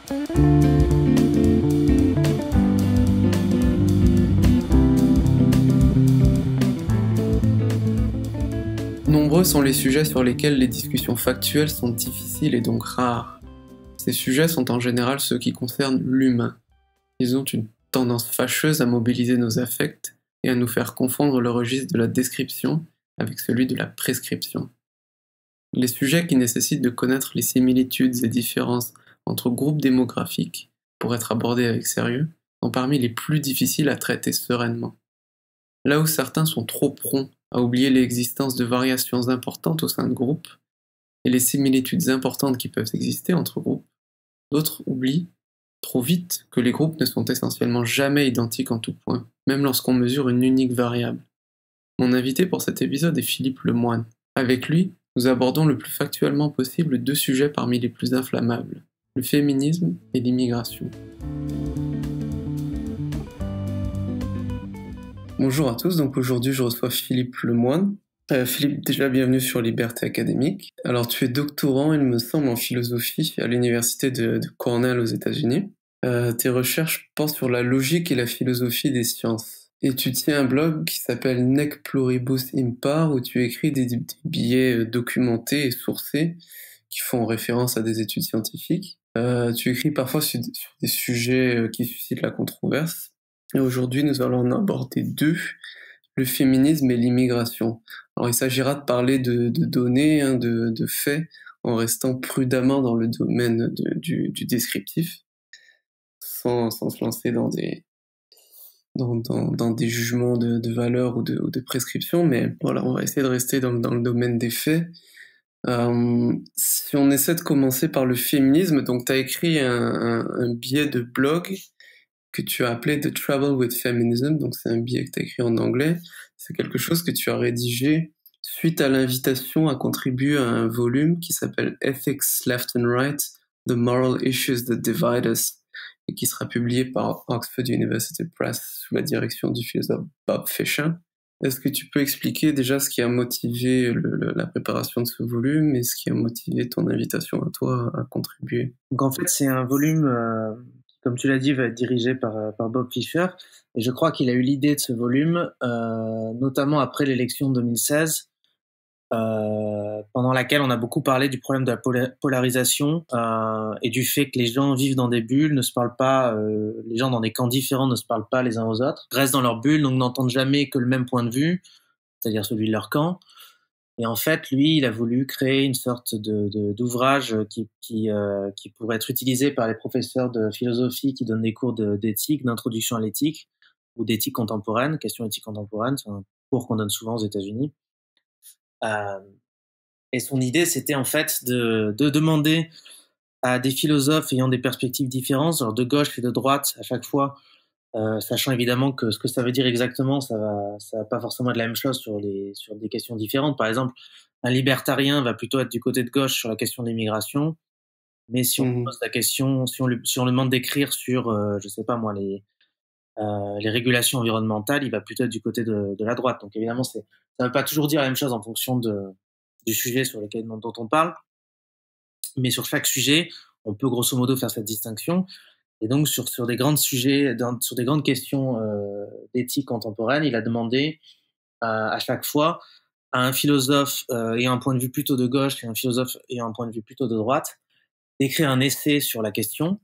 Nombreux sont les sujets sur lesquels les discussions factuelles sont difficiles et donc rares. Ces sujets sont en général ceux qui concernent l'humain. Ils ont une tendance fâcheuse à mobiliser nos affects et à nous faire confondre le registre de la description avec celui de la prescription. Les sujets qui nécessitent de connaître les similitudes et différences entre groupes démographiques pour être abordés avec sérieux sont parmi les plus difficiles à traiter sereinement. Là où certains sont trop prompts à oublier l'existence de variations importantes au sein de groupes et les similitudes importantes qui peuvent exister entre groupes, d'autres oublient trop vite que les groupes ne sont essentiellement jamais identiques en tout point, même lorsqu'on mesure une unique variable. Mon invité pour cet épisode est Philippe Lemoine. Avec lui, nous abordons le plus factuellement possible deux sujets parmi les plus inflammables, le féminisme et l'immigration. Bonjour à tous, donc aujourd'hui je reçois Philippe Lemoine. Philippe, déjà bienvenue sur Liberté Académique. Alors tu es doctorant, il me semble, en philosophie à l'université de Cornell aux États-Unis. Tes recherches portent sur la logique et la philosophie des sciences. Et tu tiens un blog qui s'appelle Nec Pluribus Impar, où tu écris des billets documentés et sourcés qui font référence à des études scientifiques. Tu écris parfois sur des sujets qui suscitent la controverse. Et aujourd'hui, nous allons en aborder deux, le féminisme et l'immigration. Alors, il s'agira de parler de données, de faits, en restant prudemment dans le domaine du descriptif, sans se lancer dans des jugements de valeur ou de prescription, mais voilà, on va essayer de rester dans le domaine des faits. Si on essaie de commencer par le féminisme, donc tu as écrit un billet de blog que tu as appelé The Trouble with Feminism, donc c'est un billet que tu as écrit en anglais. C'est quelque chose que tu as rédigé suite à l'invitation à contribuer à un volume qui s'appelle Ethics Left and Right, The Moral Issues That Divide Us, et qui sera publié par Oxford University Press sous la direction du philosophe Bob Fisher. Est-ce que tu peux expliquer déjà ce qui a motivé la préparation de ce volume et ce qui a motivé ton invitation à toi à contribuer? Donc en fait, c'est un volume comme tu l'as dit, va être dirigé par Bob Fisher. Et je crois qu'il a eu l'idée de ce volume, notamment après l'élection de 2016, pendant laquelle on a beaucoup parlé du problème de la polarisation et du fait que les gens vivent dans des bulles, ne se parlent pas, les gens dans des camps différents ne se parlent pas les uns aux autres, restent dans leur bulle, donc n'entendent jamais que le même point de vue, c'est-à-dire celui de leur camp. Et en fait, lui, il a voulu créer une sorte d'ouvrage qui pourrait être utilisé par les professeurs de philosophie qui donnent des cours d'éthique, d'introduction à l'éthique ou d'éthique contemporaine, question éthique contemporaine, c'est un cours qu'on donne souvent aux États-Unis. Et son idée, c'était en fait de demander à des philosophes ayant des perspectives différentes, genre de gauche et de droite à chaque fois, sachant évidemment que ce que ça veut dire exactement, ça va pas forcément être la même chose sur des questions différentes. Par exemple, un libertarien va plutôt être du côté de gauche sur la question de l'immigration, mais si on pose la question, si on lui demande d'écrire sur, je sais pas moi, les régulations environnementales, il va plutôt être du côté de la droite. Donc évidemment, ça veut pas toujours dire la même chose en fonction du sujet dont on parle, mais sur chaque sujet, on peut grosso modo faire cette distinction. Et donc sur des grands sujets, sur des grandes questions d'éthique contemporaine, il a demandé à chaque fois à un philosophe ayant un point de vue plutôt de gauche et un philosophe ayant un point de vue plutôt de droite d'écrire un essai sur la question.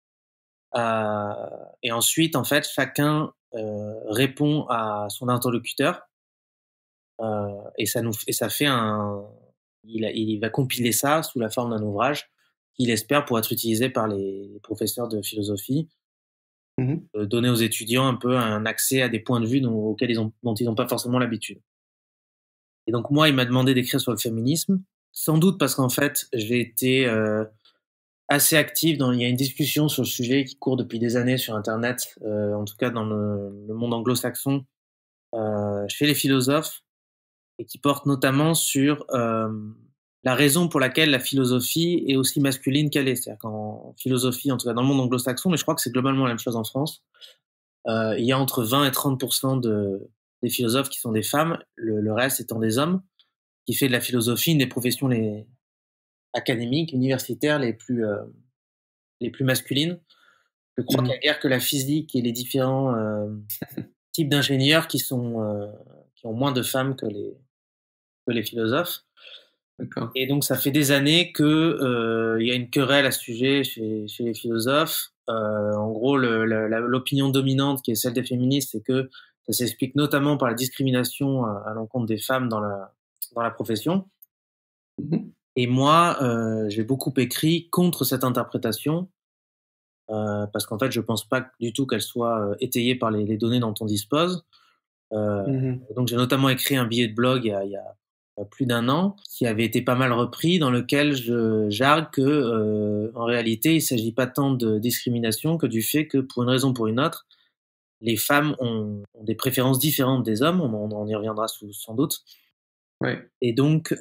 Et ensuite, en fait, chacun répond à son interlocuteur et ça fait il va compiler ça sous la forme d'un ouvrage qu'il espère pour être utilisé par les professeurs de philosophie, donner aux étudiants un peu un accès à des points de vue dont ils n'ont pas forcément l'habitude. Et donc moi, il m'a demandé d'écrire sur le féminisme, sans doute parce qu'en fait, j'ai été assez actif il y a une discussion sur le sujet qui court depuis des années sur Internet, en tout cas dans le monde anglo-saxon, chez les philosophes, et qui porte notamment sur la raison pour laquelle la philosophie est aussi masculine qu'elle est. C'est-à-dire qu'en philosophie, en tout cas dans le monde anglo-saxon, mais je crois que c'est globalement la même chose en France, il y a entre 20 et 30% des philosophes qui sont des femmes, le reste étant des hommes, qui fait de la philosophie une des professions académiques, universitaires les plus les plus masculines. Je crois qu'il n'y a guère que la physique et les différents types d'ingénieurs qui ont moins de femmes que les philosophes. D'accord. Et donc, ça fait des années que y a une querelle à ce sujet chez les philosophes. En gros, l'opinion dominante, qui est celle des féministes, c'est que ça s'explique notamment par la discrimination à l'encontre des femmes dans la profession. Et moi, j'ai beaucoup écrit contre cette interprétation, parce qu'en fait, je pense pas du tout qu'elle soit étayée par les données dont on dispose. Donc, j'ai notamment écrit un billet de blog il y a plus d'un an, qui avait été pas mal repris, dans lequel j'argue que, en réalité, il s'agit pas tant de discrimination que du fait que, pour une raison ou pour une autre, les femmes ont des préférences différentes des hommes. On y reviendra sans doute. Ouais. Et donc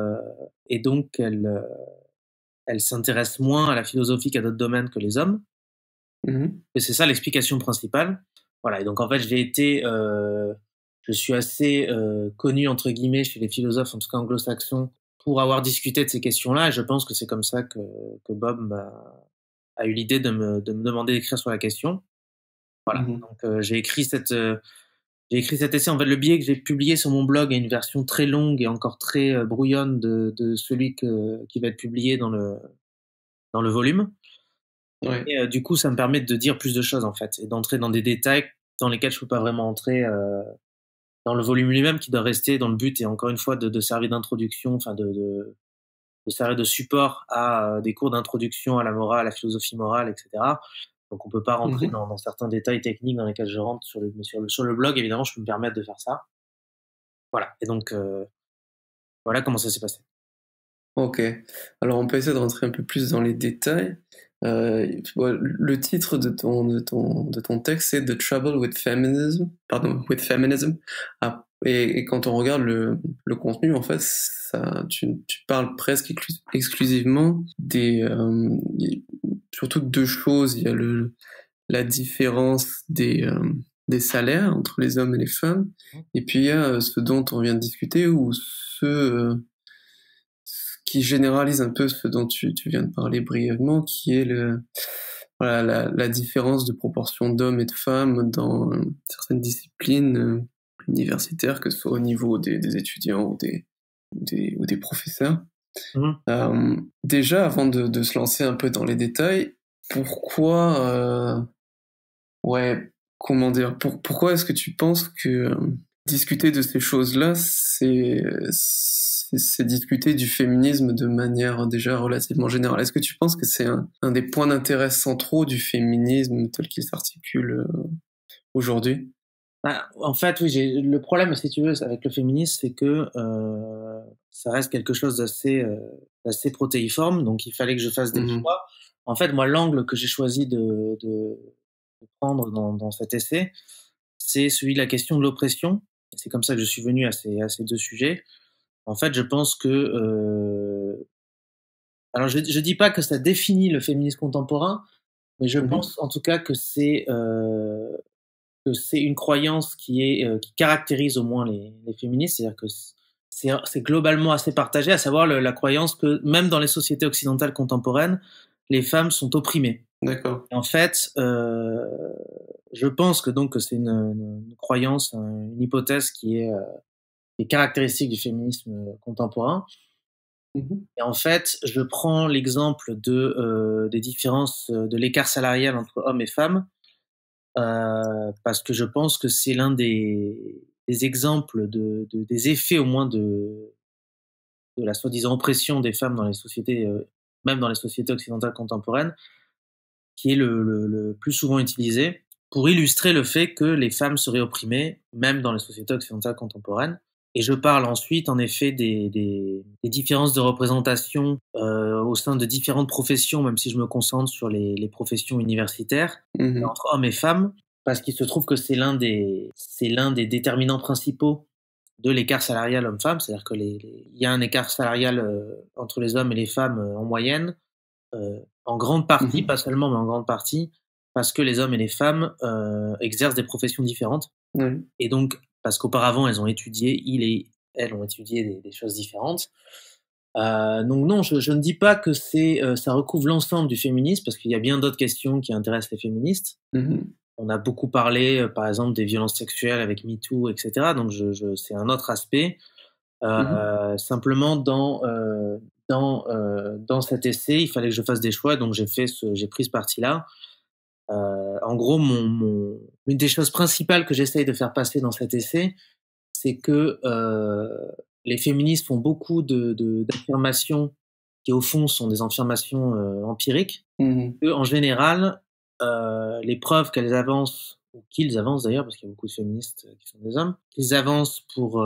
elles s'intéressent moins à la philosophie qu'à d'autres domaines que les hommes. Et c'est ça l'explication principale. Voilà. Et donc en fait, je suis assez connu entre guillemets chez les philosophes, en tout cas anglo-saxons, pour avoir discuté de ces questions-là. Et je pense que c'est comme ça que Bob a eu l'idée de me demander d'écrire sur la question. Voilà. Donc j'ai écrit cet essai. En fait, le billet que j'ai publié sur mon blog est une version très longue et encore très brouillonne de celui qui va être publié dans le volume. Ouais. Et du coup, ça me permet de dire plus de choses, en fait, et d'entrer dans des détails dans lesquels je peux pas vraiment entrer dans le volume lui-même, qui doit rester dans le but, et encore une fois, de servir d'introduction, enfin de servir de support à des cours d'introduction à la morale, à la philosophie morale, etc. Donc on peut pas rentrer dans certains détails techniques dans lesquels je rentre sur le blog. Évidemment, je peux me permettre de faire ça. Voilà. Et donc voilà comment ça s'est passé. Ok. Alors on peut essayer de rentrer un peu plus dans les détails. Le titre de ton texte, c'est The Trouble with Feminism. Ah, et quand on regarde le contenu, en fait, tu parles presque exclusivement surtout de deux choses. Il y a la différence des salaires entre les hommes et les femmes, et puis il y a ce dont on vient de discuter, ou ce qui généralise un peu ce dont tu viens de parler brièvement, qui est la différence de proportion d'hommes et de femmes dans certaines disciplines universitaires, que ce soit au niveau des étudiants ou des professeurs. Déjà, avant de se lancer un peu dans les détails, pourquoi pourquoi est-ce que tu penses que discuter de ces choses-là, c'est discuter du féminisme de manière déjà relativement générale? Est-ce que tu penses que c'est un des points d'intérêt centraux du féminisme tel qu'il s'articule aujourd'hui? En fait, oui, le problème, si tu veux, avec le féminisme, c'est que ça reste quelque chose d'assez protéiforme, donc il fallait que je fasse des choix. En fait, moi, l'angle que j'ai choisi de prendre dans cet essai, c'est celui de la question de l'oppression. C'est comme ça que je suis venu à ces deux sujets. En fait, je pense que alors je dis pas que ça définit le féminisme contemporain, mais je pense en tout cas que c'est une croyance qui caractérise au moins les féministes, c'est-à-dire que c'est globalement assez partagé, à savoir la croyance que même dans les sociétés occidentales contemporaines, les femmes sont opprimées. D'accord. Et en fait, je pense que c'est une croyance, une hypothèse qui est caractéristique du féminisme contemporain. Et en fait, je prends l'exemple des différences, de l'écart salarial entre hommes et femmes, parce que je pense que c'est l'un des exemples des effets au moins de la soi-disant oppression des femmes dans les sociétés, même dans les sociétés occidentales contemporaines, qui est le plus souvent utilisé pour illustrer le fait que les femmes seraient opprimées, même dans les sociétés occidentales contemporaines. Et je parle ensuite, en effet, des différences de représentation au sein de différentes professions, même si je me concentre sur les professions universitaires, entre hommes et femmes, parce qu'il se trouve que c'est l'un des déterminants principaux de l'écart salarial homme-femme, c'est-à-dire que il y a un écart salarial entre les hommes et les femmes en moyenne, en grande partie, pas seulement, mais en grande partie, parce que les hommes et les femmes exercent des professions différentes. Et donc, parce qu'auparavant, elles ont étudié des choses différentes. Donc non, je ne dis pas que ça recouvre l'ensemble du féminisme, parce qu'il y a bien d'autres questions qui intéressent les féministes. On a beaucoup parlé, par exemple, des violences sexuelles avec MeToo, etc. Donc c'est un autre aspect. Simplement, dans cet essai, il fallait que je fasse des choix, donc j'ai pris ce parti-là. En gros, une des choses principales que j'essaye de faire passer dans cet essai, c'est que les féministes font beaucoup d'affirmations qui, au fond, sont des affirmations empiriques. Que, en général, les preuves qu'elles avancent, ou qu'ils avancent d'ailleurs, parce qu'il y a beaucoup de féministes qui sont des hommes, qu'ils avancent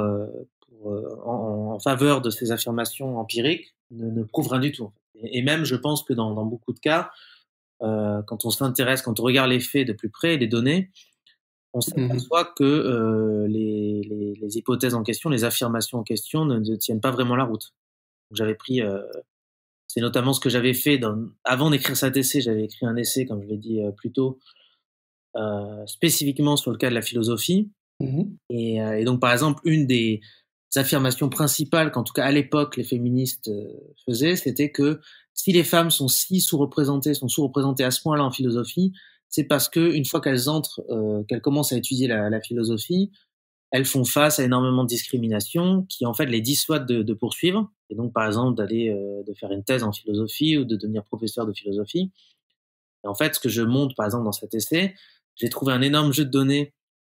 en faveur de ces affirmations empiriques ne prouvent rien du tout. Et même, je pense que dans beaucoup de cas, quand on s'intéresse, quand on regarde les faits de plus près, les données, on s'aperçoit que les hypothèses en question, les affirmations en question ne tiennent pas vraiment la route. Donc j'avais pris, c'est notamment ce que j'avais fait avant d'écrire cet essai. J'avais écrit un essai, comme je l'ai dit plus tôt, spécifiquement sur le cas de la philosophie. Et donc, par exemple, une des affirmations principales qu'en tout cas à l'époque les féministes faisaient, c'était que si les femmes sont sous-représentées à ce point-là en philosophie, c'est parce que une fois qu'elles entrent, qu'elles commencent à étudier la philosophie, elles font face à énormément de discrimination qui en fait les dissuadent de poursuivre, et donc par exemple de faire une thèse en philosophie ou de devenir professeur de philosophie. Et en fait, ce que je montre par exemple dans cet essai, j'ai trouvé un énorme jeu de données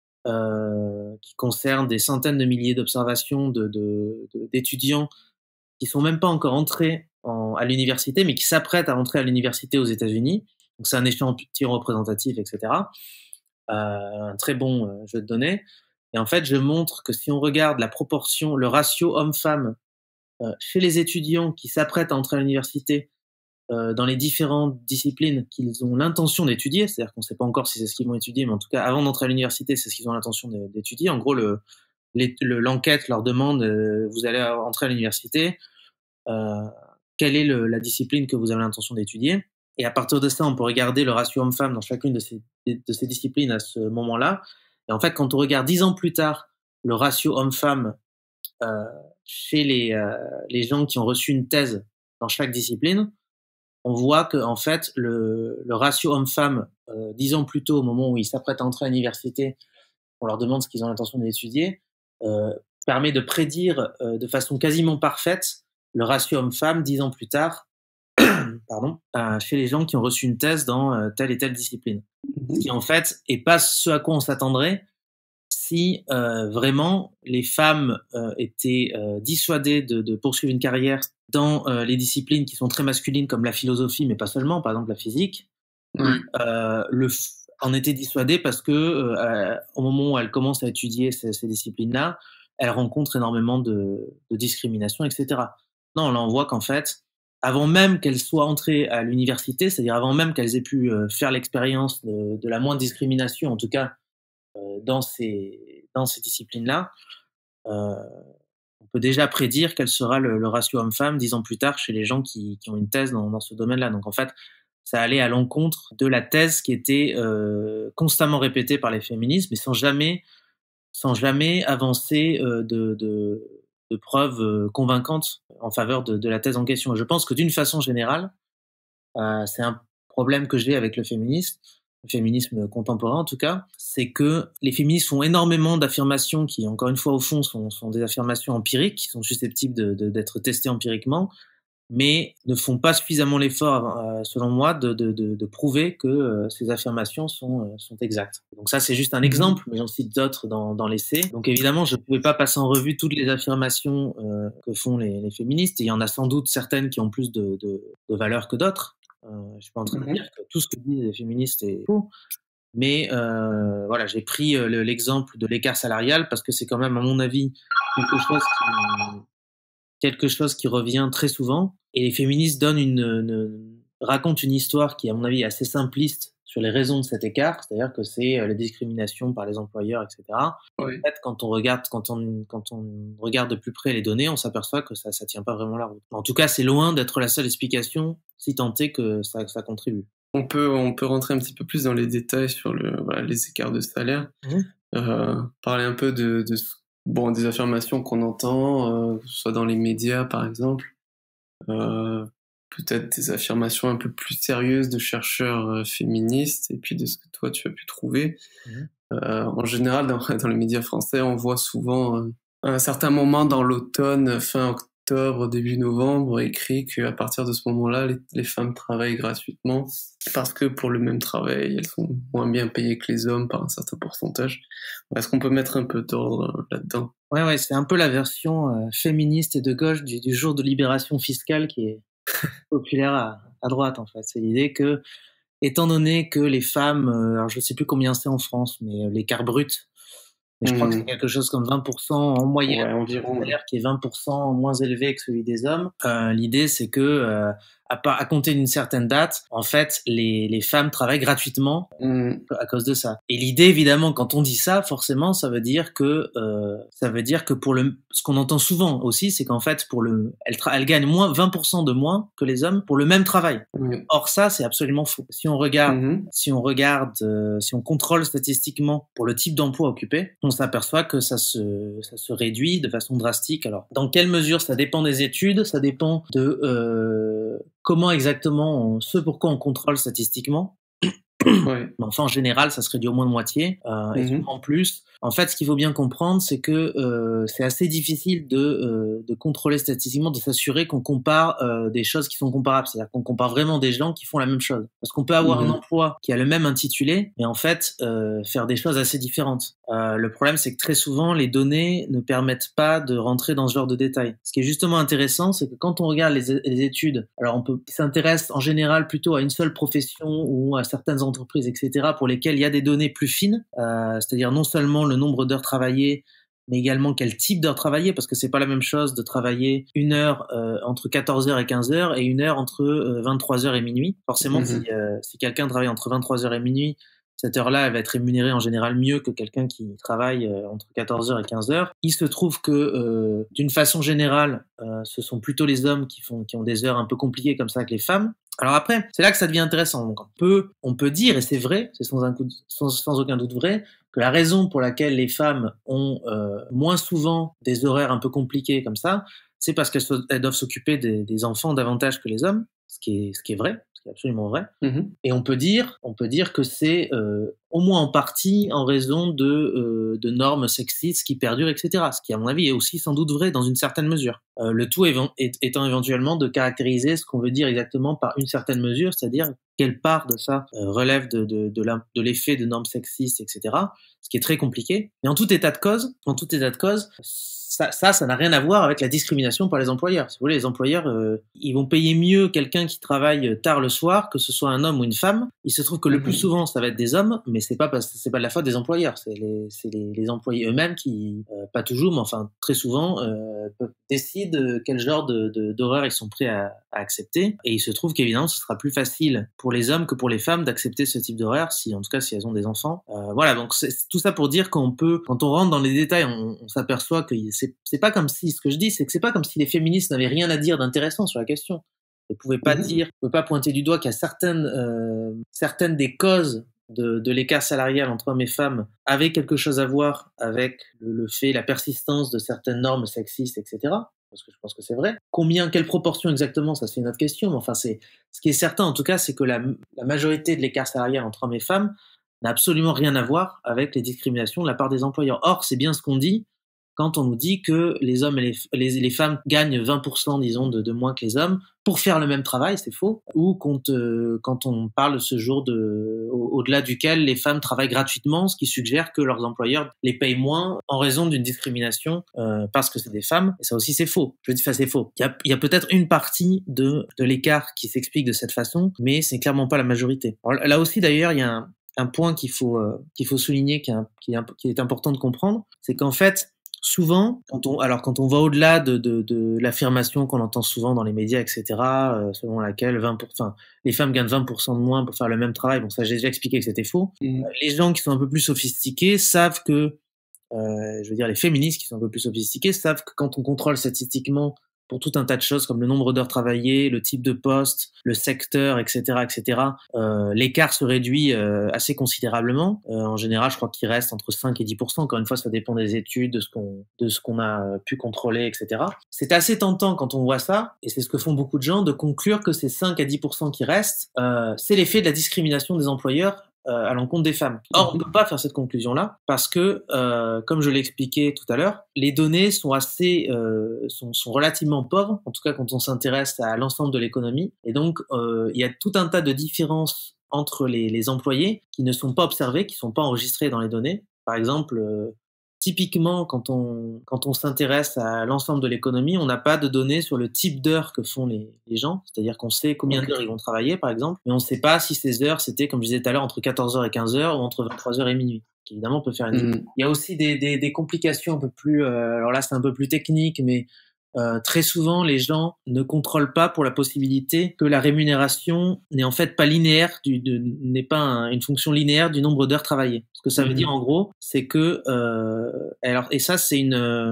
qui concerne des centaines de milliers d'observations d'étudiants qui sont même pas encore entrés à l'université, mais qui s'apprêtent à entrer à l'université aux États-Unis. Donc c'est un échantillon représentatif, etc. Un très bon jeu de données. Et en fait, je montre que si on regarde la proportion, le ratio homme-femme chez les étudiants qui s'apprêtent à entrer à l'université dans les différentes disciplines qu'ils ont l'intention d'étudier, c'est-à-dire qu'on ne sait pas encore si c'est ce qu'ils vont étudier, mais en tout cas, avant d'entrer à l'université, c'est ce qu'ils ont l'intention d'étudier. En gros, l'enquête leur demande, vous allez entrer à l'université, quelle est la discipline que vous avez l'intention d'étudier? Et à partir de ça, on peut regarder le ratio homme-femme dans chacune de ces disciplines à ce moment-là. Et en fait, quand on regarde 10 ans plus tard le ratio homme-femme chez les gens qui ont reçu une thèse dans chaque discipline, on voit que en fait le ratio homme-femme 10 ans plus tôt, au moment où ils s'apprêtent à entrer à l'université, on leur demande ce qu'ils ont l'intention d'étudier, permet de prédire de façon quasiment parfaite le ratio homme-femme 10 ans plus tard, chez les gens qui ont reçu une thèse dans telle et telle discipline. Ce qui en fait est pas ce à quoi on s'attendrait si vraiment les femmes étaient dissuadées de poursuivre une carrière dans les disciplines qui sont très masculines comme la philosophie, mais pas seulement, par exemple la physique, en étaient dissuadées parce que au moment où elles commencent à étudier ces disciplines-là, elles rencontrent énormément de discrimination, etc. Non, là on voit qu'en fait, avant même qu'elles soient entrées à l'université, c'est-à-dire avant même qu'elles aient pu faire l'expérience de la moindre discrimination, en tout cas dans ces disciplines-là, on peut déjà prédire quel sera le ratio homme-femme 10 ans plus tard chez les gens qui ont une thèse dans ce domaine-là. Donc en fait, ça allait à l'encontre de la thèse qui était constamment répétée par les féministes, mais sans jamais avancer de preuves convaincantes en faveur de la thèse en question. Et je pense que d'une façon générale, c'est un problème que j'ai avec le féminisme contemporain en tout cas, c'est que les féministes font énormément d'affirmations qui, encore une fois, au fond, sont des affirmations empiriques, qui sont susceptibles d'être testées empiriquement, mais ne font pas suffisamment l'effort, selon moi, de prouver que ces affirmations sont exactes. Donc ça, c'est juste un exemple, mais j'en cite d'autres dans l'essai. Donc évidemment, je ne pouvais pas passer en revue toutes les affirmations que font les féministes, et il y en a sans doute certaines qui ont plus de valeur que d'autres. Je suis pas en train de dire que tout ce que disent les féministes est faux, mais voilà, j'ai pris l'exemple de l'écart salarial parce que c'est quand même, à mon avis, quelque chose qui revient très souvent. Et les féministes racontent une histoire qui, à mon avis, est assez simpliste sur les raisons de cet écart, c'est-à-dire que c'est la discrimination par les employeurs, etc. Oui. En fait, quand on regarde de plus près les données, on s'aperçoit que ça tient pas vraiment la route. En tout cas, c'est loin d'être la seule explication, si tant est que ça contribue. On peut rentrer un petit peu plus dans les détails sur les écarts de salaire, parler un peu des affirmations qu'on entend, soit dans les médias par exemple. euh, peut-être des affirmations un peu plus sérieuses de chercheurs féministes, et puis de ce que toi tu as pu trouver. Mmh. En général, dans les médias français, on voit souvent à un certain moment dans l'automne, fin octobre, début novembre, écrit qu'à partir de ce moment-là, les femmes travaillent gratuitement parce que pour le même travail, elles sont moins bien payées que les hommes par un certain pourcentage. Est-ce qu'on peut mettre un peu d'ordre là-dedans? Ouais, c'est un peu la version féministe et de gauche du jour de libération fiscale qui est populaire à droite, en fait. C'est l'idée que, étant donné que les femmes, alors je sais plus combien c'est en France, mais l'écart brut, mais je crois que c'est quelque chose comme 20% en moyenne, Ouais, un environ. salaire qui est 20% moins élevé que celui des hommes. L'idée, c'est que à compter d'une certaine date, en fait, les femmes travaillent gratuitement à cause de ça. Et l'idée, évidemment, quand on dit ça, forcément, ça veut dire que pour ce qu'on entend souvent aussi, c'est qu'en fait, elle gagne 20% de moins que les hommes pour le même travail. Ouais. Or, ça, c'est absolument faux. Si on contrôle statistiquement pour le type d'emploi occupé, on s'aperçoit que ça se réduit de façon drastique. Alors, dans quelle mesure? Ça dépend des études, ça dépend de comment exactement, ce pourquoi on contrôle statistiquement. Ouais. Mais enfin, en général, ça se réduit au moins de moitié. Et souvent plus. En fait, ce qu'il faut bien comprendre, c'est que c'est assez difficile de contrôler statistiquement, de s'assurer qu'on compare des choses qui sont comparables. C'est-à-dire qu'on compare vraiment des gens qui font la même chose. Parce qu'on peut avoir un emploi qui a le même intitulé, mais en fait, faire des choses assez différentes. Le problème, c'est que très souvent, les données ne permettent pas de rentrer dans ce genre de détails. Ce qui est justement intéressant, c'est que quand on regarde les études, alors on s'intéresse en général plutôt à une seule profession ou à certaines entreprises, etc., pour lesquelles il y a des données plus fines, c'est-à-dire non seulement le nombre d'heures travaillées, mais également quel type d'heures travaillées, parce que c'est pas la même chose de travailler une heure entre 14h et 15h et une heure entre 23h et minuit. Forcément, si quelqu'un travaille entre 23h et minuit, cette heure-là, elle va être rémunérée en général mieux que quelqu'un qui travaille entre 14h et 15h. Il se trouve que, d'une façon générale, ce sont plutôt les hommes qui ont des heures un peu compliquées comme ça que les femmes. Alors après, c'est là que ça devient intéressant. Donc on peut dire, et c'est vrai, c'est sans aucun doute vrai, que la raison pour laquelle les femmes ont moins souvent des horaires un peu compliqués comme ça, c'est parce qu'elles doivent s'occuper des enfants davantage que les hommes, ce qui est vrai, ce qui est absolument vrai. Et on peut dire que c'est au moins en partie en raison de normes sexistes qui perdurent, etc. Ce qui, à mon avis, est aussi sans doute vrai dans une certaine mesure. Le tout étant éventuellement de caractériser ce qu'on veut dire exactement par une certaine mesure, c'est-à-dire quelle part de ça relève de l'effet de normes sexistes, etc. Ce qui est très compliqué. Mais en tout état de cause, ça n'a rien à voir avec la discrimination par les employeurs. Si vous voulez, les employeurs, ils vont payer mieux quelqu'un qui travaille tard le soir, que ce soit un homme ou une femme. Il se trouve que le plus souvent, ça va être des hommes, mais c'est pas de la faute des employeurs. C'est les employés eux-mêmes qui, pas toujours, mais enfin très souvent, décident quel genre d'horaire ils sont prêts à accepter. Et il se trouve qu'évidemment, ce sera plus facile pour les hommes que pour les femmes d'accepter ce type d'horaire, en tout cas si elles ont des enfants. Voilà, donc c'est tout ça pour dire quand on rentre dans les détails, on s'aperçoit que c'est pas comme si, ce que je dis, c'est que c'est pas comme si les féministes n'avaient rien à dire d'intéressant sur la question. Ils pouvaient pas pointer du doigt qu'il y a certaines des causes de l'écart salarial entre hommes et femmes avaient quelque chose à voir avec la persistance de certaines normes sexistes, etc. Parce que je pense que c'est vrai. Quelle proportion exactement, ça c'est une autre question, mais enfin ce qui est certain en tout cas, c'est que la majorité de l'écart salarial entre hommes et femmes n'a absolument rien à voir avec les discriminations de la part des employeurs. Or, c'est bien ce qu'on dit quand on nous dit que les hommes et les femmes gagnent 20%, disons, de moins que les hommes pour faire le même travail, c'est faux. Ou quand on parle de ce jour au-delà duquel les femmes travaillent gratuitement, ce qui suggère que leurs employeurs les payent moins en raison d'une discrimination parce que c'est des femmes. Et ça aussi, c'est faux. Je dis, c'est faux. Il y a peut-être une partie de l'écart qui s'explique de cette façon, mais c'est clairement pas la majorité. Alors, là aussi, d'ailleurs, il y a un point qu'il faut souligner, qui est important de comprendre, c'est qu'en fait, souvent, quand on va au-delà de l'affirmation qu'on entend souvent dans les médias, etc., selon laquelle les femmes gagnent 20% de moins pour faire le même travail, bon, ça j'ai déjà expliqué que c'était faux. Les gens qui sont un peu plus sophistiqués savent que, les féministes qui sont un peu plus sophistiqués savent que quand on contrôle statistiquement pour tout un tas de choses comme le nombre d'heures travaillées, le type de poste, le secteur, etc., l'écart se réduit assez considérablement. En général, je crois qu'il reste entre 5 et 10%. Encore une fois, ça dépend des études, de ce qu'on a pu contrôler, etc. C'est assez tentant quand on voit ça, et c'est ce que font beaucoup de gens, de conclure que ces 5 à 10% qui restent, c'est l'effet de la discrimination des employeurs à l'encontre des femmes. Or, on ne peut pas faire cette conclusion-là parce que, comme je l'ai expliqué tout à l'heure, les données sont sont relativement pauvres, en tout cas quand on s'intéresse à l'ensemble de l'économie. Et donc, il y a tout un tas de différences entre les employés qui ne sont pas observés, qui ne sont pas enregistrés dans les données. Par exemple, typiquement, quand on s'intéresse à l'ensemble de l'économie, on n'a pas de données sur le type d'heures que font les gens. C'est-à-dire qu'on sait combien d'heures ils vont travailler, par exemple, mais on ne sait pas si ces heures, c'était, comme je disais tout à l'heure, entre 14h et 15h ou entre 23h et minuit. Qui, évidemment, peut faire une différence. Il y a aussi des complications un peu plus... alors là, c'est un peu plus technique, mais... très souvent, les gens ne contrôlent pas pour la possibilité que la rémunération n'est en fait pas linéaire, n'est pas une fonction linéaire du nombre d'heures travaillées. Ce que ça veut dire en gros, c'est que alors et ça c'est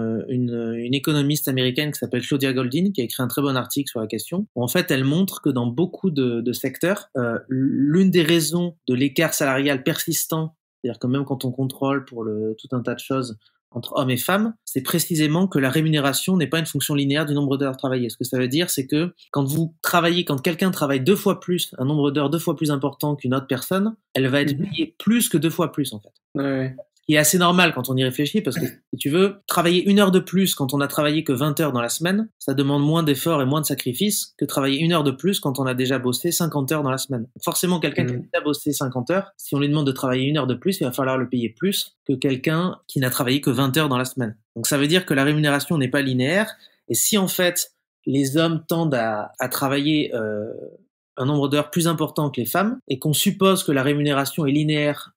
une économiste américaine qui s'appelle Claudia Goldin qui a écrit un très bon article sur la question. Où en fait, elle montre que dans beaucoup de secteurs, l'une des raisons de l'écart salarial persistant, c'est-à-dire que même quand on contrôle pour tout un tas de choses entre hommes et femmes, c'est précisément que la rémunération n'est pas une fonction linéaire du nombre d'heures travaillées. Ce que ça veut dire, c'est que quand quelqu'un travaille 2 fois plus, un nombre d'heures 2 fois plus important qu'une autre personne, elle va être payée plus que 2 fois plus, en fait. Ouais. Ce qui est assez normal quand on y réfléchit, parce que si tu veux, travailler 1 heure de plus quand on a travaillé que 20 heures dans la semaine, ça demande moins d'efforts et moins de sacrifices que travailler 1 heure de plus quand on a déjà bossé 50 heures dans la semaine. Donc forcément, quelqu'un qui a déjà bossé 50 heures, si on lui demande de travailler 1 heure de plus, il va falloir le payer plus que quelqu'un qui n'a travaillé que 20 heures dans la semaine. Donc ça veut dire que la rémunération n'est pas linéaire, et si en fait, les hommes tendent à travailler un nombre d'heures plus important que les femmes, et qu'on suppose que la rémunération est linéaire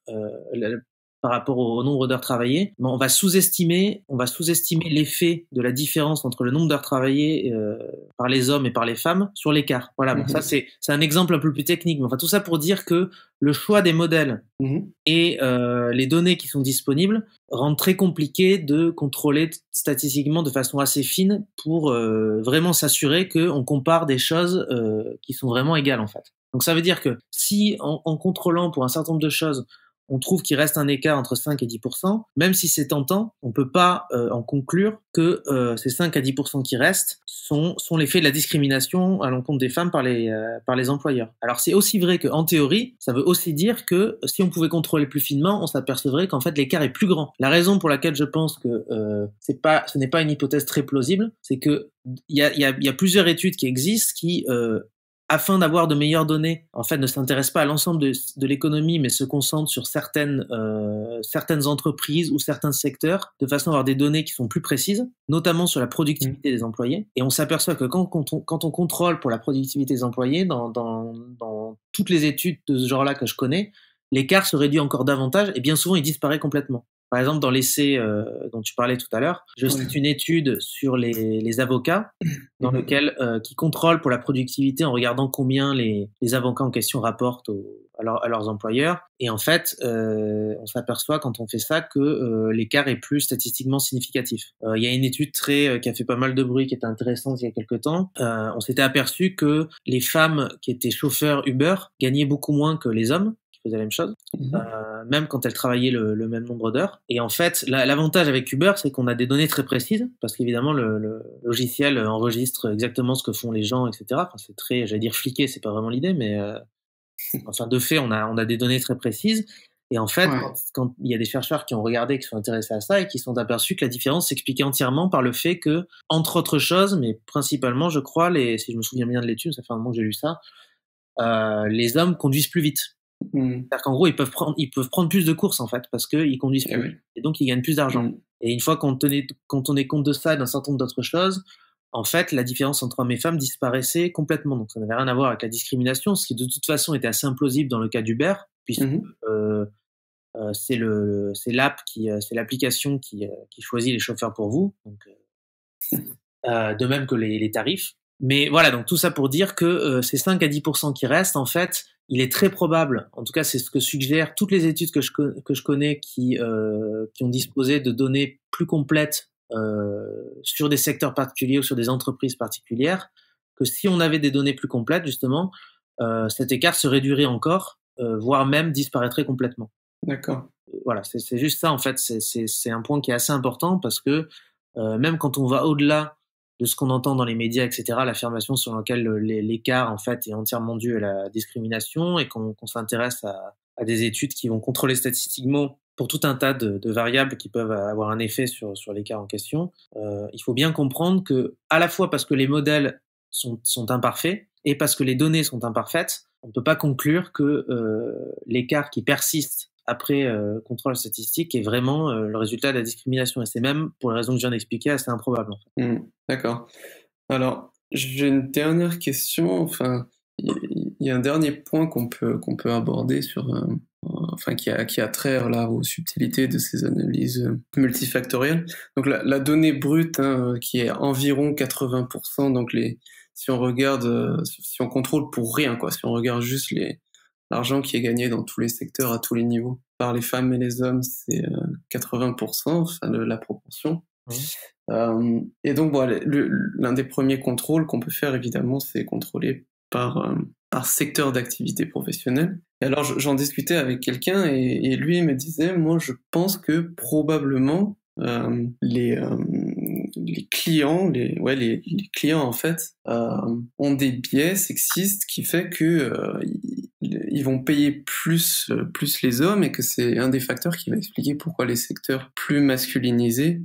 par rapport au nombre d'heures travaillées, on va sous-estimer l'effet de la différence entre le nombre d'heures travaillées par les hommes et par les femmes sur l'écart. Voilà, bon, ça c'est un exemple un peu plus technique, mais enfin tout ça pour dire que le choix des modèles et les données qui sont disponibles rendent très compliqué de contrôler statistiquement de façon assez fine pour vraiment s'assurer qu'on compare des choses qui sont vraiment égales en fait. Donc ça veut dire que si en contrôlant pour un certain nombre de choses, on trouve qu'il reste un écart entre 5 et 10%, même si c'est tentant, on peut pas en conclure que ces 5 à 10% qui restent sont l'effet de la discrimination à l'encontre des femmes par les employeurs. Alors c'est aussi vrai qu'en théorie, ça veut aussi dire que si on pouvait contrôler plus finement, on s'apercevrait qu'en fait l'écart est plus grand. La raison pour laquelle je pense que ce n'est pas une hypothèse très plausible, c'est que il y a plusieurs études qui existent qui afin d'avoir de meilleures données, en fait, ne s'intéressent pas à l'ensemble de l'économie, mais se concentrent sur certaines entreprises ou certains secteurs, de façon à avoir des données qui sont plus précises, notamment sur la productivité des employés. Et on s'aperçoit que quand on contrôle pour la productivité des employés, dans toutes les études de ce genre-là que je connais, l'écart se réduit encore davantage et bien souvent il disparaît complètement. Par exemple, dans l'essai dont tu parlais tout à l'heure, je cite une étude sur les avocats dans lequel qui contrôlent pour la productivité en regardant combien les avocats en question rapportent à leurs employeurs. Et en fait, on s'aperçoit quand on fait ça que l'écart est plus statistiquement significatif. Il y a une étude qui a fait pas mal de bruit, qui était intéressante il y a quelques temps. On s'était aperçu que les femmes qui étaient chauffeurs Uber gagnaient beaucoup moins que les hommes faisaient la même chose, même quand elles travaillaient le même nombre d'heures. Et en fait, l'avantage avec Uber, c'est qu'on a des données très précises, parce qu'évidemment, le logiciel enregistre exactement ce que font les gens, etc. Enfin, c'est très, j'allais dire fliqué, c'est pas vraiment l'idée, mais enfin, de fait, on a des données très précises. Et en fait, quand il y a des chercheurs qui ont regardé, qui sont intéressés à ça, et qui sont aperçus que la différence s'expliquait entièrement par le fait que, entre autres choses, mais principalement, je crois, si je me souviens bien de l'étude, ça fait un moment que j'ai lu ça, les hommes conduisent plus vite. C'est-à-dire qu'en gros, ils peuvent prendre plus de courses, en fait, parce qu'ils conduisent plus vite. Et donc, ils gagnent plus d'argent. Et une fois qu'on tenait compte de ça et d'un certain nombre d'autres choses, en fait, la différence entre hommes et femmes disparaissait complètement. Donc, ça n'avait rien à voir avec la discrimination, ce qui, de toute façon, était assez implausible dans le cas d'Uber, puisque c'est l'application qui choisit les chauffeurs pour vous. Donc, de même que les tarifs. Mais voilà, donc tout ça pour dire que ces 5 à 10% qui restent, en fait, il est très probable, en tout cas c'est ce que suggèrent toutes les études que je connais qui ont disposé de données plus complètes sur des secteurs particuliers ou sur des entreprises particulières, que si on avait des données plus complètes, justement, cet écart se réduirait encore, voire même disparaîtrait complètement. D'accord. Voilà, c'est juste ça, en fait. C'est un point qui est assez important parce que même quand on va au-delà de ce qu'on entend dans les médias, etc., l'affirmation sur laquelle l'écart, en fait, est entièrement dû à la discrimination et qu'on s'intéresse à des études qui vont contrôler statistiquement pour tout un tas de variables qui peuvent avoir un effet sur l'écart en question. Il faut bien comprendre que, à la fois parce que les modèles sont imparfaits et parce que les données sont imparfaites, on ne peut pas conclure que l'écart qui persiste après contrôle statistique est vraiment le résultat de la discrimination. Et c'est même, pour les raisons que je viens d'expliquer, assez improbable. En fait. D'accord. Alors, j'ai une dernière question. Enfin, il y a un dernier point qu'on peut aborder sur, enfin, qui a trait là aux subtilités de ces analyses multifactorielles. Donc, la donnée brute, hein, qui est environ 80%. Donc, si on regarde, si on contrôle pour rien, quoi, si on regarde juste l'argent qui est gagné dans tous les secteurs à tous les niveaux par les femmes et les hommes, c'est 80%, enfin, la proportion. Et donc, bon, l'un des premiers contrôles qu'on peut faire, évidemment, c'est contrôler par secteur d'activité professionnelle. Et alors, j'en discutais avec quelqu'un et lui me disait, moi, je pense que probablement les clients, les clients en fait, ont des biais sexistes qui fait que ils vont payer plus les hommes et que c'est un des facteurs qui va expliquer pourquoi les secteurs plus masculinisés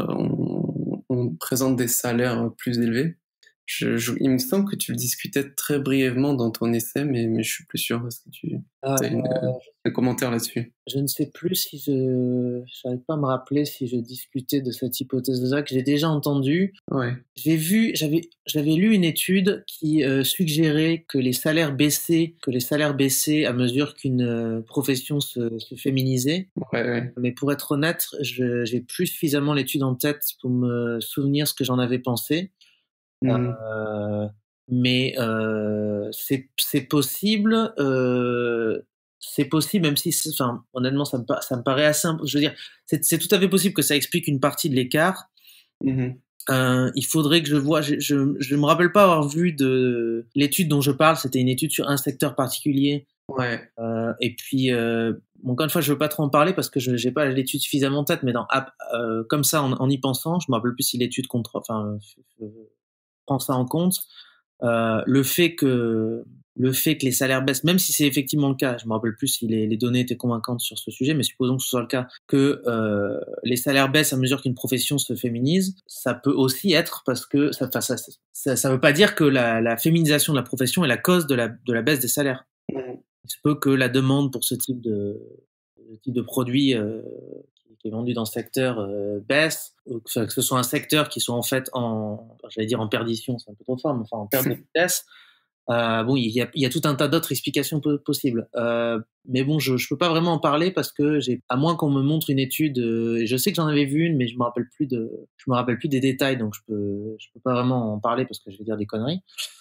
on présente des salaires plus élevés. Il me semble que tu le discutais très brièvement dans ton essai, mais je suis plus sûr. Est-ce que tu as un commentaire là-dessus? Je ne sais plus si j'arrive pas à me rappeler si je discutais de cette hypothèse-là que j'ai déjà entendue. Ouais. J'avais lu une étude qui suggérait que les salaires baissaient à mesure qu'une profession se féminisait. Ouais. Mais pour être honnête, j'ai plus suffisamment l'étude en tête pour me souvenir ce que j'en avais pensé. Mais c'est possible. C'est possible, même si, enfin, honnêtement, ça me paraît assez. Je veux dire, c'est tout à fait possible que ça explique une partie de l'écart. Il faudrait que je vois. Je me rappelle pas avoir vu de l'étude dont je parle. C'était une étude sur un secteur particulier. Ouais. Et puis, encore une fois, je veux pas trop en parler parce que je n'ai pas l'étude suffisamment en tête. Mais comme ça, en y pensant, je me rappelle plus si l'étude prend ça en compte. Le fait que les salaires baissent, même si c'est effectivement le cas, je me rappelle plus si les données étaient convaincantes sur ce sujet, mais supposons que ce soit le cas, que les salaires baissent à mesure qu'une profession se féminise, ça peut aussi être parce que ça veut pas dire que la féminisation de la profession est la cause de la baisse des salaires. Il se peut que la demande pour ce type de produit qui est vendu dans ce secteur baisse, que ce soit un secteur qui soit en fait j'allais dire en perdition, c'est un peu trop fort, mais enfin en perte de vitesse. Bon, il y a tout un tas d'autres explications possibles. Mais bon, je peux pas vraiment en parler parce que à moins qu'on me montre une étude, je sais que j'en avais vu une, mais je me rappelle plus des détails, donc je peux pas vraiment en parler parce que je vais dire des conneries.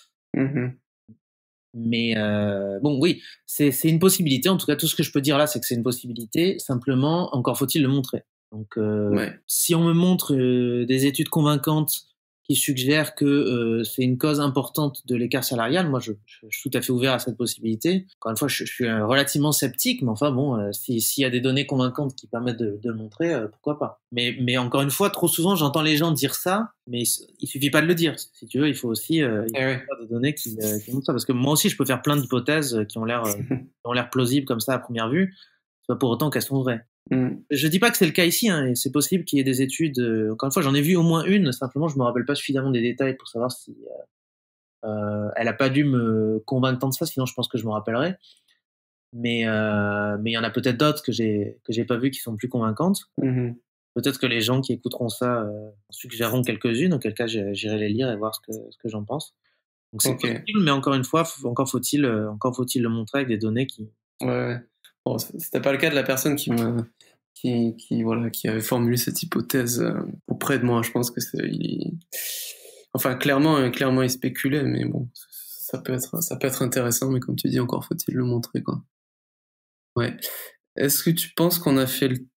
Mais bon, oui, c'est une possibilité. En tout cas, tout ce que je peux dire là, c'est que c'est une possibilité. Simplement, encore faut-il le montrer. Donc, si on me montre des études convaincantes qui suggèrent que c'est une cause importante de l'écart salarial, moi, je suis tout à fait ouvert à cette possibilité. Encore une fois, je suis relativement sceptique, mais enfin bon, s'il y a des données convaincantes qui permettent de le montrer, pourquoi pas. Mais encore une fois, trop souvent, j'entends les gens dire ça, mais il suffit pas de le dire. Si tu veux, il faut aussi faire des données qui montrent ça. Parce que moi aussi, je peux faire plein d'hypothèses qui ont l'air plausibles comme ça à première vue. C'est pas pour autant qu'elles sont vraies. Je dis pas que c'est le cas ici, hein, et c'est possible qu'il y ait des études. Encore une fois, j'en ai vu au moins une. Simplement, je me rappelle pas suffisamment des détails pour savoir si elle a pas dû me convaincre tant de ça. Sinon, je pense que je me rappellerai. Mais il y en a peut-être d'autres que j'ai pas vu qui sont plus convaincantes. Peut-être que les gens qui écouteront ça suggéreront quelques-unes. Auquel cas, j'irai les lire et voir ce que j'en pense. Donc c'est possible, mais encore une fois, encore faut-il le montrer avec des données qui. Ouais. Bon, c'était pas le cas de la personne qui avait formulé cette hypothèse auprès de moi. Je pense que enfin clairement il spéculait, mais bon, ça peut être intéressant, mais comme tu dis, encore faut-il le montrer, quoi. Ouais. Est-ce que tu penses qu'on a fait le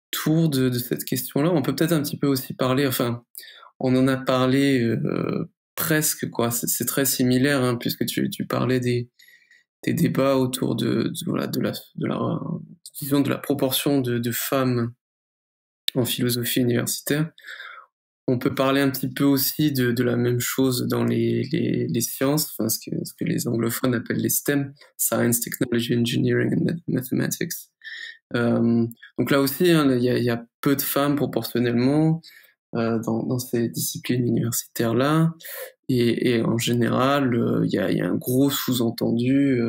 tour de cette question-là. On peut peut-être un petit peu aussi parler, enfin, on en a parlé presque, quoi. C'est très similaire, hein, puisque tu parlais des débats autour voilà, disons, de la proportion de femmes en philosophie universitaire. On peut parler un petit peu aussi de la même chose dans les sciences, enfin, ce que les anglophones appellent les STEM, Science, Technology, Engineering and Mathematics. Donc là aussi, hein, il y a peu de femmes proportionnellement dans ces disciplines universitaires-là, et en général, il y a un gros sous-entendu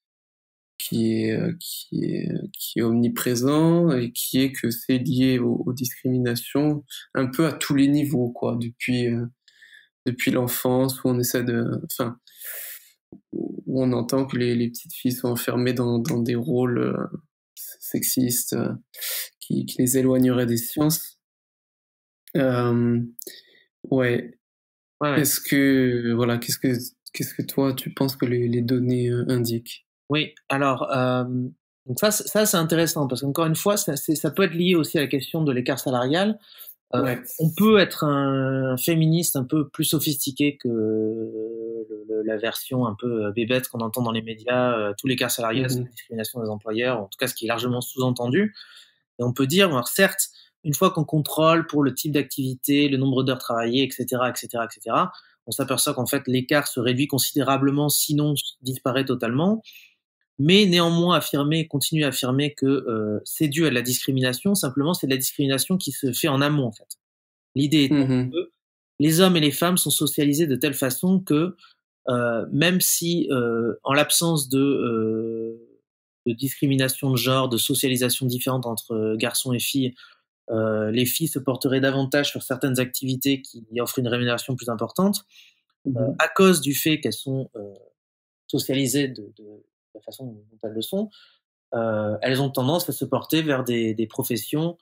qui est omniprésent et qui est que c'est lié aux discriminations un peu à tous les niveaux, quoi, depuis l'enfance, où on essaie enfin, où on entend que les petites filles sont enfermées dans des rôles sexistes qui les éloigneraient des sciences. Ouais. Ouais. Qu'est-ce que toi tu penses que les données indiquent? Oui, alors donc ça c'est intéressant parce qu'encore une fois ça peut être lié aussi à la question de l'écart salarial. Ouais. On peut être un féministe un peu plus sophistiqué que la version un peu bébête qu'on entend dans les médias. Tout l'écart salarial, c'est la discrimination des employeurs, en tout cas ce qui est largement sous-entendu. Et on peut dire, alors certes, une fois qu'on contrôle pour le type d'activité, le nombre d'heures travaillées, etc., etc., etc., on s'aperçoit qu'en fait l'écart se réduit considérablement, sinon disparaît totalement. Mais néanmoins continuer à affirmer que c'est dû à de la discrimination, simplement c'est de la discrimination qui se fait en amont en fait. L'idée étant que les hommes et les femmes sont socialisés de telle façon que même si en l'absence de discrimination de genre, de socialisation différente entre garçons et filles, les filles se porteraient davantage sur certaines activités qui offrent une rémunération plus importante, à cause du fait qu'elles sont socialisées de la façon dont elles le sont, elles ont tendance à se porter vers des professions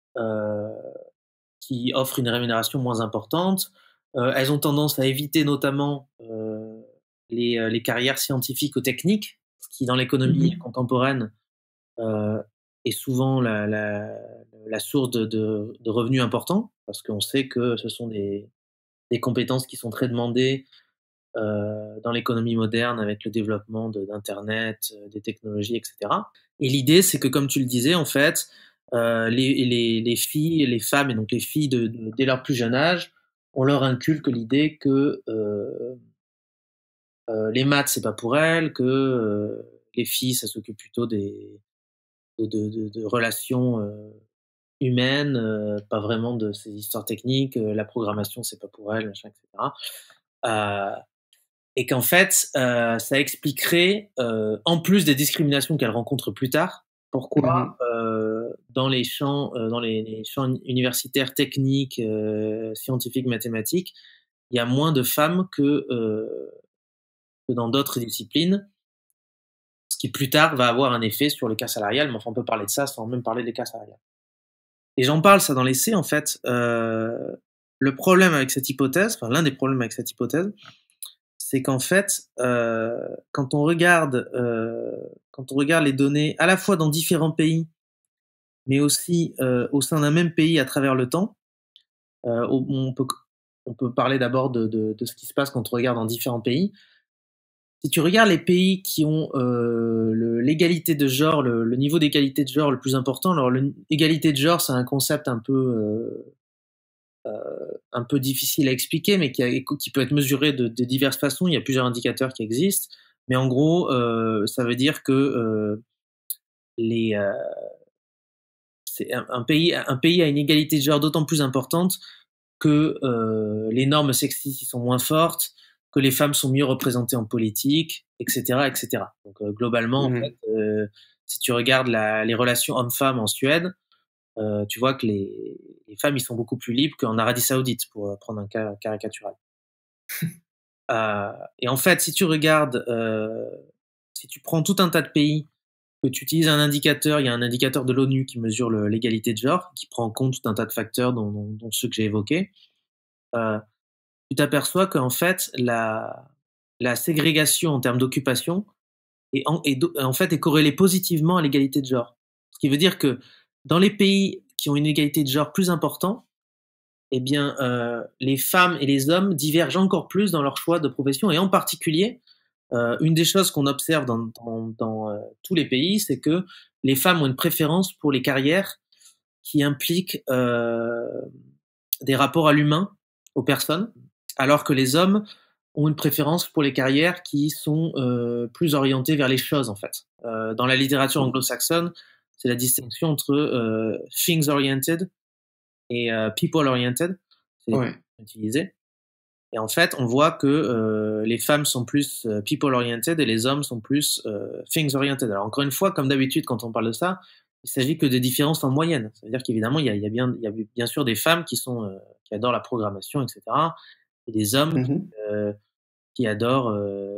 qui offrent une rémunération moins importante. Elles ont tendance à éviter notamment les carrières scientifiques ou techniques, ce qui dans l'économie contemporaine est souvent la source de revenus importants, parce qu'on sait que ce sont des compétences qui sont très demandées dans l'économie moderne avec le développement d'Internet, des technologies, etc. Et l'idée, c'est que, comme tu le disais, en fait, les filles, les femmes, et donc les filles dès leur plus jeune âge, on leur inculque l'idée que les maths, c'est pas pour elles, que les filles, ça s'occupe plutôt de relations humaines, pas vraiment de ces histoires techniques, la programmation, c'est pas pour elles, machin, etc. Et qu'en fait, ça expliquerait, en plus des discriminations qu'elles rencontrent plus tard, pourquoi dans les champs universitaires, techniques, scientifiques, mathématiques, il y a moins de femmes que dans d'autres disciplines, ce qui plus tard va avoir un effet sur l'écart salarial, mais enfin on peut parler de ça sans même parler de l'écart salarial. Et j'en parle ça dans l'essai en fait. Le problème avec cette hypothèse, enfin l'un des problèmes avec cette hypothèse, c'est qu'en fait, quand on regarde les données à la fois dans différents pays, mais aussi au sein d'un même pays à travers le temps, on peut parler d'abord de ce qui se passe quand on regarde dans différents pays. Si tu regardes les pays qui ont l'égalité de genre, le niveau d'égalité de genre le plus important, alors l'égalité de genre, c'est un concept un peu difficile à expliquer, mais qui peut être mesuré de diverses façons. Il y a plusieurs indicateurs qui existent, mais en gros, ça veut dire que c'est un pays a une égalité de genre d'autant plus importante que les normes sexistes sont moins fortes, que les femmes sont mieux représentées en politique, etc., etc. Donc globalement, en fait, si tu regardes les relations hommes-femmes en Suède, tu vois que les femmes ils sont beaucoup plus libres qu'en Arabie Saoudite, pour prendre un cas caricatural. Et en fait, si tu regardes, si tu prends tout un tas de pays, que tu utilises un indicateur, il y a un indicateur de l'ONU qui mesure l'égalité de genre, qui prend en compte tout un tas de facteurs, dont ceux que j'ai évoqués, tu t'aperçois qu'en fait, la ségrégation en termes d'occupation en fait est corrélée positivement à l'égalité de genre. Ce qui veut dire que dans les pays qui ont une égalité de genre plus importante, eh bien, les femmes et les hommes divergent encore plus dans leur choix de profession. Et en particulier, une des choses qu'on observe dans tous les pays, c'est que les femmes ont une préférence pour les carrières qui impliquent des rapports à l'humain, aux personnes, alors que les hommes ont une préférence pour les carrières qui sont plus orientées vers les choses, en fait. Dans la littérature anglo-saxonne, c'est la distinction entre things oriented et people oriented, c'est utilisé. Et en fait, on voit que les femmes sont plus people oriented et les hommes sont plus things oriented. Alors encore une fois, comme d'habitude, quand on parle de ça, il s'agit que de différences en moyenne. C'est-à-dire qu'évidemment, il y a bien sûr des femmes qui adorent la programmation, etc., et des hommes qui adorent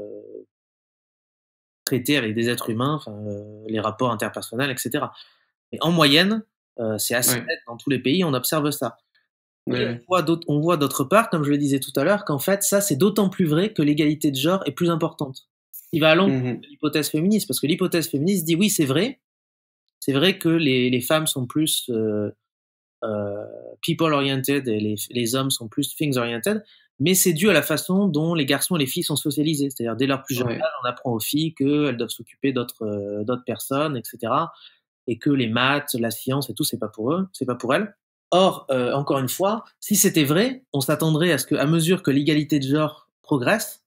traiter avec des êtres humains, les rapports interpersonnels, etc. Mais en moyenne, c'est assez net dans tous les pays, on observe ça. Et on voit d'autre part, comme je le disais tout à l'heure, qu'en fait, ça, c'est d'autant plus vrai que l'égalité de genre est plus importante. Il va à l'encontre de l'hypothèse féministe, parce que l'hypothèse féministe dit oui, c'est vrai que les femmes sont plus people-oriented et les hommes sont plus things-oriented, mais c'est dû à la façon dont les garçons et les filles sont socialisés. C'est-à-dire, dès leur plus jeune âge, on apprend aux filles qu'elles doivent s'occuper d'autres personnes, etc. Et que les maths, la science et tout, c'est pas pour eux, c'est pas pour elles. Or, encore une fois, si c'était vrai, on s'attendrait à ce qu'à mesure que l'égalité de genre progresse,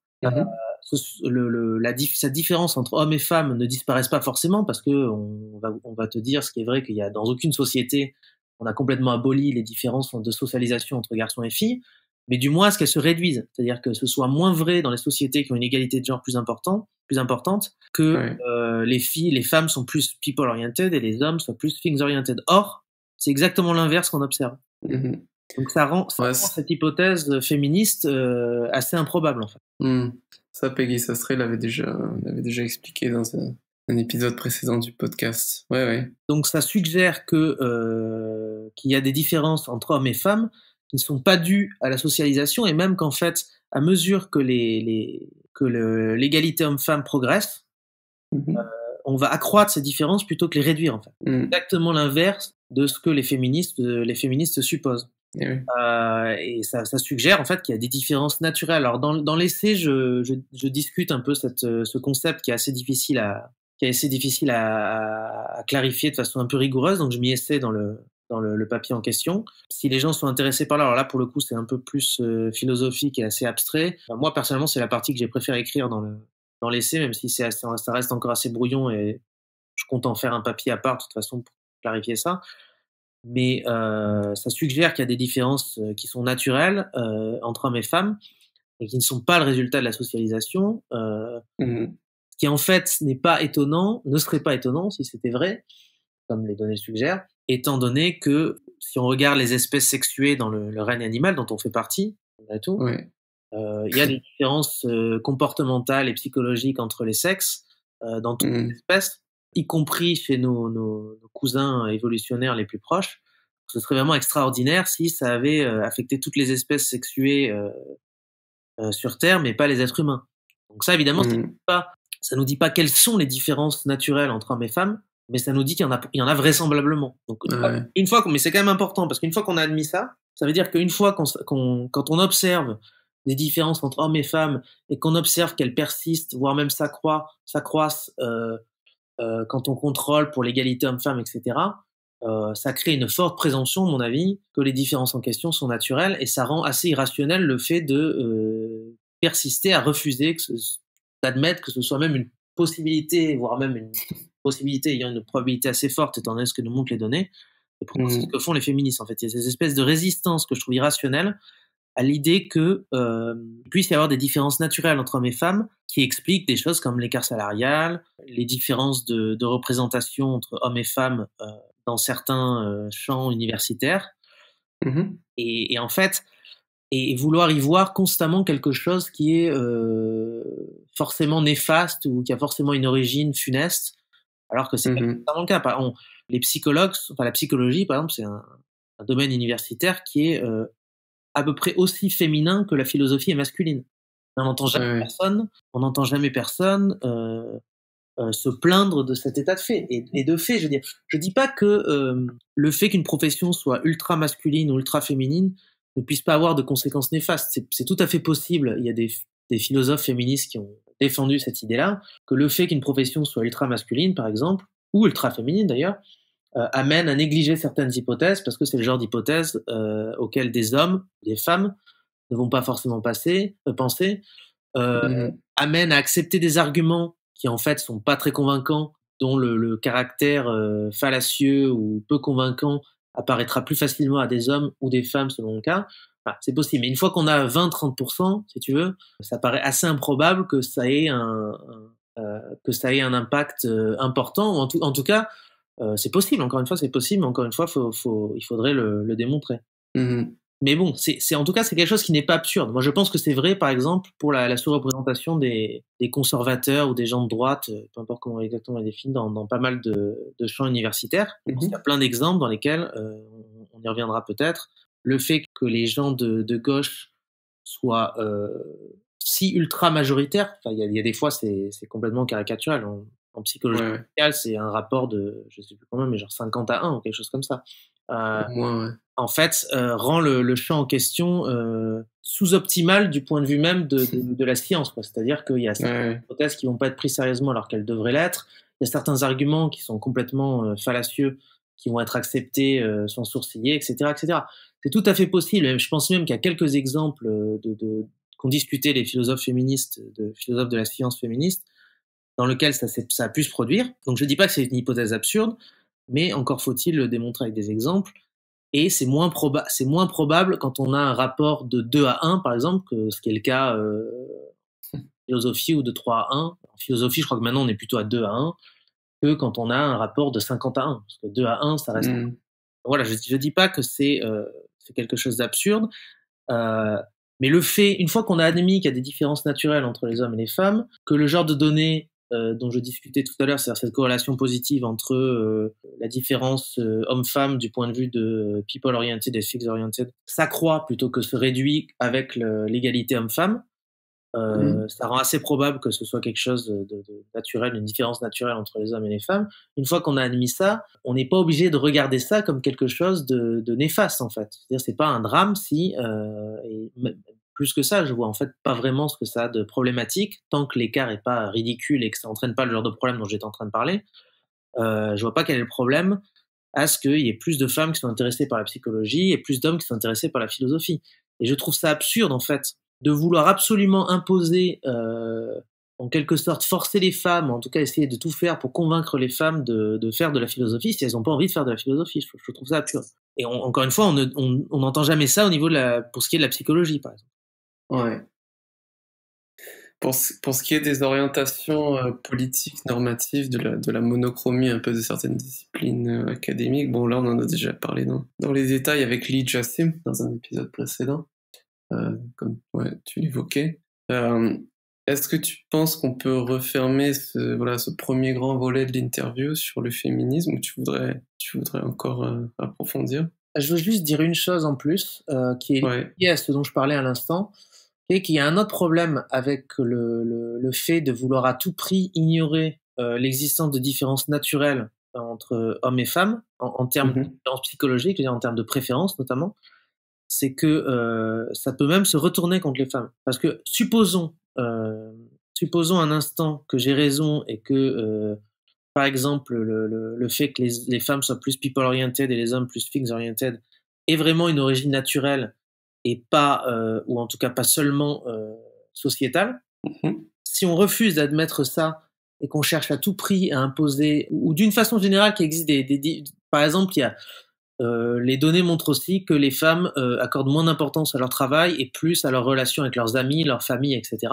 sa différence entre hommes et femmes ne disparaisse pas forcément, parce que on va te dire ce qui est vrai, qu'il y a dans aucune société, on a complètement aboli les différences de socialisation entre garçons et filles, mais du moins à ce qu'elles se réduisent. C'est-à-dire que ce soit moins vrai dans les sociétés qui ont une égalité de genre plus importante, que les femmes sont plus people-oriented et les hommes sont plus things-oriented. Or, c'est exactement l'inverse qu'on observe. Donc ça rend cette hypothèse féministe assez improbable, en fait. Ça, Peggy Sastre l'avait déjà expliqué dans un épisode précédent du podcast. Donc ça suggère qu'il y a des différences entre hommes et femmes qui ne sont pas dues à la socialisation, et même qu'en fait, à mesure que l'égalité homme-femme progresse, on va accroître ces différences plutôt que les réduire, en fait. Exactement l'inverse de ce que les féministes supposent. Et ça suggère en fait qu'il y a des différences naturelles. Alors dans l'essai, je discute un peu ce concept qui est assez difficile à clarifier de façon un peu rigoureuse, donc je m'y essaie dans le papier en question. Si les gens sont intéressés par là, alors là pour le coup c'est un peu plus philosophique et assez abstrait. Moi personnellement c'est la partie que j'ai préféré écrire dans l'essai, même si ça reste encore assez brouillon et je compte en faire un papier à part de toute façon pour clarifier ça. Mais ça suggère qu'il y a des différences qui sont naturelles entre hommes et femmes et qui ne sont pas le résultat de la socialisation, qui en fait ne serait pas étonnant si c'était vrai, comme les données suggèrent, étant donné que si on regarde les espèces sexuées dans le règne animal dont on fait partie, malgré tout, il y a des différences comportementales et psychologiques entre les sexes dans toutes les espèces, y compris chez nos cousins évolutionnaires les plus proches. Ce serait vraiment extraordinaire si ça avait affecté toutes les espèces sexuées sur Terre, mais pas les êtres humains. Donc ça, évidemment, ça nous dit pas quelles sont les différences naturelles entre hommes et femmes, mais ça nous dit qu'il y en a vraisemblablement. Donc, mais c'est quand même important, parce qu'une fois qu'on a admis ça, ça veut dire qu'une fois quand on observe les différences entre hommes et femmes et qu'on observe qu'elles persistent, voire même s'accroissent quand on contrôle pour l'égalité homme-femme, etc., ça crée une forte présomption, à mon avis, que les différences en question sont naturelles, et ça rend assez irrationnel le fait de persister à refuser d'admettre que ce soit même une possibilité, voire même une possibilité ayant une probabilité assez forte, étant donné ce que nous montrent les données. Et pourtant, c'est ce que font les féministes, en fait. Il y a ces espèces de résistance que je trouve irrationnelles à l'idée que puisse y avoir des différences naturelles entre hommes et femmes qui expliquent des choses comme l'écart salarial, les différences de représentation entre hommes et femmes dans certains champs universitaires, et en fait, et vouloir y voir constamment quelque chose qui est forcément néfaste ou qui a forcément une origine funeste, alors que c'est pas forcément le cas. Les psychologues, la psychologie, par exemple, c'est un domaine universitaire qui est à peu près aussi féminin que la philosophie est masculine. On n'entend jamais personne se plaindre de cet état de fait. Et de fait, je dis pas que le fait qu'une profession soit ultra masculine ou ultra féminine ne puisse pas avoir de conséquences néfastes. C'est tout à fait possible. Il y a des philosophes féministes qui ont défendu cette idée-là, que le fait qu'une profession soit ultra masculine, par exemple, ou ultra féminine d'ailleurs, amène à négliger certaines hypothèses parce que c'est le genre d'hypothèses auxquelles des hommes, des femmes ne vont pas forcément penser, amène à accepter des arguments qui en fait sont pas très convaincants, dont le caractère fallacieux ou peu convaincant apparaîtra plus facilement à des hommes ou des femmes selon le cas. Enfin, c'est possible. Mais une fois qu'on a 20-30%, si tu veux, ça paraît assez improbable que ça ait un impact important. En tout cas, c'est possible. Encore une fois, c'est possible. Mais encore une fois, il faudrait le démontrer. Mais bon, en tout cas, c'est quelque chose qui n'est pas absurde. Moi, je pense que c'est vrai, par exemple, pour la sous-représentation des conservateurs ou des gens de droite, peu importe comment exactement on les définit, dans pas mal de champs universitaires. Il y a plein d'exemples dans lesquels, on y reviendra peut-être, le fait que les gens de gauche soient si ultra majoritaires, il y a des fois, c'est complètement caricatural. En psychologie sociale, c'est un rapport de, je sais plus combien, mais genre 50-1 ou quelque chose comme ça. En fait, rend le champ en question sous-optimal du point de vue même de la science. C'est-à-dire qu'il y a certaines hypothèses qui vont pas être prises sérieusement alors qu'elles devraient l'être. Il y a certains arguments qui sont complètement fallacieux qui vont être acceptés sans sourciller, etc., etc. C'est tout à fait possible. Je pense même qu'il y a quelques exemples qu'ont discuté les philosophes féministes, philosophes de la science féministe, dans lequel ça a pu se produire. Donc je dis pas que c'est une hypothèse absurde, mais encore faut-il le démontrer avec des exemples. Et c'est moins probable quand on a un rapport de 2-1, par exemple, que ce qui est le cas en philosophie, ou de 3-1. En philosophie, je crois que maintenant on est plutôt à 2-1, que quand on a un rapport de 50-1. Parce que 2-1, ça reste... Voilà, je dis pas que c'est quelque chose d'absurde, mais le fait, une fois qu'on a admis qu'il y a des différences naturelles entre les hommes et les femmes, que le genre de données dont je discutais tout à l'heure, c'est-à-dire cette corrélation positive entre la différence homme-femme du point de vue de people-oriented et sex-oriented s'accroît plutôt que se réduit avec l'égalité homme-femme, ça rend assez probable que ce soit quelque chose de naturel, une différence naturelle entre les hommes et les femmes. Une fois qu'on a admis ça, on n'est pas obligé de regarder ça comme quelque chose de néfaste, en fait. C'est-à-dire, c'est pas un drame si, et plus que ça, je vois en fait pas vraiment ce que ça a de problématique, tant que l'écart est pas ridicule et que ça entraîne pas le genre de problème dont j'étais en train de parler. Je vois pas quel est le problème à ce qu'il y ait plus de femmes qui sont intéressées par la psychologie et plus d'hommes qui sont intéressés par la philosophie. Et je trouve ça absurde, en fait, de vouloir absolument imposer, en quelque sorte, forcer les femmes, en tout cas essayer de tout faire pour convaincre les femmes de faire de la philosophie si elles n'ont pas envie de faire de la philosophie. Je trouve ça absurde. Et encore une fois, on n'entend jamais ça au niveau pour ce qui est de la psychologie, par exemple. Ouais. Pour ce qui est des orientations politiques, normatives, de la monochromie un peu de certaines disciplines académiques, bon là on en a déjà parlé dans les détails avec Lee Jassim dans un épisode précédent, comme tu l'évoquais. Est-ce que tu penses qu'on peut refermer ce premier grand volet de l'interview sur le féminisme, ou tu voudrais encore approfondir? Je veux juste dire une chose en plus, qui est liée à ce dont je parlais à l'instant, et qu'il y a un autre problème avec le fait de vouloir à tout prix ignorer l'existence de différences naturelles entre hommes et femmes, en termes de différences psychologiques, en termes de préférences notamment, c'est que ça peut même se retourner contre les femmes. Parce que supposons un instant que j'ai raison et que, par exemple, le fait que les femmes soient plus people-oriented et les hommes plus fix-oriented ait vraiment une origine naturelle et pas, ou en tout cas pas seulement sociétale. Si on refuse d'admettre ça et qu'on cherche à tout prix à imposer, ou d'une façon générale qu'il existe par exemple, il y a les données montrent aussi que les femmes accordent moins d'importance à leur travail et plus à leurs relations avec leurs amis, leurs familles, etc.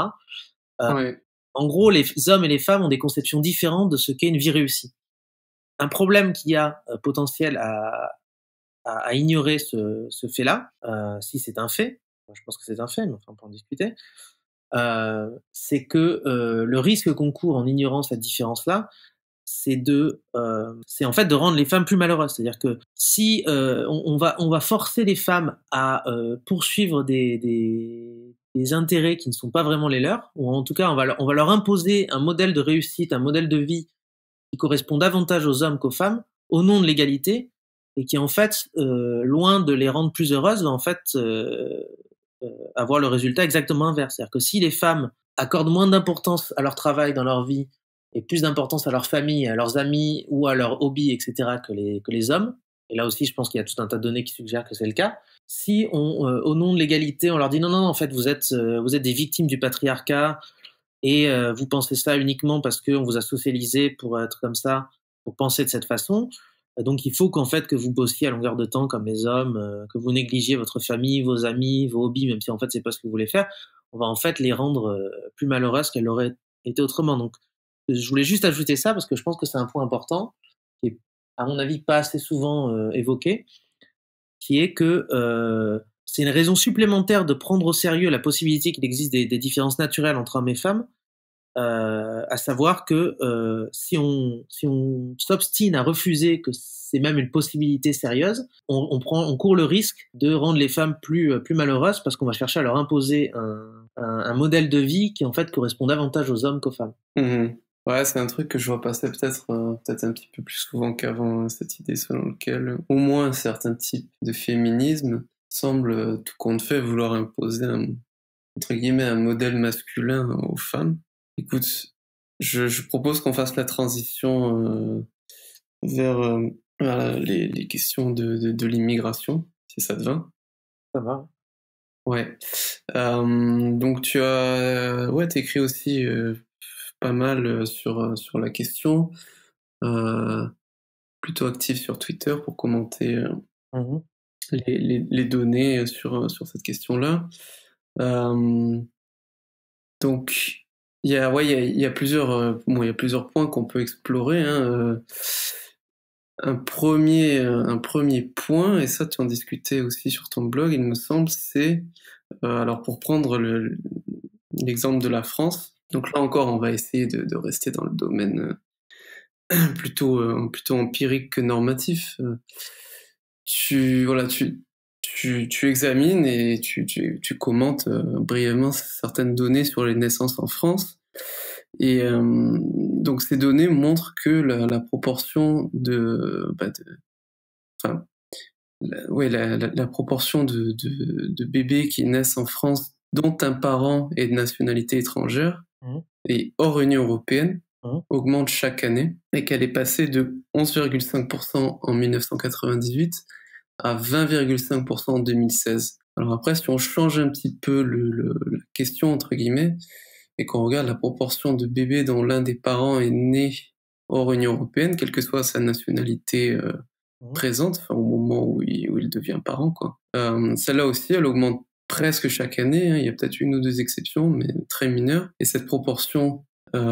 En gros, les hommes et les femmes ont des conceptions différentes de ce qu'est une vie réussie. Un problème qu'il y a potentiel à ignorer ce fait-là, si c'est un fait, je pense que c'est un fait, mais enfin, on peut en discuter, c'est que le risque qu'on court en ignorant cette différence-là, c'est en fait de rendre les femmes plus malheureuses. C'est-à-dire que si on va forcer les femmes à poursuivre des des intérêts qui ne sont pas vraiment les leurs, ou en tout cas on va leur imposer un modèle de réussite, un modèle de vie qui correspond davantage aux hommes qu'aux femmes, au nom de l'égalité, et qui en fait, loin de les rendre plus heureuses, va en fait avoir le résultat exactement inverse. C'est-à-dire que si les femmes accordent moins d'importance à leur travail dans leur vie et plus d'importance à leur famille, à leurs amis ou à leurs hobbies, etc., que les hommes, et là aussi je pense qu'il y a tout un tas de données qui suggèrent que c'est le cas, si au nom de l'égalité, on leur dit non, non, non, en fait, vous êtes des victimes du patriarcat et vous pensez ça uniquement parce qu'on vous a socialisé pour être comme ça, pour penser de cette façon, donc il faut qu'en fait que vous bossiez à longueur de temps comme les hommes, que vous négligiez votre famille, vos amis, vos hobbies, même si en fait c'est pas ce que vous voulez faire, on va en fait les rendre plus malheureuses qu'elles l'auraient été autrement. Donc je voulais juste ajouter ça parce que je pense que c'est un point important qui est à mon avis pas assez souvent évoqué, qui est que c'est une raison supplémentaire de prendre au sérieux la possibilité qu'il existe des différences naturelles entre hommes et femmes, à savoir que si on s'obstine à refuser que c'est même une possibilité sérieuse, on court le risque de rendre les femmes plus malheureuses parce qu'on va chercher à leur imposer un modèle de vie qui en fait correspond davantage aux hommes qu'aux femmes. Ouais, c'est un truc que je vois passer peut-être un petit peu plus souvent qu'avant, cette idée selon laquelle au moins un certain type de féminisme semble tout compte fait vouloir imposer entre guillemets un modèle masculin aux femmes. Écoute, je propose qu'on fasse la transition vers les questions de l'immigration, si ça te va. Ça va. Ouais. Donc t'écris aussi pas mal sur la question, plutôt actif sur Twitter pour commenter les données sur cette question-là. Donc il y a plusieurs points qu'on peut explorer, hein. Un premier point, et ça tu en discutais aussi sur ton blog, il me semble, c'est alors pour prendre l'exemple de la France. Donc là encore, on va essayer de rester dans le domaine plutôt empirique que normatif. Tu examines et tu commentes brièvement certaines données sur les naissances en France. Et donc ces données montrent que la proportion la proportion de bébés qui naissent en France dont un parent est de nationalité étrangère et hors Union européenne augmente chaque année, et qu'elle est passée de 11,5% en 1998 à 20,5% en 2016. Alors après, si on change un petit peu la question, entre guillemets, et qu'on regarde la proportion de bébés dont l'un des parents est né hors Union européenne, quelle que soit sa nationalité présente, au moment où il devient parent, quoi. Celle-là aussi, elle augmente presque chaque année, hein. Il y a peut-être une ou deux exceptions, mais très mineures. Et cette proportion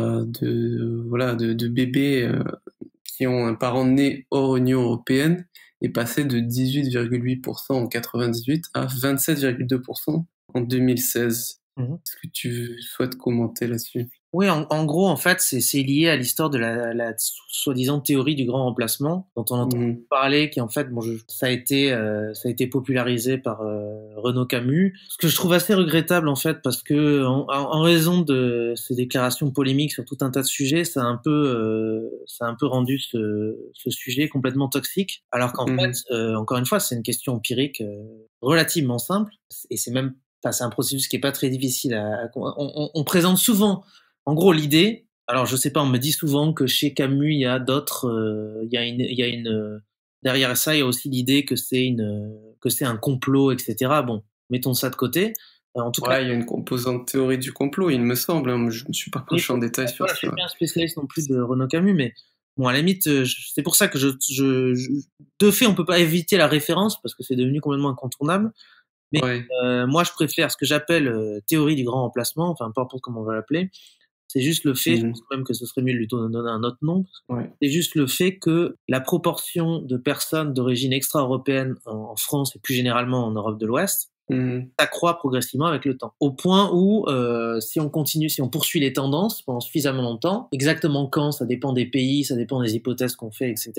de bébés qui ont un parent né hors Union européenne est passée de 18,8% en 98 à 27,2% en 2016. Est-ce que tu souhaites commenter là-dessus? Oui, en gros, en fait, c'est lié à l'histoire de la soi-disant théorie du grand remplacement, dont on entend parler, qui en fait, ça a été popularisé par Renaud Camus. Ce que je trouve assez regrettable, en fait, parce que en raison de ces déclarations polémiques sur tout un tas de sujets, ça a un peu rendu ce sujet complètement toxique. Alors qu'en fait, encore une fois, c'est une question empirique relativement simple, et c'est un processus qui est pas très difficile on présente souvent, en gros, l'idée, alors je sais pas, on me dit souvent que chez Camus, il y a d'autres, derrière ça, il y a aussi l'idée que c'est un complot, etc. Bon, mettons ça de côté. En tout cas, il y a une composante théorie du complot, il me semble, hein. Je ne suis pas penché en détail sur ça. Je suis pas un spécialiste non plus de Renaud Camus, mais bon, à la limite, c'est pour ça que de fait, on peut pas éviter la référence parce que c'est devenu complètement incontournable. Mais moi, je préfère ce que j'appelle théorie du grand remplacement, enfin, peu importe comment on va l'appeler. C'est juste le fait, je pense même que ce serait mieux de lui donner un autre nom. C'est juste le fait que la proportion de personnes d'origine extra-européenne en France et plus généralement en Europe de l'Ouest s'accroît progressivement avec le temps. Au point où, si on poursuit les tendances pendant suffisamment longtemps, exactement quand, ça dépend des pays, ça dépend des hypothèses qu'on fait, etc.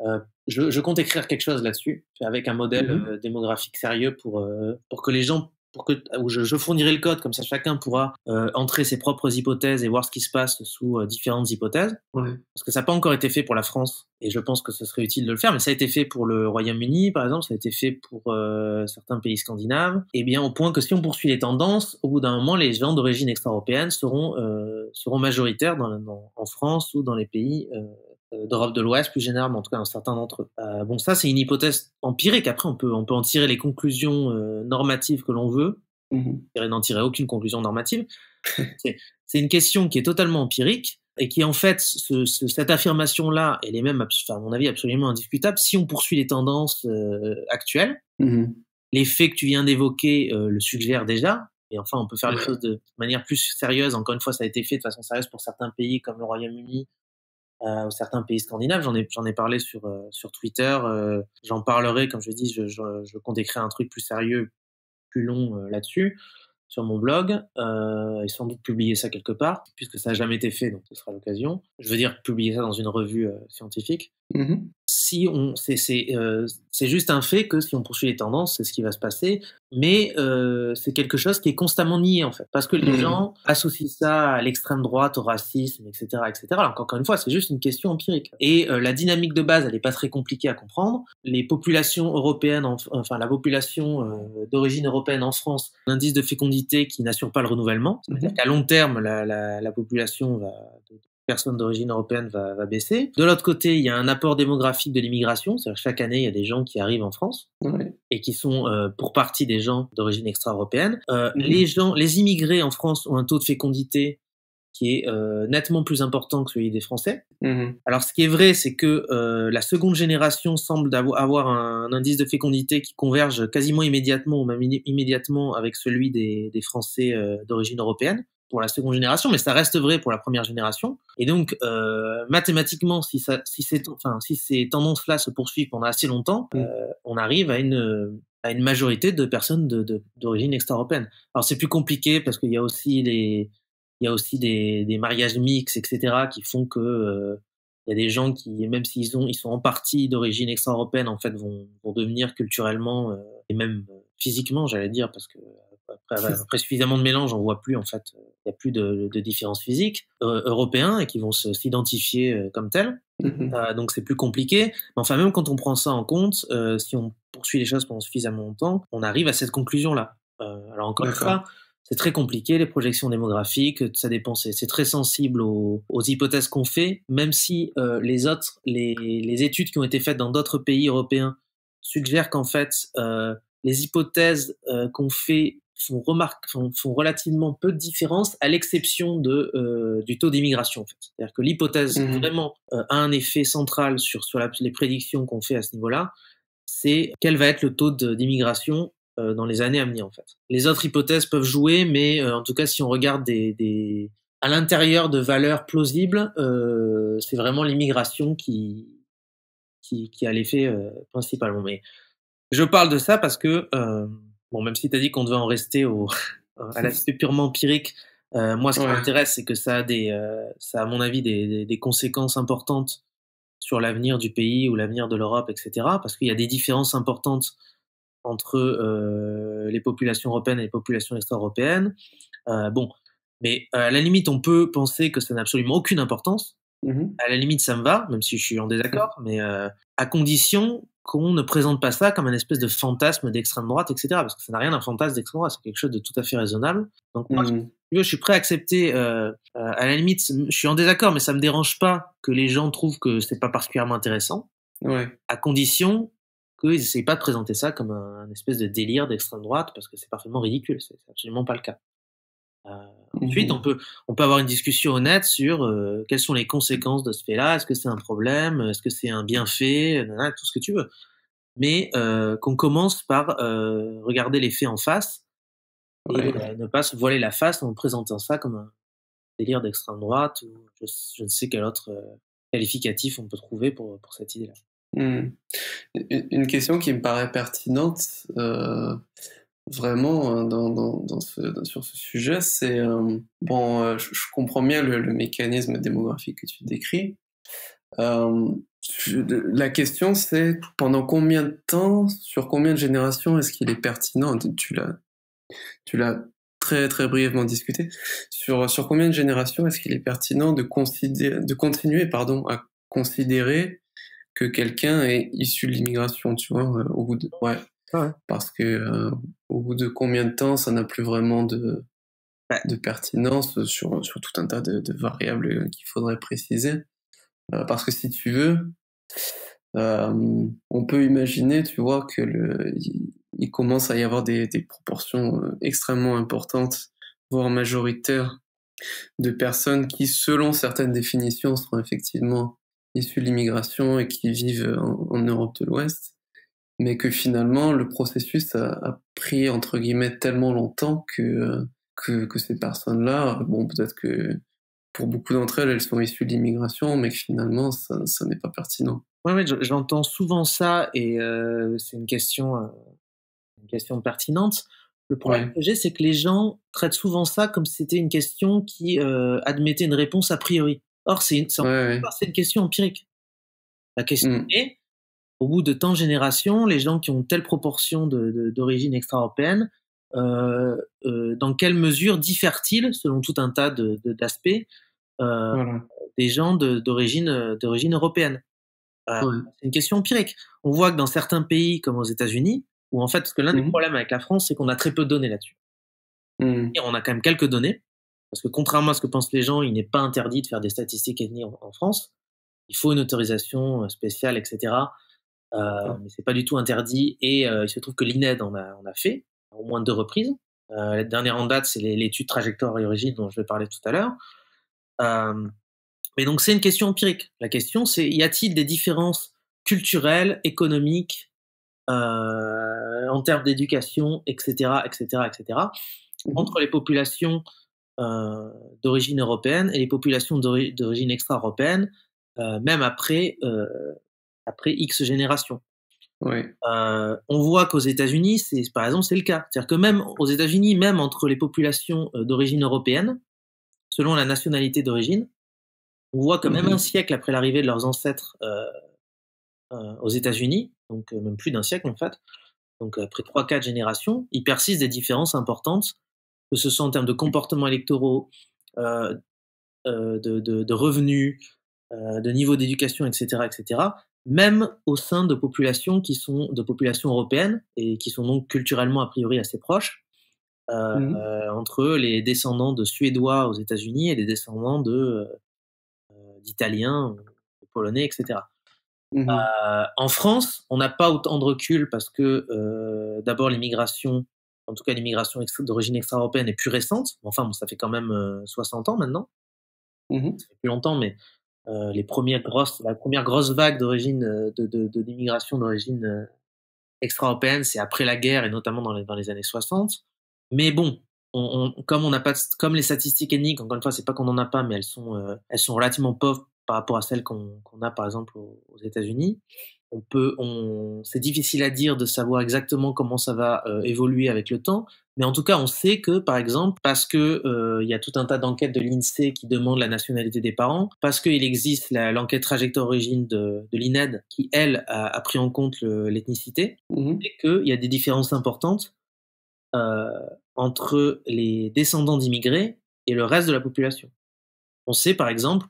Je compte écrire quelque chose là-dessus, avec un modèle démographique sérieux pour que les gens où je fournirai le code, comme ça chacun pourra entrer ses propres hypothèses et voir ce qui se passe sous différentes hypothèses. Ouais. Parce que ça n'a pas encore été fait pour la France, et je pense que ce serait utile de le faire, mais ça a été fait pour le Royaume-Uni, par exemple, ça a été fait pour certains pays scandinaves, et bien au point que si on poursuit les tendances, au bout d'un moment, les gens d'origine extra-européenne seront majoritaires en France ou dans les pays d'Europe de l'Ouest, plus généralement, en tout cas dans certains d'entre eux. Bon, ça, c'est une hypothèse empirique. Après, on peut en tirer les conclusions normatives que l'on veut. Et n'en tirer aucune conclusion normative. C'est une question qui est totalement empirique et qui, en fait, cette affirmation-là, elle est même, à mon avis, absolument indiscutable. Si on poursuit les tendances actuelles, les faits que tu viens d'évoquer le suggèrent déjà. Et enfin, on peut faire les choses de manière plus sérieuse. Encore une fois, ça a été fait de façon sérieuse pour certains pays comme le Royaume-Uni, ou certains pays scandinaves. J'en ai parlé sur Twitter. J'en parlerai, comme je dis, je compte écrire un truc plus sérieux, plus long là-dessus, sur mon blog, et sans doute publier ça quelque part, puisque ça n'a jamais été fait, donc ce sera l'occasion. Je veux dire, publier ça dans une revue scientifique. Si c'est juste un fait que si on poursuit les tendances, c'est ce qui va se passer, mais c'est quelque chose qui est constamment nié en fait, parce que les gens associent ça à l'extrême droite, au racisme, etc., etc. Alors encore une fois, c'est juste une question empirique. Et la dynamique de base, elle n'est pas très compliquée à comprendre. Les populations européennes, enfin la population d'origine européenne en France, l'indice de fécondité qui n'assure pas le renouvellement, c'est-à-dire qu'à long terme, la population personnes d'origine européenne va baisser. De l'autre côté, il y a un apport démographique de l'immigration, c'est-à-dire chaque année, il y a des gens qui arrivent en France et qui sont pour partie des gens d'origine extra-européenne. Les immigrés en France ont un taux de fécondité qui est nettement plus important que celui des Français. Alors, ce qui est vrai, c'est que la seconde génération semble avoir un indice de fécondité qui converge quasiment immédiatement, ou même immédiatement, avec celui des Français d'origine européenne, pour la seconde génération, mais ça reste vrai pour la première génération. Et donc, mathématiquement, si ces tendances-là se poursuivent pendant assez longtemps, on arrive à une majorité de personnes d'origine extra-européenne. Alors, c'est plus compliqué parce qu'il y a aussi des mariages mixtes, etc., qui font que il y a des gens qui, même s'ils sont en partie d'origine extra-européenne, en fait, vont devenir culturellement et même physiquement, j'allais dire, parce que après suffisamment de mélange, on voit plus, en fait, il n'y a plus de différence physique, européens, et qui vont s'identifier comme tels. Donc c'est plus compliqué. Mais enfin, même quand on prend ça en compte, si on poursuit les choses pendant suffisamment longtemps, on arrive à cette conclusion-là. Alors encore une fois, c'est très compliqué, les projections démographiques, ça dépend, c'est très sensible aux hypothèses qu'on fait, même si les études qui ont été faites dans d'autres pays européens suggèrent qu'en fait, les hypothèses qu'on fait font relativement peu de différence, à l'exception du taux d'immigration. En fait. C'est-à-dire que l'hypothèse vraiment a un effet central sur les prédictions qu'on fait à ce niveau-là, c'est quel va être le taux d'immigration dans les années à venir, en fait. Les autres hypothèses peuvent jouer, mais en tout cas, si on regarde à l'intérieur de valeurs plausibles, c'est vraiment l'immigration qui a l'effet principalement. Mais je parle de ça parce que, même si tu as dit qu'on devait en rester à l'aspect purement empirique, moi, ce qui m'intéresse, c'est que ça a, à mon avis, des conséquences importantes sur l'avenir du pays ou l'avenir de l'Europe, etc. Parce qu'il y a des différences importantes entre les populations européennes et les populations extra-européennes. Mais à la limite, on peut penser que ça n'a absolument aucune importance. À la limite, ça me va, même si je suis en désaccord, mais à condition qu'on ne présente pas ça comme un espèce de fantasme d'extrême droite, etc. Parce que ça n'a rien d'un fantasme d'extrême droite, c'est quelque chose de tout à fait raisonnable. Donc moi, je suis prêt à accepter, à la limite, je suis en désaccord, mais ça me dérange pas que les gens trouvent que c'est pas particulièrement intéressant, à condition qu'ils n'essayent pas de présenter ça comme un espèce de délire d'extrême droite, parce que c'est parfaitement ridicule, c'est absolument pas le cas. Ensuite, on peut avoir une discussion honnête sur quelles sont les conséquences de ce fait-là. Est-ce que c'est un problème? Est-ce que c'est un bienfait? Tout ce que tu veux. Mais qu'on commence par regarder les faits en face et ne pas se voiler la face en présentant ça comme un délire d'extrême droite ou je ne sais quel autre qualificatif on peut trouver pour cette idée-là. Une question qui me paraît pertinente vraiment sur ce sujet, c'est je comprends bien le mécanisme démographique que tu décris. La question, c'est pendant combien de temps, sur combien de générations est-ce qu'il est pertinent, tu l'as Tu l'as très très brièvement discuté. Sur combien de générations est-ce qu'il est pertinent de continuer à considérer que quelqu'un est issu de l'immigration, tu vois, au bout de, ouais, Ouais. parce que au bout de combien de temps ça n'a plus vraiment Ouais. de pertinence sur tout un tas de variables qu'il faudrait préciser. Parce que si tu veux, on peut imaginer, tu vois, que il commence à y avoir des proportions extrêmement importantes, voire majoritaires, de personnes qui, selon certaines définitions, seront effectivement issues de l'immigration et qui vivent en Europe de l'Ouest, mais que finalement le processus a pris entre guillemets tellement longtemps que ces personnes-là, bon, peut-être que pour beaucoup d'entre elles, elles sont issues de l'immigration, mais que finalement ça n'est pas pertinent. Ouais, j'entends souvent ça et c'est une question pertinente. Le problème Ouais, que j'ai, c'est que les gens traitent souvent ça comme si c'était une question qui admettait une réponse a priori. Or, ouais, ouais. c'est une question empirique. La question Mm. est, au bout de tant de générations, les gens qui ont telle proportion d'origine extra-européenne, dans quelle mesure diffèrent-ils, selon tout un tas d'aspects, euh, Voilà. des gens d'origine européenne? Ouais. C'est une question empirique. On voit que dans certains pays, comme aux États-Unis, où en fait, parce que l'un des Mhm. problèmes avec la France, c'est qu'on a très peu de données là-dessus. Mm. Et on a quand même quelques données, parce que contrairement à ce que pensent les gens, il n'est pas interdit de faire des statistiques ethniques en France. Il faut une autorisation spéciale, etc. D'accord. Mais c'est pas du tout interdit. Et il se trouve que l'INED en a fait au moins 2 reprises. La dernière en date, c'est l'étude trajectoire et origine dont je vais parler tout à l'heure. Euh, mais donc c'est une question empirique. La question, c'est y a-t-il des différences culturelles, économiques, en termes d'éducation, etc., etc., etc., Mhm. entre les populations d'origine européenne et les populations d'origine extra-européenne, même après X générations. Ouais. On voit qu'aux États-Unis, par exemple, c'est le cas. C'est-à-dire que même aux États-Unis, même entre les populations d'origine européenne, selon la nationalité d'origine, on voit que même un Mhm. siècle après l'arrivée de leurs ancêtres aux États-Unis, donc même plus d'un siècle en fait, donc après 3, 4 générations, il persiste des différences importantes, que ce soit en termes de comportements électoraux, euh, de revenus, de niveau d'éducation, etc., etc., même au sein de populations qui sont de populations européennes et qui sont donc culturellement a priori assez proches, Mhm. entre les descendants de Suédois aux États-Unis et les descendants d'Italiens, de Polonais, etc. Mhm. En France, on n'a pas autant de recul parce que d'abord l'immigration, en tout cas l'immigration d'origine extra-européenne est plus récente. Enfin, bon, ça fait quand même 60 ans maintenant. Mhm. Ça fait plus longtemps, mais la première grosse vague d'origine d'immigration d'origine extra-européenne, c'est après la guerre et notamment dans les années 60. Mais bon, comme on n'a pas, comme les statistiques ethniques, encore une fois, c'est pas qu'on n'en a pas, mais elles sont relativement pauvres par rapport à celles qu'on a par exemple aux États-Unis. C'est difficile à dire de savoir exactement comment ça va évoluer avec le temps, mais en tout cas, on sait que, par exemple, parce que il y a tout un tas d'enquêtes de l'INSEE qui demandent la nationalité des parents, parce qu'il existe l'enquête trajectoire origine de l'INED qui, elle, a pris en compte l'ethnicité, Mhm. et qu'il y a des différences importantes euh, entre les descendants d'immigrés et le reste de la population. On sait, par exemple,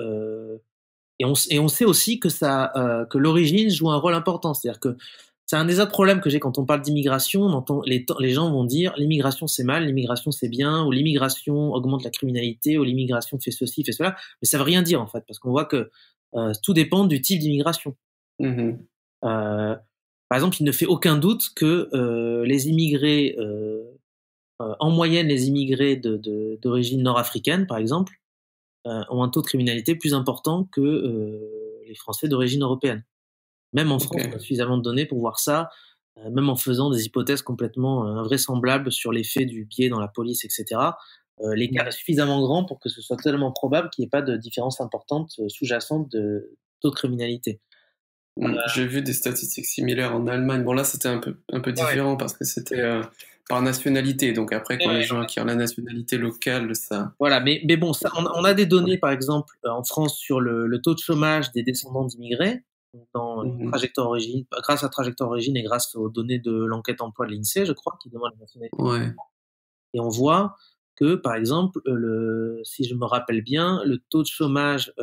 et on sait aussi que l'origine joue un rôle important. C'est-à-dire que c'est un des autres problèmes que j'ai quand on parle d'immigration. Les gens vont dire l'immigration c'est mal, l'immigration c'est bien, ou l'immigration augmente la criminalité, ou l'immigration fait ceci, fait cela. Mais ça veut rien dire en fait, parce qu'on voit que tout dépend du type d'immigration. Mhm. Euh, Par exemple, il ne fait aucun doute que les immigrés, en moyenne, les immigrés d'origine nord-africaine, par exemple, ont un taux de criminalité plus important que les Français d'origine européenne. Même en Ok. France, on a suffisamment de données pour voir ça, même en faisant des hypothèses complètement invraisemblables sur l'effet du biais dans la police, etc. L'écart est Mhm. suffisamment grand pour que ce soit tellement probable qu'il n'y ait pas de différence importante sous-jacente de taux de criminalité. J'ai vu des statistiques similaires en Allemagne. Bon, là, c'était un peu Ouais, différent parce que c'était par nationalité. Donc après, ouais, quand les ouais. gens acquièrent la nationalité locale, ça... Voilà, mais bon, ça, on a des Ouais. données, par exemple, en France, sur le taux de chômage des descendants d'immigrés. dans Mhm. Trajectoire Origine, grâce à Trajectoire Origine et grâce aux données de l'enquête emploi de l'INSEE, je crois, qui demande la nationalité. Ouais. Et on voit que, par exemple, si je me rappelle bien, le taux de chômage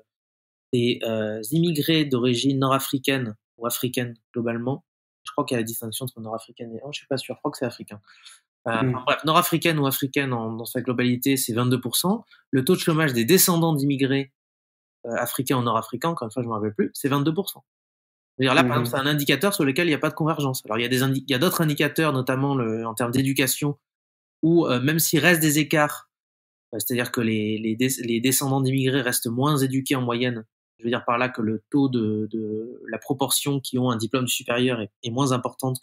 des immigrés d'origine nord-africaine ou africaine globalement, je crois qu'il y a la distinction entre nord-africaine et... Oh, je suis pas sûr, je crois que c'est africain. Enfin, Mhm. bref, nord-africaine ou africaine dans sa globalité, c'est 22%. Le taux de chômage des descendants d'immigrés africains ou nord-africains, encore une fois, je ne me rappelle plus, c'est 22%. C'est-à-dire là, par exemple, c'est Mhm. un indicateur sur lequel il n'y a pas de convergence. Alors, il y a d'autres indicateurs, notamment en termes d'éducation, où même s'il reste des écarts, c'est-à-dire que les descendants d'immigrés restent moins éduqués en moyenne. Je veux dire par là que le taux de la proportion qui ont un diplôme supérieur est moins importante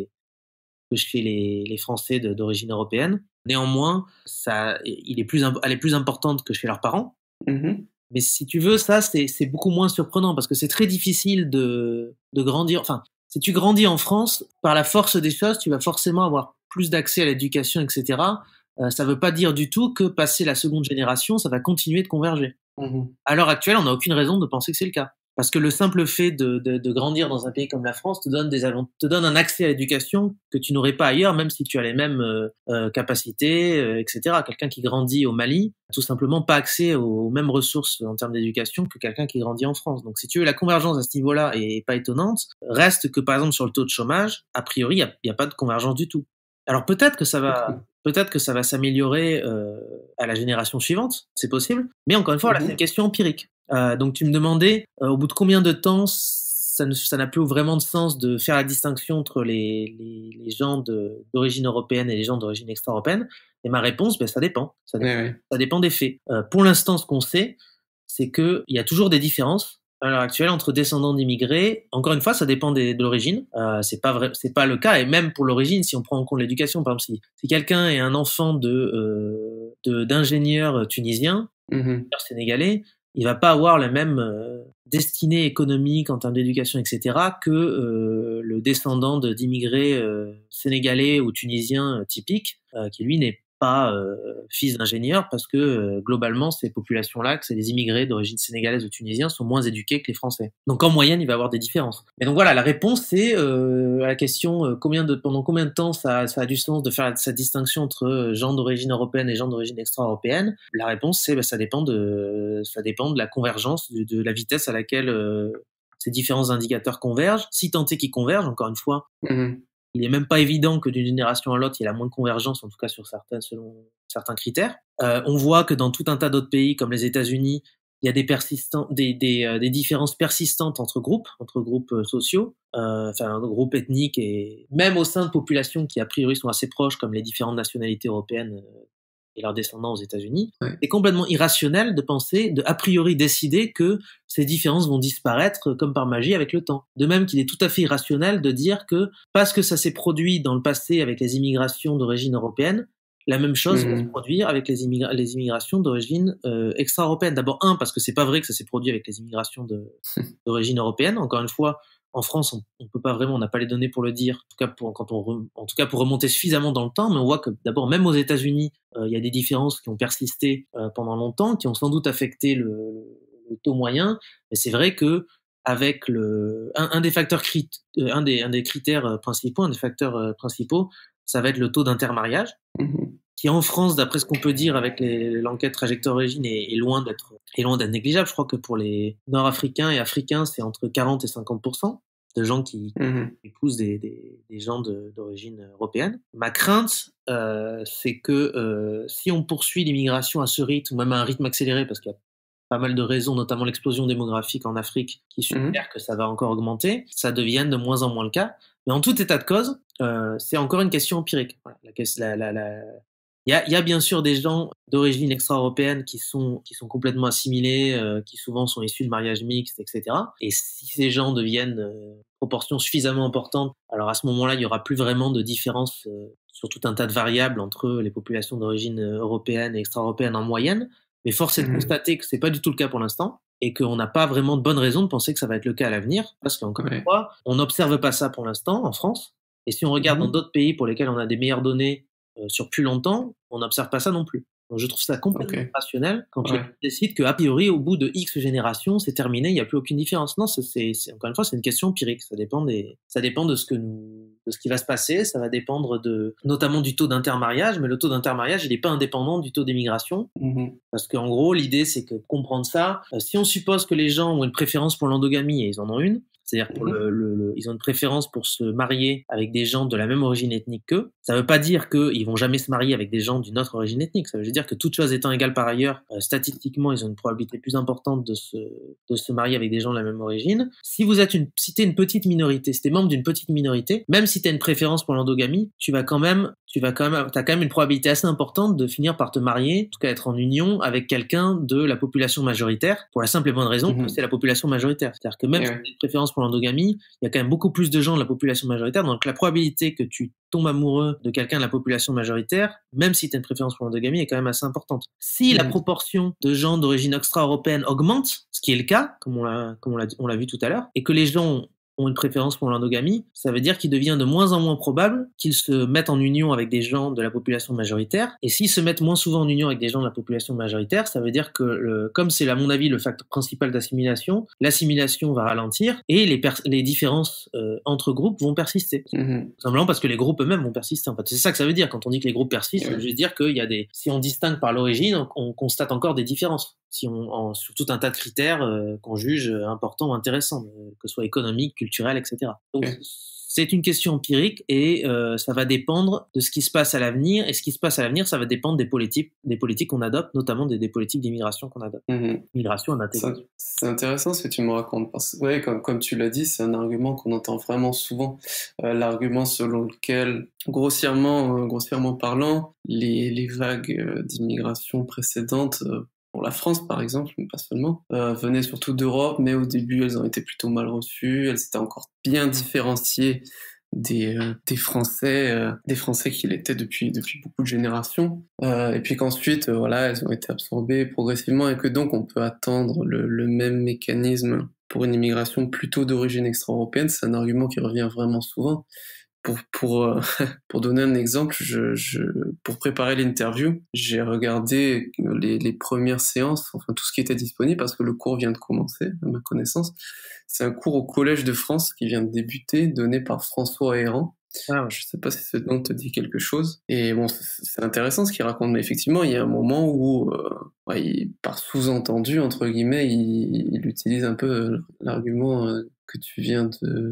que chez les Français d'origine européenne. Néanmoins, elle est plus importante que chez leurs parents. Mhm. Mais si tu veux, ça, c'est beaucoup moins surprenant parce que c'est très difficile de grandir. Enfin, si tu grandis en France, par la force des choses, tu vas forcément avoir plus d'accès à l'éducation, etc. Ça ne veut pas dire du tout que passer la seconde génération, ça va continuer de converger. Mhm. À l'heure actuelle, on n'a aucune raison de penser que c'est le cas. Parce que le simple fait de grandir dans un pays comme la France te donne un accès à l'éducation que tu n'aurais pas ailleurs, même si tu as les mêmes capacités, etc. Quelqu'un qui grandit au Mali n'a tout simplement pas accès aux mêmes ressources en termes d'éducation que quelqu'un qui grandit en France. Donc si tu veux, la convergence à ce niveau-là est pas étonnante. Reste que par exemple sur le taux de chômage, a priori, il y a pas de convergence du tout. Alors peut-être que ça va s'améliorer à la génération suivante, c'est possible. Mais encore une fois, là, c'est une Mhm. question empirique. Donc tu me demandais au bout de combien de temps ça n'a plus vraiment de sens de faire la distinction entre les gens d'origine européenne et les gens d'origine extra-européenne. Et ma réponse, ben, ça dépend. Ouais, ouais. Ça dépend des faits. Pour l'instant, ce qu'on sait, c'est qu'il y a toujours des différences à l'heure actuelle entre descendants d'immigrés. Encore une fois, ça dépend de l'origine. C'est pas le cas. Et même pour l'origine, si on prend en compte l'éducation, par exemple, si quelqu'un est un enfant d'ingénieur tunisien, Mhm. sénégalais, il va pas avoir la même destinée économique en termes d'éducation, etc., que le descendant d'immigrés sénégalais ou tunisiens typiques, qui lui n'est pas fils d'ingénieur, parce que globalement, ces populations-là, que c'est des immigrés d'origine sénégalaise ou tunisienne, sont moins éduqués que les Français. Donc en moyenne, il va y avoir des différences. Et donc voilà, la réponse, c'est à la question pendant combien de temps ça a du sens de faire cette distinction entre gens d'origine européenne et gens d'origine extra-européenne. La réponse, c'est ça dépend de la convergence, de la vitesse à laquelle ces différents indicateurs convergent. Si tant est qu'ils convergent, encore une fois, Mhm. il n'est même pas évident que d'une génération à l'autre, il y ait la moindre convergence, en tout cas selon certains critères. On voit que dans tout un tas d'autres pays, comme les États-Unis, il y a des différences persistantes entre groupes sociaux, enfin groupes ethniques et même au sein de populations qui a priori sont assez proches, comme les différentes nationalités européennes et leurs descendants aux États-Unis. Ouais. C'est complètement irrationnel de penser, de a priori décider que ces différences vont disparaître comme par magie avec le temps. De même qu'il est tout à fait irrationnel de dire que parce que ça s'est produit dans le passé avec les immigrations d'origine européenne, la même chose va se Mhm. produire avec les immigrations d'origine extra-européenne. D'abord, parce que c'est pas vrai que ça s'est produit avec les immigrations d'origine européenne. Encore une fois, en France, on peut pas vraiment, on n'a pas les données pour le dire, en tout cas en tout cas pour remonter suffisamment dans le temps, mais on voit que d'abord, même aux États-Unis, il y a des différences qui ont persisté pendant longtemps, qui ont sans doute affecté le taux moyen. Mais c'est vrai que avec un des facteurs un des critères principaux, un des facteurs principaux, ça va être le taux d'intermariage, Mhm. qui en France, d'après ce qu'on peut dire avec l'enquête trajectoire origine, est loin d'être négligeable. Je crois que pour les Nord-Africains et Africains, c'est entre 40 et 50% de gens qui Mhm. épousent des gens d'origine européenne. Ma crainte, c'est que si on poursuit l'immigration à ce rythme, ou même à un rythme accéléré, parce qu'il y a pas mal de raisons, notamment l'explosion démographique en Afrique, qui Mhm. suggère que ça va encore augmenter, ça devienne de moins en moins le cas. Mais en tout état de cause, c'est encore une question empirique. Voilà, il y a bien sûr des gens d'origine extra-européenne qui sont complètement assimilés, qui souvent sont issus de mariages mixtes, etc. Et si ces gens deviennent proportion suffisamment importante, alors à ce moment-là, il n'y aura plus vraiment de différence sur tout un tas de variables entre les populations d'origine européenne et extra-européenne en moyenne. Mais force est de Mhm. constater que c'est pas du tout le cas pour l'instant et qu'on n'a pas vraiment de bonnes raisons de penser que ça va être le cas à l'avenir, parce qu'encore une Ouais. fois, on n'observe pas ça pour l'instant en France. Et si on regarde dans Mhm. d'autres pays pour lesquels on a des meilleures données sur plus longtemps, on n'observe pas ça non plus. Donc je trouve ça complètement Ok. rationnel quand les Ouais. gens décident qu'a priori, au bout de X générations, c'est terminé, il n'y a plus aucune différence. Non, encore une fois, c'est une question empirique. Ça dépend de de ce qui va se passer. Ça va dépendre notamment du taux d'intermariage, mais le taux d'intermariage, il n'est pas indépendant du taux d'émigration. Mhm. Parce qu'en gros, l'idée, c'est que comprendre ça, si on suppose que les gens ont une préférence pour l'endogamie, et ils en ont une, c'est-à-dire pour ils ont une préférence pour se marier avec des gens de la même origine ethnique qu'eux, ça ne veut pas dire qu'ils vont jamais se marier avec des gens d'une autre origine ethnique. Ça veut dire que toutes choses étant égales par ailleurs, statistiquement, ils ont une probabilité plus importante de se marier avec des gens de la même origine. Si t'es une petite minorité, si t'es membre d'une petite minorité, même si t'as une préférence pour l'endogamie, t'as quand même une probabilité assez importante de finir par te marier, en tout cas être en union avec quelqu'un de la population majoritaire, pour la simple et bonne raison que c'est la population majoritaire. C'est-à-dire que même si tu as une préférence pour l'endogamie, il y a quand même beaucoup plus de gens de la population majoritaire, donc la probabilité que tu tombes amoureux de quelqu'un de la population majoritaire, même si tu as une préférence pour l'endogamie, est quand même assez importante. Si la proportion de gens d'origine extra-européenne augmente, ce qui est le cas, comme on l'a vu tout à l'heure, et que les gens ont une préférence pour l'endogamie, ça veut dire qu'il devient de moins en moins probable qu'ils se mettent en union avec des gens de la population majoritaire. Et s'ils se mettent moins souvent en union avec des gens de la population majoritaire, ça veut dire que, comme c'est à mon avis le facteur principal d'assimilation, l'assimilation va ralentir et les différences entre groupes vont persister. Simplement parce que les groupes eux-mêmes vont persister. En fait, c'est ça que ça veut dire. Quand on dit que les groupes persistent, ça veut juste dire qu'il y a si on distingue par l'origine, on constate encore des différences. Sur tout un tas de critères qu'on juge importants ou intéressants, que ce soit économique, culturel, etc. Donc, c'est une question empirique et ça va dépendre de ce qui se passe à l'avenir. Et ce qui se passe à l'avenir, ça va dépendre des politiques qu'on adopte, notamment des politiques d'immigration qu'on adopte. Migration en intégration. C'est intéressant ce que tu me racontes. Comme tu l'as dit, c'est un argument qu'on entend vraiment souvent. L'argument selon lequel, grossièrement parlant, les vagues d'immigration précédentes, pour la France par exemple, mais pas seulement, venaient surtout d'Europe, mais au début elles ont été plutôt mal reçues, elles étaient encore bien différenciées des Français qui l'étaient depuis beaucoup de générations, et puis qu'ensuite elles ont été absorbées progressivement et que donc on peut attendre le même mécanisme pour une immigration plutôt d'origine extra-européenne. C'est un argument qui revient vraiment souvent. Pour donner un exemple, pour préparer l'interview, j'ai regardé les premières séances, enfin tout ce qui était disponible, parce que le cours vient de commencer, à ma connaissance. C'est un cours au Collège de France qui vient de débuter, donné par François Héran. Ah ouais. Je sais pas si ce nom te dit quelque chose. Et bon, c'est intéressant ce qu'il raconte, mais effectivement, il y a un moment où, par sous-entendu, entre guillemets, il utilise un peu l'argument que tu viens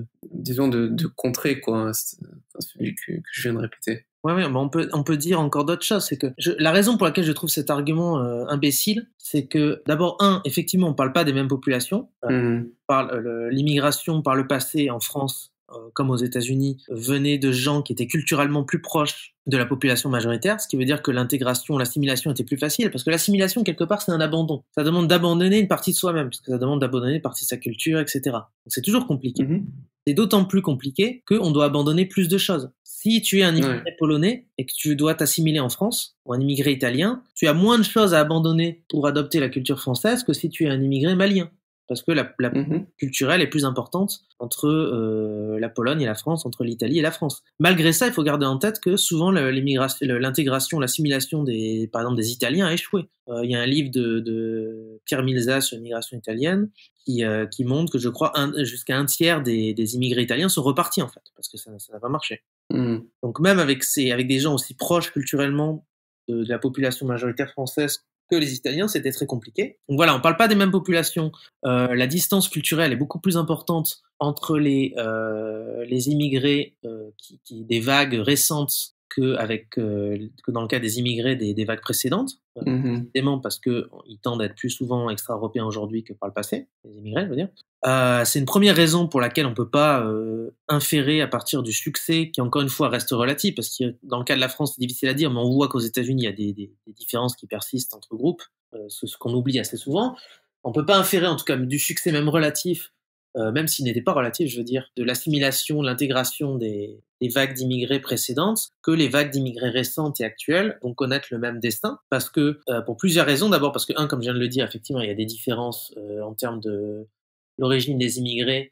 de contrer, quoi, celui que je viens de répéter. Ouais, mais on peut dire encore d'autres choses. C'est que la raison pour laquelle je trouve cet argument imbécile, c'est que d'abord, effectivement, on parle pas des mêmes populations. L'immigration par le passé en France, comme aux États-Unis, venait de gens qui étaient culturellement plus proches de la population majoritaire, ce qui veut dire que l'assimilation était plus facile, parce que l'assimilation, quelque part, c'est un abandon. Ça demande d'abandonner une partie de soi-même, parce que ça demande d'abandonner une partie de sa culture, etc. Donc c'est toujours compliqué. C'est d'autant plus compliqué qu'on doit abandonner plus de choses. Si tu es un immigré polonais et que tu dois t'assimiler en France, ou un immigré italien, tu as moins de choses à abandonner pour adopter la culture française que si tu es un immigré malien. Parce que la culturelle est plus importante entre la Pologne et la France, entre l'Italie et la France. Malgré ça, il faut garder en tête que souvent l'intégration, l'assimilation par exemple des Italiens a échoué. Il y a un livre de Pierre Milza sur l'immigration italienne qui montre que je crois jusqu'à un tiers des immigrés italiens sont repartis en fait, parce que ça n'a pas marché. Donc même avec des gens aussi proches culturellement de la population majoritaire française que les Italiens, c'était très compliqué. Donc voilà, on parle pas des mêmes populations. La distance culturelle est beaucoup plus importante entre les immigrés des vagues récentes que dans le cas des immigrés des vagues précédentes. Évidemment parce qu'ils tendent à être plus souvent extra-européens aujourd'hui que par le passé, les immigrés, je veux dire. C'est une première raison pour laquelle on ne peut pas inférer à partir du succès, qui encore une fois reste relatif, parce que dans le cas de la France, c'est difficile à dire, mais on voit qu'aux États-Unis, il y a des différences qui persistent entre groupes, ce qu'on oublie assez souvent. On ne peut pas inférer, en tout cas, du succès même relatif, même s'il n'était pas relatif, je veux dire, de l'assimilation, l'intégration des vagues d'immigrés précédentes, que les vagues d'immigrés récentes et actuelles vont connaître le même destin, parce que, pour plusieurs raisons. D'abord parce que, comme je viens de le dire, effectivement, il y a des différences en termes de l'origine des immigrés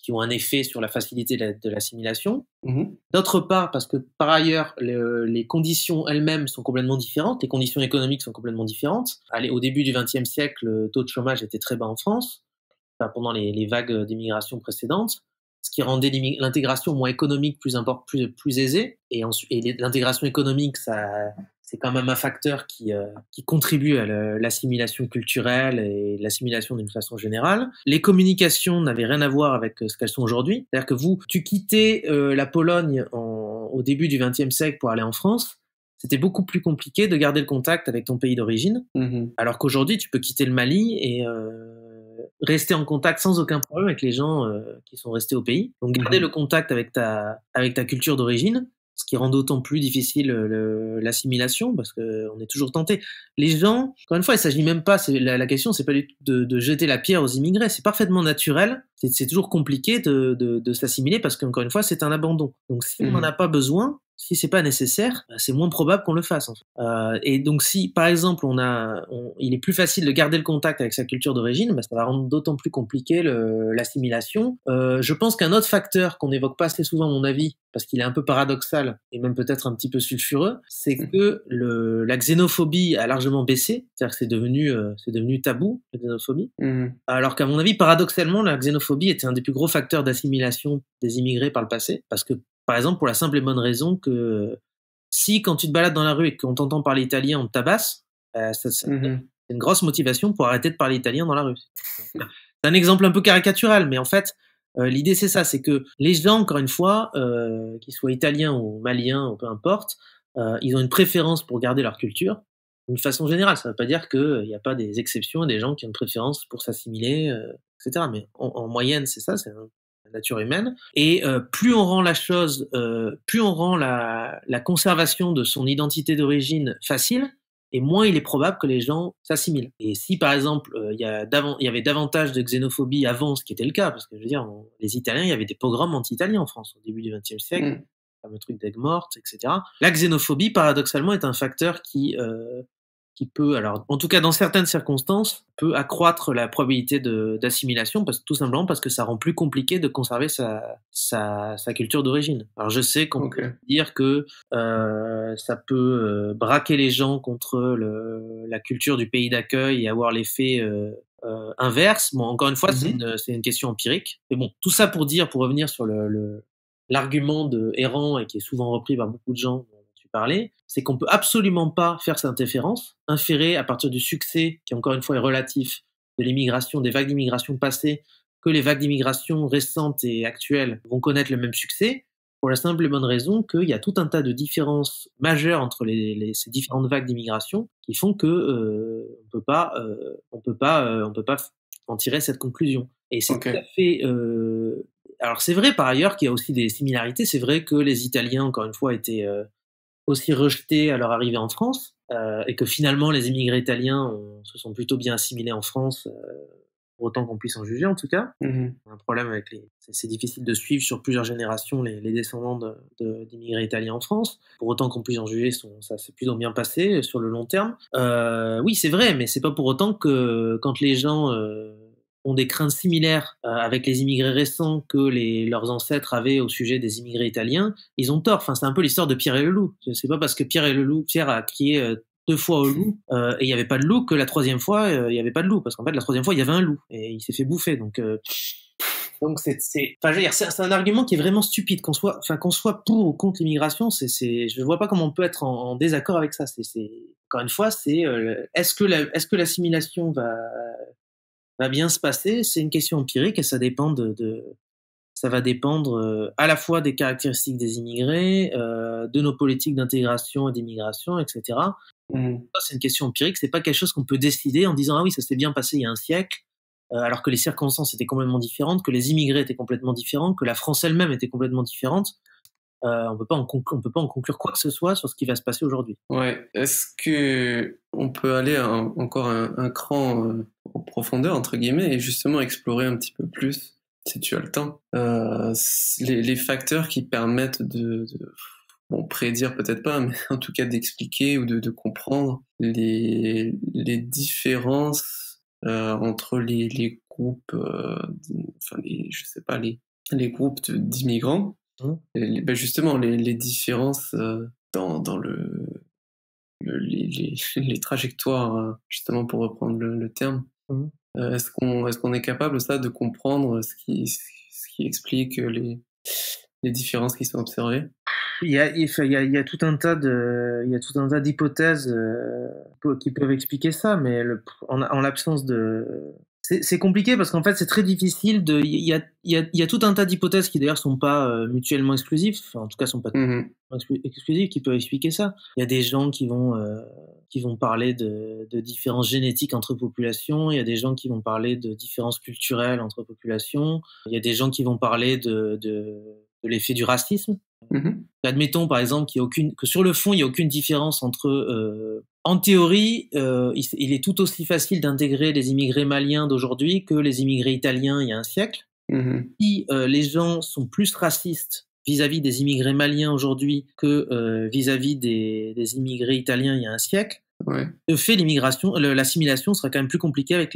qui ont un effet sur la facilité de l'assimilation. Mhm. D'autre part, parce que par ailleurs, les conditions elles-mêmes sont complètement différentes, les conditions économiques sont complètement différentes. Allez, au début du XXe siècle, le taux de chômage était très bas en France, enfin, pendant les vagues d'immigration précédentes, ce qui rendait l'intégration moins économique plus aisée. Et l'intégration économique, c'est quand même un facteur qui contribue à l'assimilation culturelle et l'assimilation d'une façon générale. Les communications n'avaient rien à voir avec ce qu'elles sont aujourd'hui. C'est-à-dire que tu quittais la Pologne au début du XXe siècle pour aller en France, c'était beaucoup plus compliqué de garder le contact avec ton pays d'origine, alors qu'aujourd'hui, tu peux quitter le Mali et rester en contact sans aucun problème avec les gens qui sont restés au pays. Donc, garder le contact avec ta culture d'origine, ce qui rend d'autant plus difficile l'assimilation, parce qu'on est toujours tenté. Les gens, encore une fois, il ne s'agit même pas, la question, c'est pas du tout de jeter la pierre aux immigrés, c'est parfaitement naturel, c'est toujours compliqué de s'assimiler, parce qu'encore une fois, c'est un abandon. Donc, si on n'en a pas besoin, si c'est pas nécessaire, c'est moins probable qu'on le fasse. En fait. Et donc, si par exemple il est plus facile de garder le contact avec sa culture d'origine, ça va rendre d'autant plus compliqué l'assimilation. Je pense qu'un autre facteur qu'on n'évoque pas assez souvent, à mon avis, parce qu'il est un peu paradoxal et même peut-être un petit peu sulfureux, c'est que la xénophobie a largement baissé, c'est-à-dire que c'est devenu tabou, la xénophobie. Alors qu'à mon avis, paradoxalement, la xénophobie était un des plus gros facteurs d'assimilation des immigrés par le passé, parce que par exemple, pour la simple et bonne raison que si, quand tu te balades dans la rue et qu'on t'entend parler italien, on te tabasse, c'est une grosse motivation pour arrêter de parler italien dans la rue. C'est un exemple un peu caricatural, mais en fait, l'idée c'est ça, c'est que les gens, encore une fois, qu'ils soient italiens ou maliens ou peu importe, ils ont une préférence pour garder leur culture. D'une façon générale, ça ne veut pas dire qu'il n'y a pas des exceptions et des gens qui ont une préférence pour s'assimiler, etc. Mais en moyenne, c'est ça, c'est la nature humaine. Et plus on rend la chose, plus on rend la conservation de son identité d'origine facile, et moins il est probable que les gens s'assimilent. Et si par exemple il y avait davantage de xénophobie avant, ce qui était le cas, parce que je veux dire, les Italiens, il y avait des pogroms anti-italiens en France au début du XXe siècle, le truc d'Aigues-Mortes, etc. La xénophobie, paradoxalement, est un facteur qui peut, alors en tout cas dans certaines circonstances, peut accroître la probabilité d'assimilation, tout simplement parce que ça rend plus compliqué de conserver sa culture d'origine. Alors je sais qu'on peut dire que ça peut braquer les gens contre la culture du pays d'accueil et avoir l'effet inverse. Bon, encore une fois, c'est une question empirique. Mais bon, tout ça pour revenir sur l'argument de Errand, et qui est souvent repris par beaucoup de gens dont tu parlais, c'est qu'on peut absolument pas faire cette inférer à partir du succès, qui encore une fois est relatif, de l'immigration, des vagues d'immigration passées, que les vagues d'immigration récentes et actuelles vont connaître le même succès, pour la simple et bonne raison qu'il y a tout un tas de différences majeures entre ces différentes vagues d'immigration qui font que on peut pas en tirer cette conclusion. Et c'est tout à fait alors c'est vrai par ailleurs qu'il y a aussi des similarités. C'est vrai que les Italiens, encore une fois, étaient aussi rejetés à leur arrivée en France, et que finalement les immigrés italiens se sont plutôt bien assimilés en France, pour autant qu'on puisse en juger en tout cas. Un problème avec c'est difficile de suivre sur plusieurs générations les descendants d'immigrés italiens en France. Pour autant qu'on puisse en juger, ça s'est plutôt bien passé sur le long terme. Oui, c'est vrai, mais c'est pas pour autant que quand les gens ont des craintes similaires avec les immigrés récents que leurs ancêtres avaient au sujet des immigrés italiens, ils ont tort. Enfin, c'est un peu l'histoire de Pierre et le loup. C'est pas parce que Pierre a crié 2 fois au loup et il n'y avait pas de loup que la 3e fois il n'y avait pas de loup, parce qu'en fait la 3e fois il y avait un loup et il s'est fait bouffer. Donc c'est un argument qui est vraiment stupide, qu'on soit pour ou contre l'immigration. Je vois pas comment on peut être en désaccord avec ça. Encore une fois, est-ce que l'assimilation va bien se passer? C'est une question empirique et ça va dépendre à la fois des caractéristiques des immigrés, de nos politiques d'intégration et d'immigration, etc. Ça, c'est une question empirique, c'est pas quelque chose qu'on peut décider en disant ah oui, ça s'est bien passé il y a un siècle, alors que les circonstances étaient complètement différentes, que les immigrés étaient complètement différents, que la France elle-même était complètement différente. On peut pas en conclure quoi que ce soit sur ce qui va se passer aujourd'hui. Ouais. Est-ce que on peut aller encore un cran en profondeur entre guillemets et justement explorer un petit peu plus, si tu as le temps, les facteurs qui permettent bon, prédire peut-être pas, mais en tout cas d'expliquer ou de comprendre les différences entre les groupes, enfin je sais pas, les groupes d'immigrants, ben justement les différences dans les trajectoires, justement pour reprendre le terme. Est-ce qu'on est capable ça de comprendre ce qui explique les différences qui sont observées? Il y a tout un tas d'hypothèses qui peuvent expliquer ça, mais en l'absence de... C'est compliqué parce qu'en fait, c'est très difficile de... Il y a tout un tas d'hypothèses qui d'ailleurs sont pas mutuellement exclusives, enfin, en tout cas sont pas exclusives, qui peuvent expliquer ça. Il y a des gens qui vont parler de différences génétiques entre populations, il y a des gens qui vont parler de différences culturelles entre populations, il y a des gens qui vont parler de l'effet du racisme. Admettons par exemple que sur le fond il n'y a aucune différence entre... en théorie, il est tout aussi facile d'intégrer les immigrés maliens d'aujourd'hui que les immigrés italiens il y a un siècle. Si les gens sont plus racistes vis-à-vis des immigrés maliens aujourd'hui que vis-à-vis des immigrés italiens il y a un siècle, de fait, l'assimilation sera quand même plus compliquée avec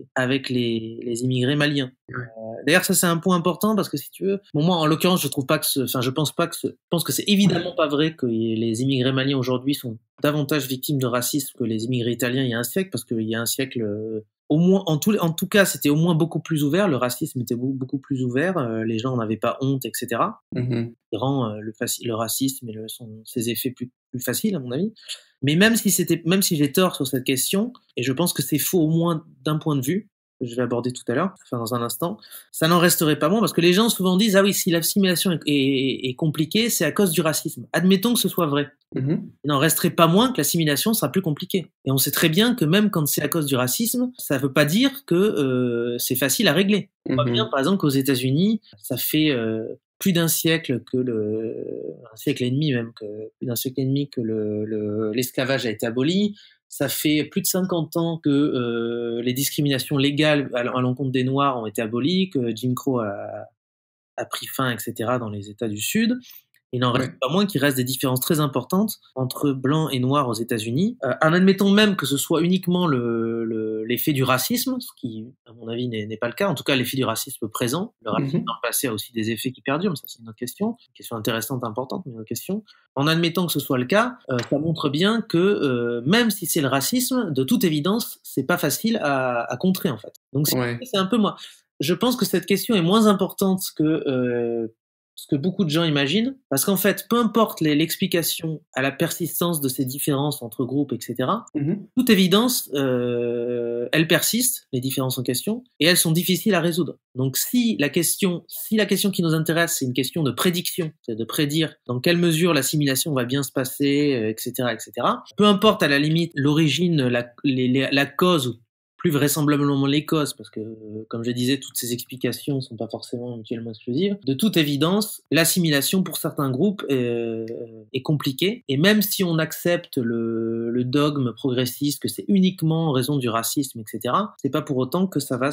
les immigrés maliens. D'ailleurs, ça c'est un point important parce que si tu veux, bon, moi en l'occurrence, je pense que c'est évidemment pas vrai que les immigrés maliens aujourd'hui sont davantage victimes de racisme que les immigrés italiens il y a un siècle, parce qu'il y a un siècle, au moins, en tout cas, c'était au moins beaucoup plus ouvert. Le racisme était beaucoup plus ouvert. Les gens n'avaient pas honte, etc. Qui rend le racisme et ses effets plus faciles, à mon avis. Mais même si j'ai tort sur cette question, et je pense que c'est faux au moins d'un point de vue, que je vais aborder tout à l'heure, enfin dans un instant, ça n'en resterait pas moins, parce que les gens souvent disent « Ah oui, si l'assimilation est compliquée, c'est à cause du racisme. » Admettons que ce soit vrai. Il n'en resterait pas moins que l'assimilation sera plus compliquée. Et on sait très bien que même quand c'est à cause du racisme, ça ne veut pas dire que c'est facile à régler. On voit bien, par exemple, qu'aux États-Unis, ça fait plus d'un siècle un siècle et demi même, plus d'un siècle et demi que l'esclavage a été aboli. Ça fait plus de 50 ans que les discriminations légales à l'encontre des Noirs ont été abolies, que Jim Crow a pris fin, etc. dans les États du Sud. Il n'en reste pas moins qu'il reste des différences très importantes entre blancs et noirs aux États-Unis. En admettant même que ce soit uniquement l'effet du racisme, ce qui, à mon avis, n'est pas le cas. En tout cas, l'effet du racisme présent. Le racisme dans le passé a aussi des effets qui perdurent, mais ça, c'est une autre question. Une question intéressante, importante, mais une autre question. En admettant que ce soit le cas, ça montre bien que même si c'est le racisme, de toute évidence, c'est pas facile à contrer, en fait. Donc, c'est un peu moi. Je pense que cette question est moins importante que ce que beaucoup de gens imaginent, parce qu'en fait, peu importe l'explication à la persistance de ces différences entre groupes, etc., toute évidence, elles persistent, les différences en question, et elles sont difficiles à résoudre. Donc si la question qui nous intéresse, c'est une question de prédiction, c'est de prédire dans quelle mesure l'assimilation va bien se passer, etc., etc., peu importe à la limite l'origine, la cause, plus vraisemblablement les causes, parce que, comme je disais, toutes ces explications ne sont pas forcément mutuellement exclusives. De toute évidence, l'assimilation pour certains groupes est compliquée, et même si on accepte le dogme progressiste que c'est uniquement en raison du racisme, etc., c'est pas pour autant que ça va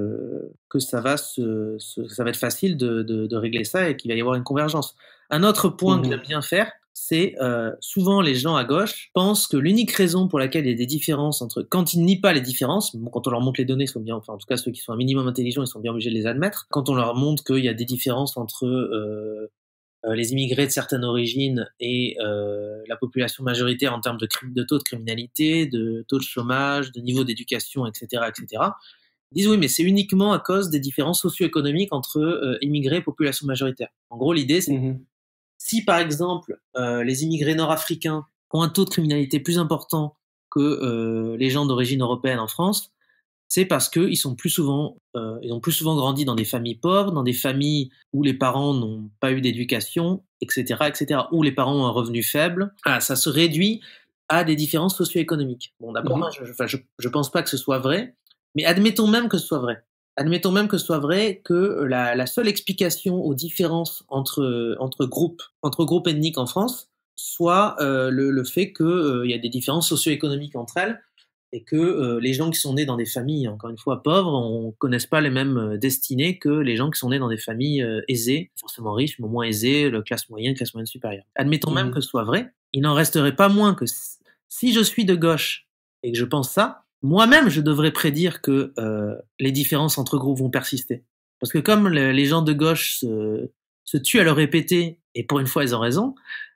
être facile de régler ça et qu'il va y avoir une convergence. Un autre point que j'aime bien faire, c'est souvent les gens à gauche pensent que l'unique raison pour laquelle il y a des différences quand ils nient pas les différences, bon, quand on leur montre les données, ils sont bien, enfin en tout cas ceux qui sont un minimum intelligents, ils sont bien obligés de les admettre. Quand on leur montre qu'il y a des différences entre les immigrés de certaines origines et la population majoritaire en termes de taux de criminalité, de taux de chômage, de niveau d'éducation, etc., etc., ils disent oui, mais c'est uniquement à cause des différences socio-économiques entre immigrés et population majoritaire. En gros, l'idée, c'est si, par exemple, les immigrés nord-africains ont un taux de criminalité plus important que les gens d'origine européenne en France, c'est parce qu'ils ont plus souvent grandi dans des familles pauvres, dans des familles où les parents n'ont pas eu d'éducation, etc., etc., où les parents ont un revenu faible. Ah, ça se réduit à des différences socio-économiques. Bon, d'abord, moi, je pense pas que ce soit vrai, mais admettons même que ce soit vrai. Admettons même que ce soit vrai que la seule explication aux différences entre groupes ethniques en France soit le fait qu'il y a des différences socio-économiques entre elles et que les gens qui sont nés dans des familles, encore une fois, pauvres, ne connaissent pas les mêmes destinées que les gens qui sont nés dans des familles aisées, forcément riches, mais au moins aisées, classe moyenne supérieure. Admettons même que ce soit vrai, il n'en resterait pas moins que si je suis de gauche et que je pense ça, moi-même, je devrais prédire que les différences entre groupes vont persister. Parce que comme les gens de gauche se tuent à le répéter, et pour une fois ils ont raison,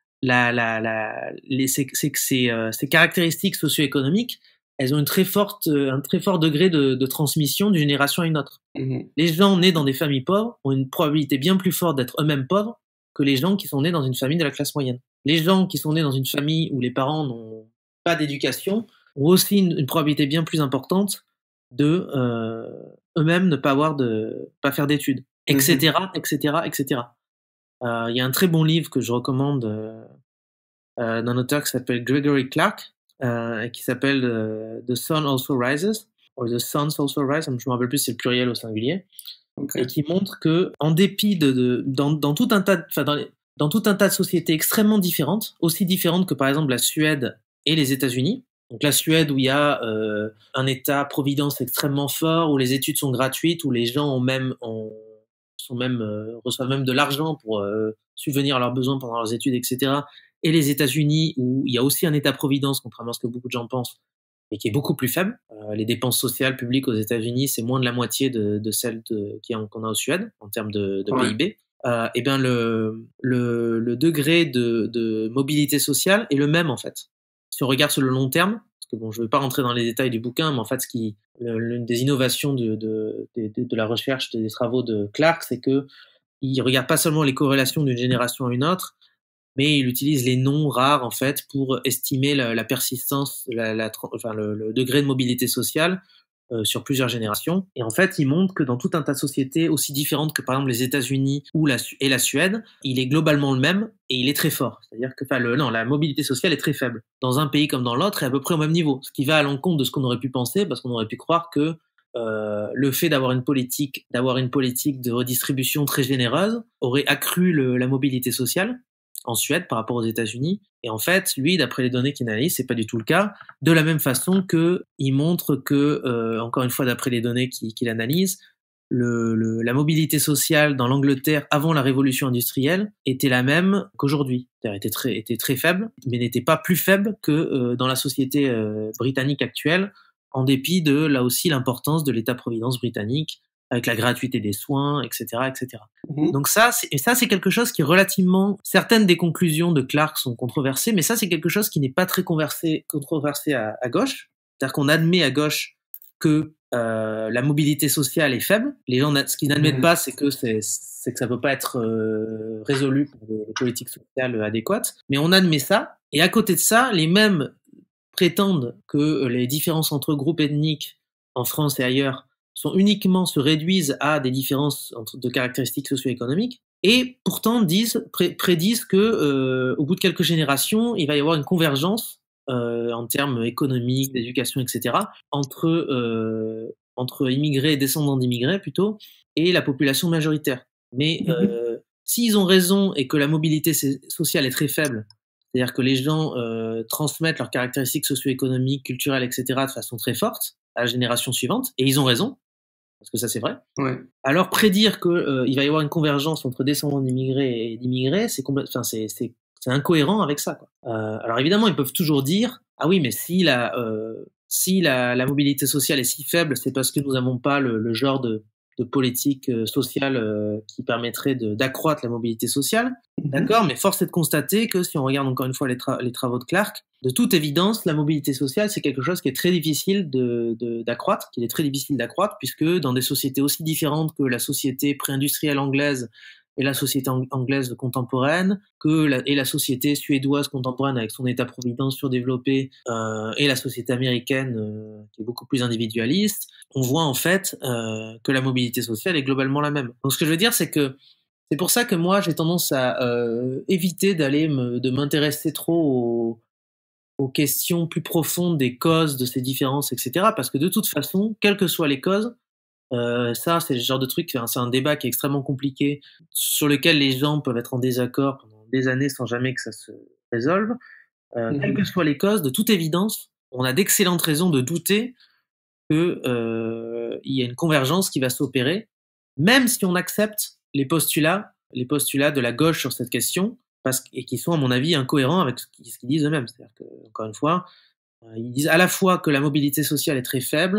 ces caractéristiques socio-économiques, elles ont un très fort degré de transmission d'une génération à une autre. Les gens nés dans des familles pauvres ont une probabilité bien plus forte d'être eux-mêmes pauvres que les gens qui sont nés dans une famille de la classe moyenne. Les gens qui sont nés dans une famille où les parents n'ont pas d'éducation ont aussi une probabilité bien plus importante de eux-mêmes ne pas faire d'études, etc., etc., etc. Il y a un très bon livre que je recommande d'un auteur qui s'appelle Gregory Clark, et qui s'appelle The Sun Also Rises, ou The Suns Also Rise, je me rappelle plus si c'est le pluriel ou singulier, et qui montre que, en dépit dans tout un tas de sociétés extrêmement différentes, aussi différentes que par exemple la Suède et les États-Unis. Donc la Suède où il y a un État-providence extrêmement fort, où les études sont gratuites, où les gens reçoivent même de l'argent pour subvenir à leurs besoins pendant leurs études, etc. Et les États-Unis où il y a aussi un État-providence, contrairement à ce que beaucoup de gens pensent, mais qui est beaucoup plus faible. Les dépenses sociales publiques aux États-Unis, c'est moins de la moitié de celles qu'on a en Suède en termes de PIB. Et bien le degré de mobilité sociale est le même en fait. Si on regarde sur le long terme, parce que bon, je ne vais pas rentrer dans les détails du bouquin, mais en fait, l'une des innovations de la recherche des travaux de Clark, c'est que il regarde pas seulement les corrélations d'une génération à une autre, mais il utilise les noms rares en fait pour estimer la persistance, le degré de mobilité sociale sur plusieurs générations. Et en fait, il montre que dans tout un tas de sociétés aussi différentes que par exemple les États-Unis et la Suède, il est globalement le même et il est très fort. C'est-à-dire que la mobilité sociale est très faible. Dans un pays comme dans l'autre, elle est à peu près au même niveau. Ce qui va à l'encontre de ce qu'on aurait pu penser, parce qu'on aurait pu croire que le fait d'avoir une politique de redistribution très généreuse aurait accru la mobilité sociale en Suède par rapport aux États-Unis. Et en fait, lui, d'après les données qu'il analyse, c'est pas du tout le cas. De la même façon que il montre que, encore une fois, d'après les données qu'il analyse, la mobilité sociale dans l'Angleterre avant la révolution industrielle était la même qu'aujourd'hui. C'est-à-dire était très faible, mais n'était pas plus faible que dans la société britannique actuelle, en dépit de, là aussi, l'importance de l'État-providence britannique, avec la gratuité des soins, etc., etc. Donc ça, c'est quelque chose qui est relativement... Certaines des conclusions de Clark sont controversées, mais ça, c'est quelque chose qui n'est pas très controversé à gauche. C'est-à-dire qu'on admet à gauche que la mobilité sociale est faible. Les gens, ce qu'ils n'admettent pas, c'est que ça peut pas être résolu par des politiques sociales adéquates. Mais on admet ça. Et à côté de ça, les mêmes prétendent que les différences entre groupes ethniques en France et ailleurs se réduisent à des différences de caractéristiques socio-économiques, et pourtant prédisent que au bout de quelques générations, il va y avoir une convergence en termes économiques, d'éducation, etc., entre immigrés et descendants d'immigrés plutôt, et la population majoritaire. Mais s'ils ont raison et que la mobilité sociale est très faible, c'est-à-dire que les gens transmettent leurs caractéristiques socio-économiques, culturelles, etc., de façon très forte à la génération suivante, et ils ont raison, parce que ça c'est vrai. Ouais. Alors prédire qu'il va y avoir une convergence entre descendants d'immigrés et d'immigrés, c'est incohérent avec ça, quoi. Alors évidemment, ils peuvent toujours dire « Ah oui, mais si la mobilité sociale est si faible, c'est parce que nous n'avons pas le genre de politique sociale qui permettrait d'accroître la mobilité sociale. » D'accord, mais force est de constater que si on regarde encore une fois les travaux de Clark, de toute évidence, la mobilité sociale, c'est quelque chose qui est très difficile d'accroître, puisque dans des sociétés aussi différentes que la société pré-industrielle anglaise et la société anglaise contemporaine, et la société suédoise contemporaine avec son État-providence surdéveloppé, et la société américaine qui est beaucoup plus individualiste, on voit en fait que la mobilité sociale est globalement la même. Donc ce que je veux dire, c'est que c'est pour ça que moi j'ai tendance à éviter de m'intéresser trop aux questions plus profondes des causes de ces différences, etc. Parce que de toute façon, quelles que soient les causes, ça, c'est le genre de truc, c'est un débat qui est extrêmement compliqué, sur lequel les gens peuvent être en désaccord pendant des années sans jamais que ça se résolve. Quelles que soient les causes, de toute évidence, on a d'excellentes raisons de douter qu'il y a une convergence qui va s'opérer, même si on accepte les postulats de la gauche sur cette question, et qui sont, à mon avis, incohérents avec ce qu'ils disent eux-mêmes. C'est-à-dire que, encore une fois, ils disent à la fois que la mobilité sociale est très faible,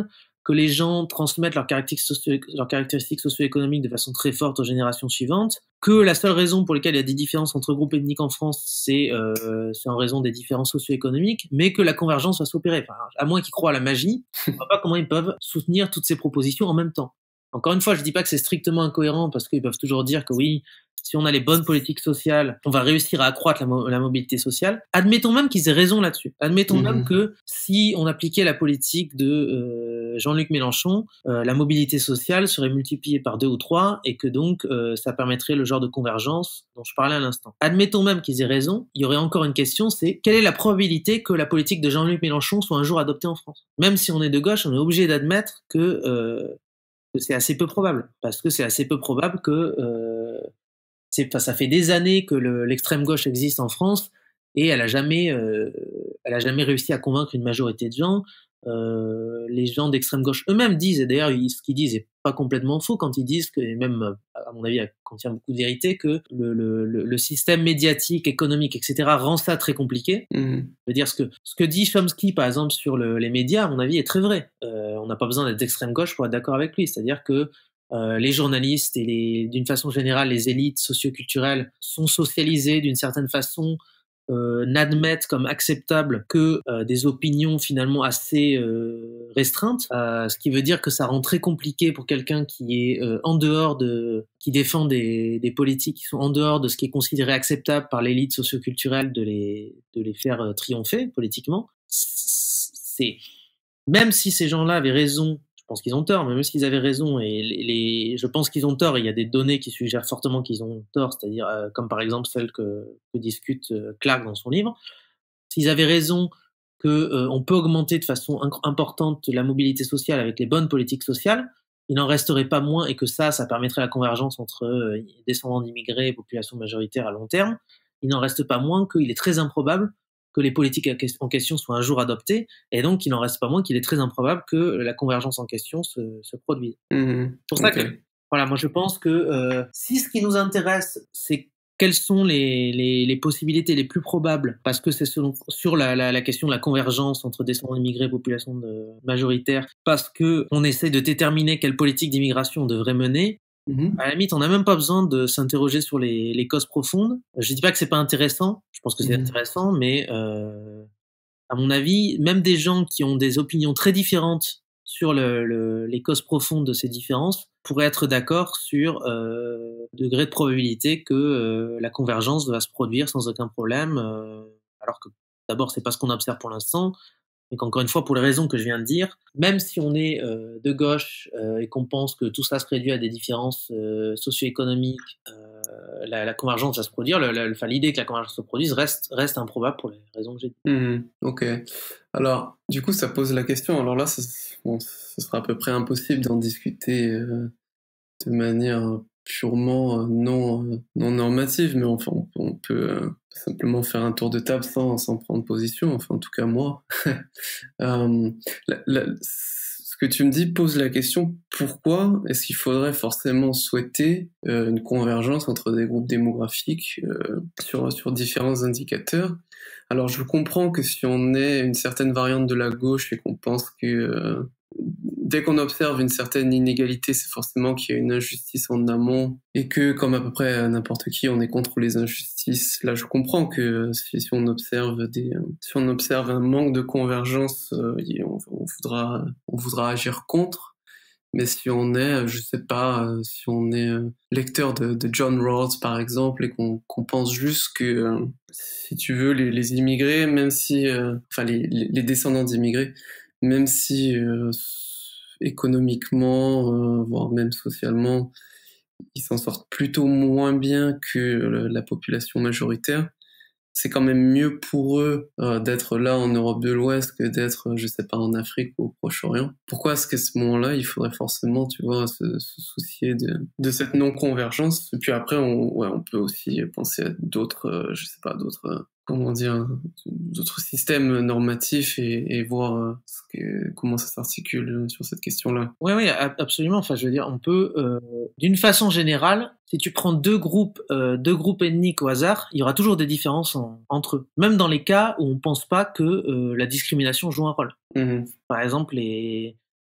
que les gens transmettent leurs caractéristiques socio-économiques de façon très forte aux générations suivantes, que la seule raison pour laquelle il y a des différences entre groupes ethniques en France, c'est en raison des différences socio-économiques, mais que la convergence va s'opérer. Enfin, à moins qu'ils croient à la magie, je ne vois pas comment ils peuvent soutenir toutes ces propositions en même temps. Encore une fois, je dis pas que c'est strictement incohérent, parce qu'ils peuvent toujours dire que oui, si on a les bonnes politiques sociales, on va réussir à accroître la mobilité sociale. Admettons même qu'ils aient raison là-dessus. Admettons même que si on appliquait la politique de Jean-Luc Mélenchon, la mobilité sociale serait multipliée par 2 ou 3 et que donc ça permettrait le genre de convergence dont je parlais à l'instant. Admettons même qu'ils aient raison, il y aurait encore une question, c'est quelle est la probabilité que la politique de Jean-Luc Mélenchon soit un jour adoptée en France? Même si on est de gauche, on est obligé d'admettre que c'est assez peu probable, parce que c'est assez peu probable que ça fait des années que l'extrême gauche existe en France et elle a jamais réussi à convaincre une majorité de gens. Les gens d'extrême gauche eux-mêmes disent, et d'ailleurs ce qu'ils disent est pas complètement faux quand ils disent que, et même à mon avis, contient beaucoup de vérité, que le système médiatique, économique, etc. rend ça très compliqué. Je veux dire, ce que dit Chomsky, par exemple, sur les médias, à mon avis, est très vrai. On n'a pas besoin d'être d'extrême gauche pour être d'accord avec lui. C'est-à-dire que les journalistes et d'une façon générale, les élites socio-culturelles sont socialisées d'une certaine façon, n'admettent comme acceptable que des opinions finalement assez restreintes, ce qui veut dire que ça rend très compliqué pour quelqu'un qui est qui défend des politiques qui sont en dehors de ce qui est considéré acceptable par l'élite socio-culturelle de les faire triompher politiquement. Même si ces gens-là avaient raison, je pense qu'ils ont tort, mais même s'ils avaient raison, et je pense qu'ils ont tort, et il y a des données qui suggèrent fortement qu'ils ont tort, c'est-à-dire comme par exemple celle que discute Clark dans son livre, s'ils avaient raison qu'on peut augmenter de façon importante la mobilité sociale avec les bonnes politiques sociales, il n'en resterait pas moins, et que ça permettrait la convergence entre descendants d'immigrés et population majoritaire à long terme, il n'en reste pas moins qu'il est très improbable que les politiques en question soient un jour adoptées, et donc il n'en reste pas moins qu'il est très improbable que la convergence en question se produise. C'est pour ça que, voilà, moi je pense que si ce qui nous intéresse, c'est quelles sont les possibilités les plus probables, parce que c'est sur la question de la convergence entre descendants d'immigrés et population majoritaire, parce qu'on essaie de déterminer quelle politique d'immigration on devrait mener. À la limite, on n'a même pas besoin de s'interroger sur les causes profondes. Je dis pas que c'est pas intéressant, je pense que c'est intéressant, mais à mon avis, même des gens qui ont des opinions très différentes sur les causes profondes de ces différences pourraient être d'accord sur degré de probabilité que la convergence va se produire sans aucun problème, alors que d'abord c'est pas ce qu'on observe pour l'instant, mais qu'encore une fois, pour les raisons que je viens de dire, même si on est de gauche et qu'on pense que tout ça se réduit à des différences socio-économiques, la convergence va se produire, l'idée que la convergence se produise reste improbable pour les raisons que j'ai dites. Ok. Alors, du coup, ça pose la question. Alors là, ce sera à peu près impossible d'en discuter de manière purement non normative, mais enfin, on peut simplement faire un tour de table sans prendre position, enfin en tout cas moi. Ce que tu me dis pose la question, pourquoi est-ce qu'il faudrait forcément souhaiter une convergence entre des groupes démographiques sur différents indicateurs? Alors je comprends que si on est une certaine variante de la gauche et qu'on pense que dès qu'on observe une certaine inégalité, c'est forcément qu'il y a une injustice en amont et que, comme à peu près n'importe qui, on est contre les injustices. Là, je comprends que si on observe un manque de convergence, on voudra agir contre. Mais si on est, je sais pas, si on est lecteur de John Rawls par exemple et qu'on pense juste que, si tu veux, les immigrés, même si, enfin les descendants d'immigrés, même si économiquement, voire même socialement, ils s'en sortent plutôt moins bien que la population majoritaire, c'est quand même mieux pour eux d'être là en Europe de l'Ouest que d'être, je sais pas, en Afrique ou au Proche-Orient. Pourquoi est-ce qu'à ce moment-là, il faudrait forcément, tu vois, se soucier de cette non-convergence? Et puis après, on peut aussi penser à d'autres, je sais pas, d'autres systèmes normatifs et voir comment ça s'articule sur cette question-là. Oui, absolument. Enfin, je veux dire, on peut, d'une façon générale, si tu prends deux groupes ethniques au hasard, il y aura toujours des différences entre eux. Même dans les cas où on pense pas que la discrimination joue un rôle. Par exemple,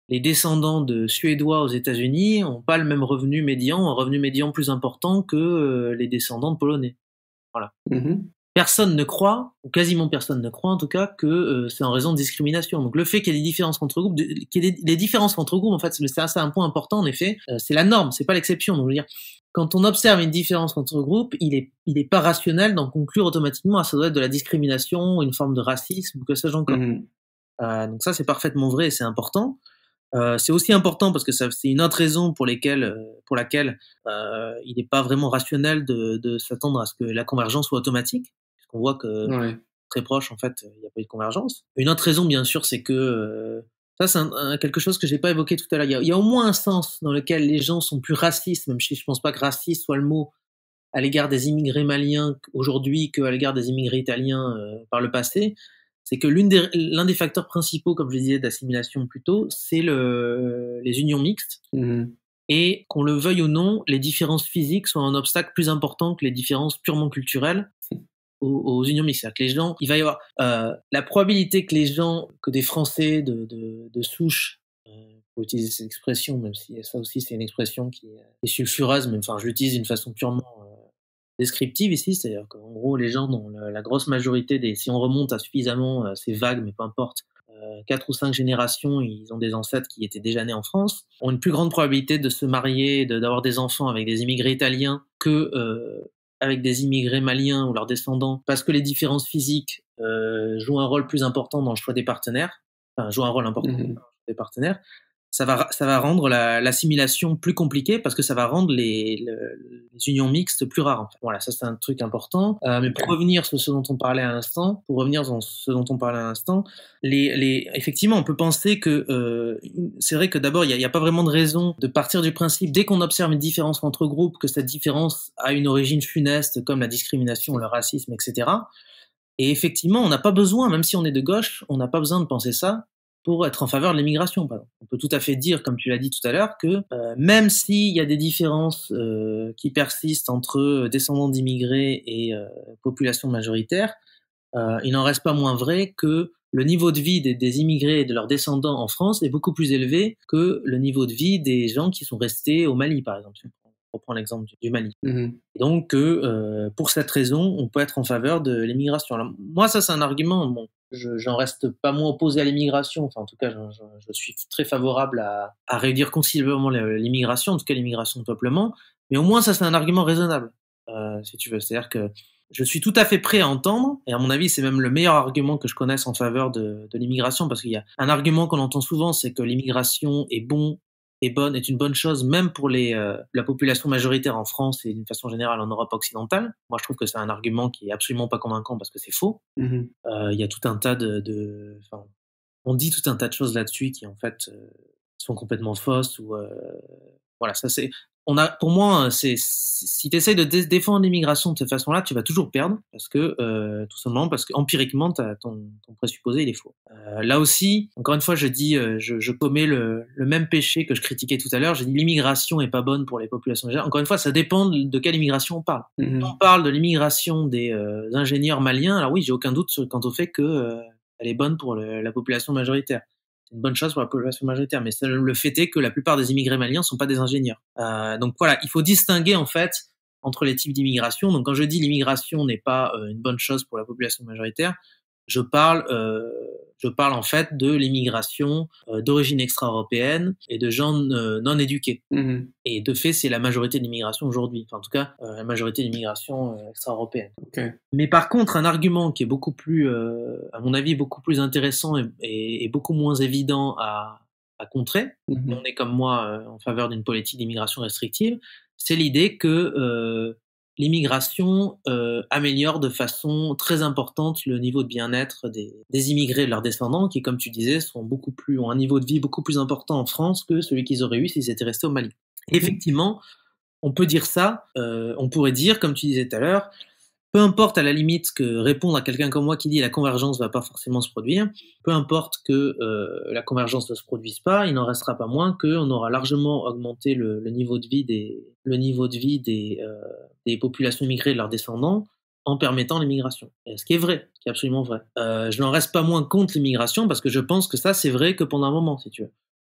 les descendants de Suédois aux États-Unis n'ont pas le même revenu médian, un revenu médian plus important que les descendants de Polonais. Voilà. Personne ne croit, ou quasiment personne ne croit en tout cas, que c'est en raison de discrimination. Donc le fait qu'il y ait des différences entre groupes, les différences entre groupes, en fait, c'est un point important en effet. C'est la norme, c'est pas l'exception. Donc je veux dire, quand on observe une différence entre groupes, il est pas rationnel d'en conclure automatiquement à ça doit être de la discrimination, une forme de racisme, ou que sais-je encore. Donc ça c'est parfaitement vrai et c'est important. C'est aussi important parce que c'est une autre raison pour laquelle il n'est pas vraiment rationnel de s'attendre à ce que la convergence soit automatique. On voit que très proche, en fait, il n'y a pas eu de convergence. Une autre raison, bien sûr, c'est que ça, c'est quelque chose que j'ai pas évoqué tout à l'heure. Il y a au moins un sens dans lequel les gens sont plus racistes, même si je pense pas que raciste soit le mot, à l'égard des immigrés maliens aujourd'hui qu'à l'égard des immigrés italiens par le passé. C'est que l'un des facteurs principaux, comme je disais, d'assimilation plus tôt, c'est les unions mixtes. Et qu'on le veuille ou non, les différences physiques sont un obstacle plus important que les différences purement culturelles aux unions mixtes. C'est-à-dire que les gens, il va y avoir la probabilité que les gens, que des Français de souche, pour utiliser cette expression, même si ça aussi c'est une expression qui est sulfureuse, mais enfin je l'utilise d'une façon purement descriptive ici, c'est-à-dire qu'en gros les gens dont la grosse majorité si on remonte à suffisamment, c'est vague mais peu importe, 4 ou 5 générations, ils ont des ancêtres qui étaient déjà nés en France, ont une plus grande probabilité de se marier, d'avoir des enfants avec des immigrés italiens que avec des immigrés maliens ou leurs descendants, parce que les différences physiques jouent un rôle plus important dans le choix des partenaires, enfin jouent un rôle important dans le choix des partenaires. Ça va rendre l'assimilation plus compliquée parce que ça va rendre les unions mixtes plus rares. En fait. Voilà, ça c'est un truc important. Mais pour revenir sur ce dont on parlait à l'instant, effectivement, on peut penser que c'est vrai que d'abord il y a pas vraiment de raison de partir du principe dès qu'on observe une différence entre groupes que cette différence a une origine funeste comme la discrimination, le racisme, etc. Et effectivement, on n'a pas besoin, même si on est de gauche, on n'a pas besoin de penser ça pour être en faveur de l'immigration, par exemple. On peut tout à fait dire, comme tu l'as dit tout à l'heure, que même s'il y a des différences qui persistent entre descendants d'immigrés et population majoritaire, il n'en reste pas moins vrai que le niveau de vie des immigrés et de leurs descendants en France est beaucoup plus élevé que le niveau de vie des gens qui sont restés au Mali, par exemple. On reprend l'exemple du Mali. Et donc, pour cette raison, on peut être en faveur de l'immigration. Alors, moi, ça, c'est un argument. Bon, j'en reste pas moins opposé à l'immigration. Enfin, en tout cas, je suis très favorable à réduire considérablement l'immigration, en tout cas l'immigration de peuplement. Mais au moins, ça, c'est un argument raisonnable, si tu veux. C'est-à-dire que je suis tout à fait prêt à entendre, et à mon avis, c'est même le meilleur argument que je connaisse en faveur de l'immigration, parce qu'il y a un argument qu'on entend souvent, c'est que l'immigration est une bonne chose, même pour la population majoritaire en France et d'une façon générale en Europe occidentale. Moi, je trouve que c'est un argument qui est absolument pas convaincant parce que c'est faux. Il y a tout un tas on dit tout un tas de choses là-dessus qui en fait sont complètement fausses ou voilà, ça c'est. Pour moi, si tu essayes de défendre l'immigration de cette façon-là, tu vas toujours perdre parce que tout simplement parce qu'empiriquement, ton présupposé il est faux. Là aussi, encore une fois, je commets le même péché que je critiquais tout à l'heure. J'ai dit l'immigration est pas bonne pour les populations générales. Encore une fois, ça dépend de quelle immigration on parle. Si on parle de l'immigration des ingénieurs maliens, alors oui, j'ai aucun doute quant au fait que elle est bonne pour la population majoritaire. C'est une bonne chose pour la population majoritaire, mais le fait est que la plupart des immigrés maliens sont pas des ingénieurs. Donc voilà, il faut distinguer en fait entre les types d'immigration. Donc quand je dis l'immigration n'est pas une bonne chose pour la population majoritaire, je parle en fait de l'immigration d'origine extra-européenne et de gens non éduqués. Et de fait, c'est la majorité de l'immigration aujourd'hui. Enfin, en tout cas, la majorité de l'immigration extra-européenne. Mais par contre, un argument qui est beaucoup plus, à mon avis, beaucoup plus intéressant et beaucoup moins évident à contrer, on est comme moi en faveur d'une politique d'immigration restrictive, c'est l'idée que l'immigration améliore de façon très importante le niveau de bien-être des immigrés et de leurs descendants qui, comme tu disais, ont un niveau de vie beaucoup plus important en France que celui qu'ils auraient eu s'ils étaient restés au Mali. Effectivement, on peut dire ça, on pourrait dire, comme tu disais tout à l'heure, peu importe à la limite que répondre à quelqu'un comme moi qui dit la convergence va pas forcément se produire, peu importe que la convergence ne se produise pas, il n'en restera pas moins qu'on aura largement augmenté le niveau de vie des populations immigrées et de leurs descendants en permettant l'immigration. Ce qui est vrai, ce qui est absolument vrai. Je n'en reste pas moins contre l'immigration parce que je pense que ça c'est vrai que pendant un moment, si tu veux.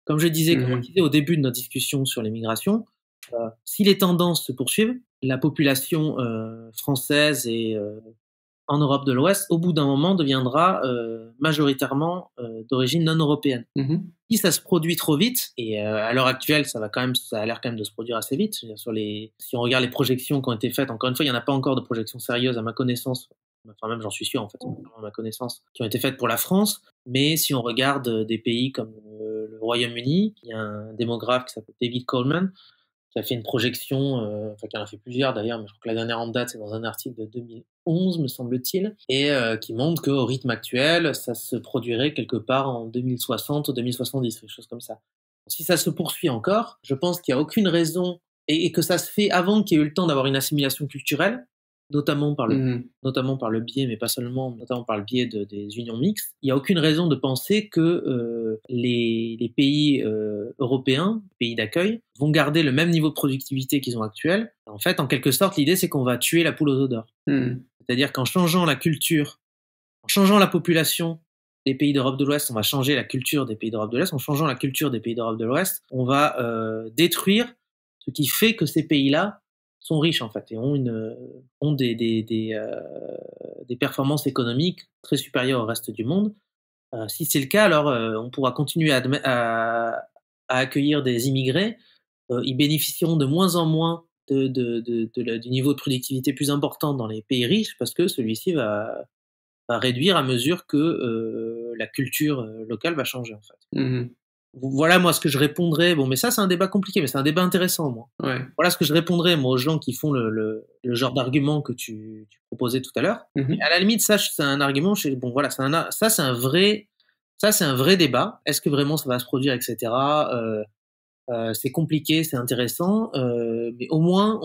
Comme on disait au début de notre discussion sur les migrations, si les tendances se poursuivent, la population française et en Europe de l'Ouest, au bout d'un moment, deviendra majoritairement d'origine non européenne. Si ça se produit trop vite, et à l'heure actuelle, ça a l'air quand même de se produire assez vite. Si on regarde les projections qui ont été faites, encore une fois, il n'y en a pas encore de projections sérieuses à ma connaissance. Enfin, même j'en suis sûr, en fait, à ma connaissance, qui ont été faites pour la France. Mais si on regarde des pays comme le Royaume-Uni, il y a un démographe qui s'appelle David Coleman, qui a fait une projection, enfin qui en a fait plusieurs d'ailleurs, mais je crois que la dernière en date, c'est dans un article de 2011, me semble-t-il, et qui montre qu'au rythme actuel, ça se produirait quelque part en 2060 ou 2070, quelque chose comme ça. Si ça se poursuit encore, je pense qu'il n'y a aucune raison, et que ça se fait avant qu'il y ait eu le temps d'avoir une assimilation culturelle, notamment par le biais, mais pas seulement, notamment par le biais des unions mixtes. Il n'y a aucune raison de penser que les pays européens, pays d'accueil, vont garder le même niveau de productivité qu'ils ont actuel. En fait, en quelque sorte, l'idée, c'est qu'on va tuer la poule aux œufs d'or. C'est-à-dire qu'en changeant la culture, en changeant la population des pays d'Europe de l'Ouest, on va changer la culture des pays d'Europe de l'Est. En changeant la culture des pays d'Europe de l'Ouest, on va détruire ce qui fait que ces pays-là sont riches en fait et ont des performances économiques très supérieures au reste du monde. Si c'est le cas, alors on pourra continuer à accueillir des immigrés. Ils bénéficieront de moins en moins du niveau de productivité plus important dans les pays riches parce que celui-ci va réduire à mesure que la culture locale va changer en fait. Voilà moi ce que je répondrais. Bon, mais ça c'est un débat compliqué, mais c'est un débat intéressant moi. Voilà ce que je répondrais moi aux gens qui font le genre d'argument que tu proposais tout à l'heure. À la limite, ça c'est un argument. Bon voilà, ça c'est un vrai débat. Est-ce que vraiment ça va se produire, etc. C'est compliqué, c'est intéressant, mais au moins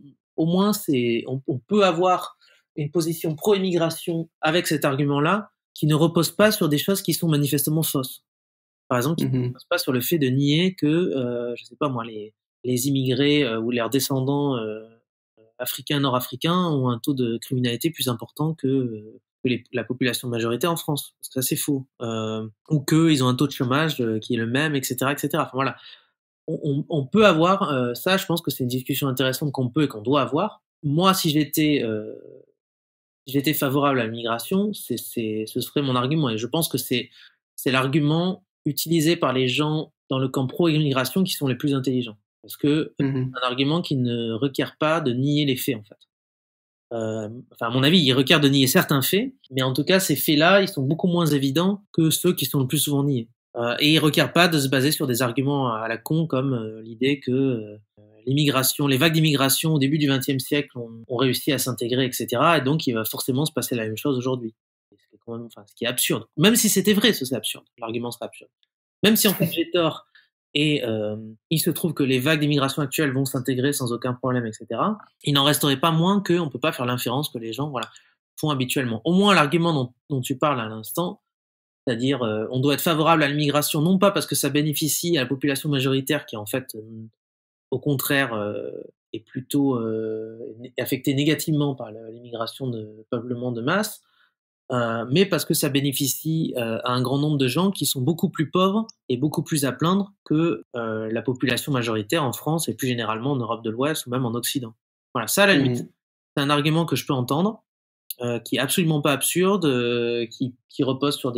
on peut avoir une position pro-immigration avec cet argument-là qui ne repose pas sur des choses qui sont manifestement fausses. Par exemple, qui ne repose pas sur le fait de nier que, je sais pas moi, les immigrés ou leurs descendants africains, nord-africains ont un taux de criminalité plus important que la population majoritaire en France. Parce que ça, c'est faux. Ou qu'ils ont un taux de chômage qui est le même, etc., etc. Enfin, voilà. On peut avoir ça, je pense que c'est une discussion intéressante qu'on peut et qu'on doit avoir. Moi, si j'étais favorable à l'immigration, ce serait mon argument. Et je pense que c'est l'argument utilisé par les gens dans le camp pro-immigration qui sont les plus intelligents. Parce que c'est un argument qui ne requiert pas de nier les faits, en fait. Enfin, à mon avis, il requiert de nier certains faits, mais en tout cas, ces faits-là, ils sont beaucoup moins évidents que ceux qui sont le plus souvent niés. Et il ne requiert pas de se baser sur des arguments à la con comme l'idée que l'immigration, les vagues d'immigration au début du XXe siècle ont réussi à s'intégrer, etc. Et donc, il va forcément se passer la même chose aujourd'hui. Ce qui est absurde. Même si c'était vrai, c'est absurde. L'argument serait absurde. Même si en fait j'ai tort et il se trouve que les vagues d'immigration actuelles vont s'intégrer sans aucun problème, etc. Il n'en resterait pas moins qu'on ne peut pas faire l'inférence que les gens font habituellement. Au moins, l'argument dont tu parles à l'instant, c'est-à-dire on doit être favorable à l'immigration, non pas parce que ça bénéficie à la population majoritaire qui en fait, au contraire, est plutôt affectée négativement par l'immigration de peuplement de masse, mais parce que ça bénéficie à un grand nombre de gens qui sont beaucoup plus pauvres et beaucoup plus à plaindre que la population majoritaire en France et plus généralement en Europe de l'Ouest ou même en Occident. Voilà, ça à la limite, c'est un argument que je peux entendre, qui est absolument pas absurde, qui repose sur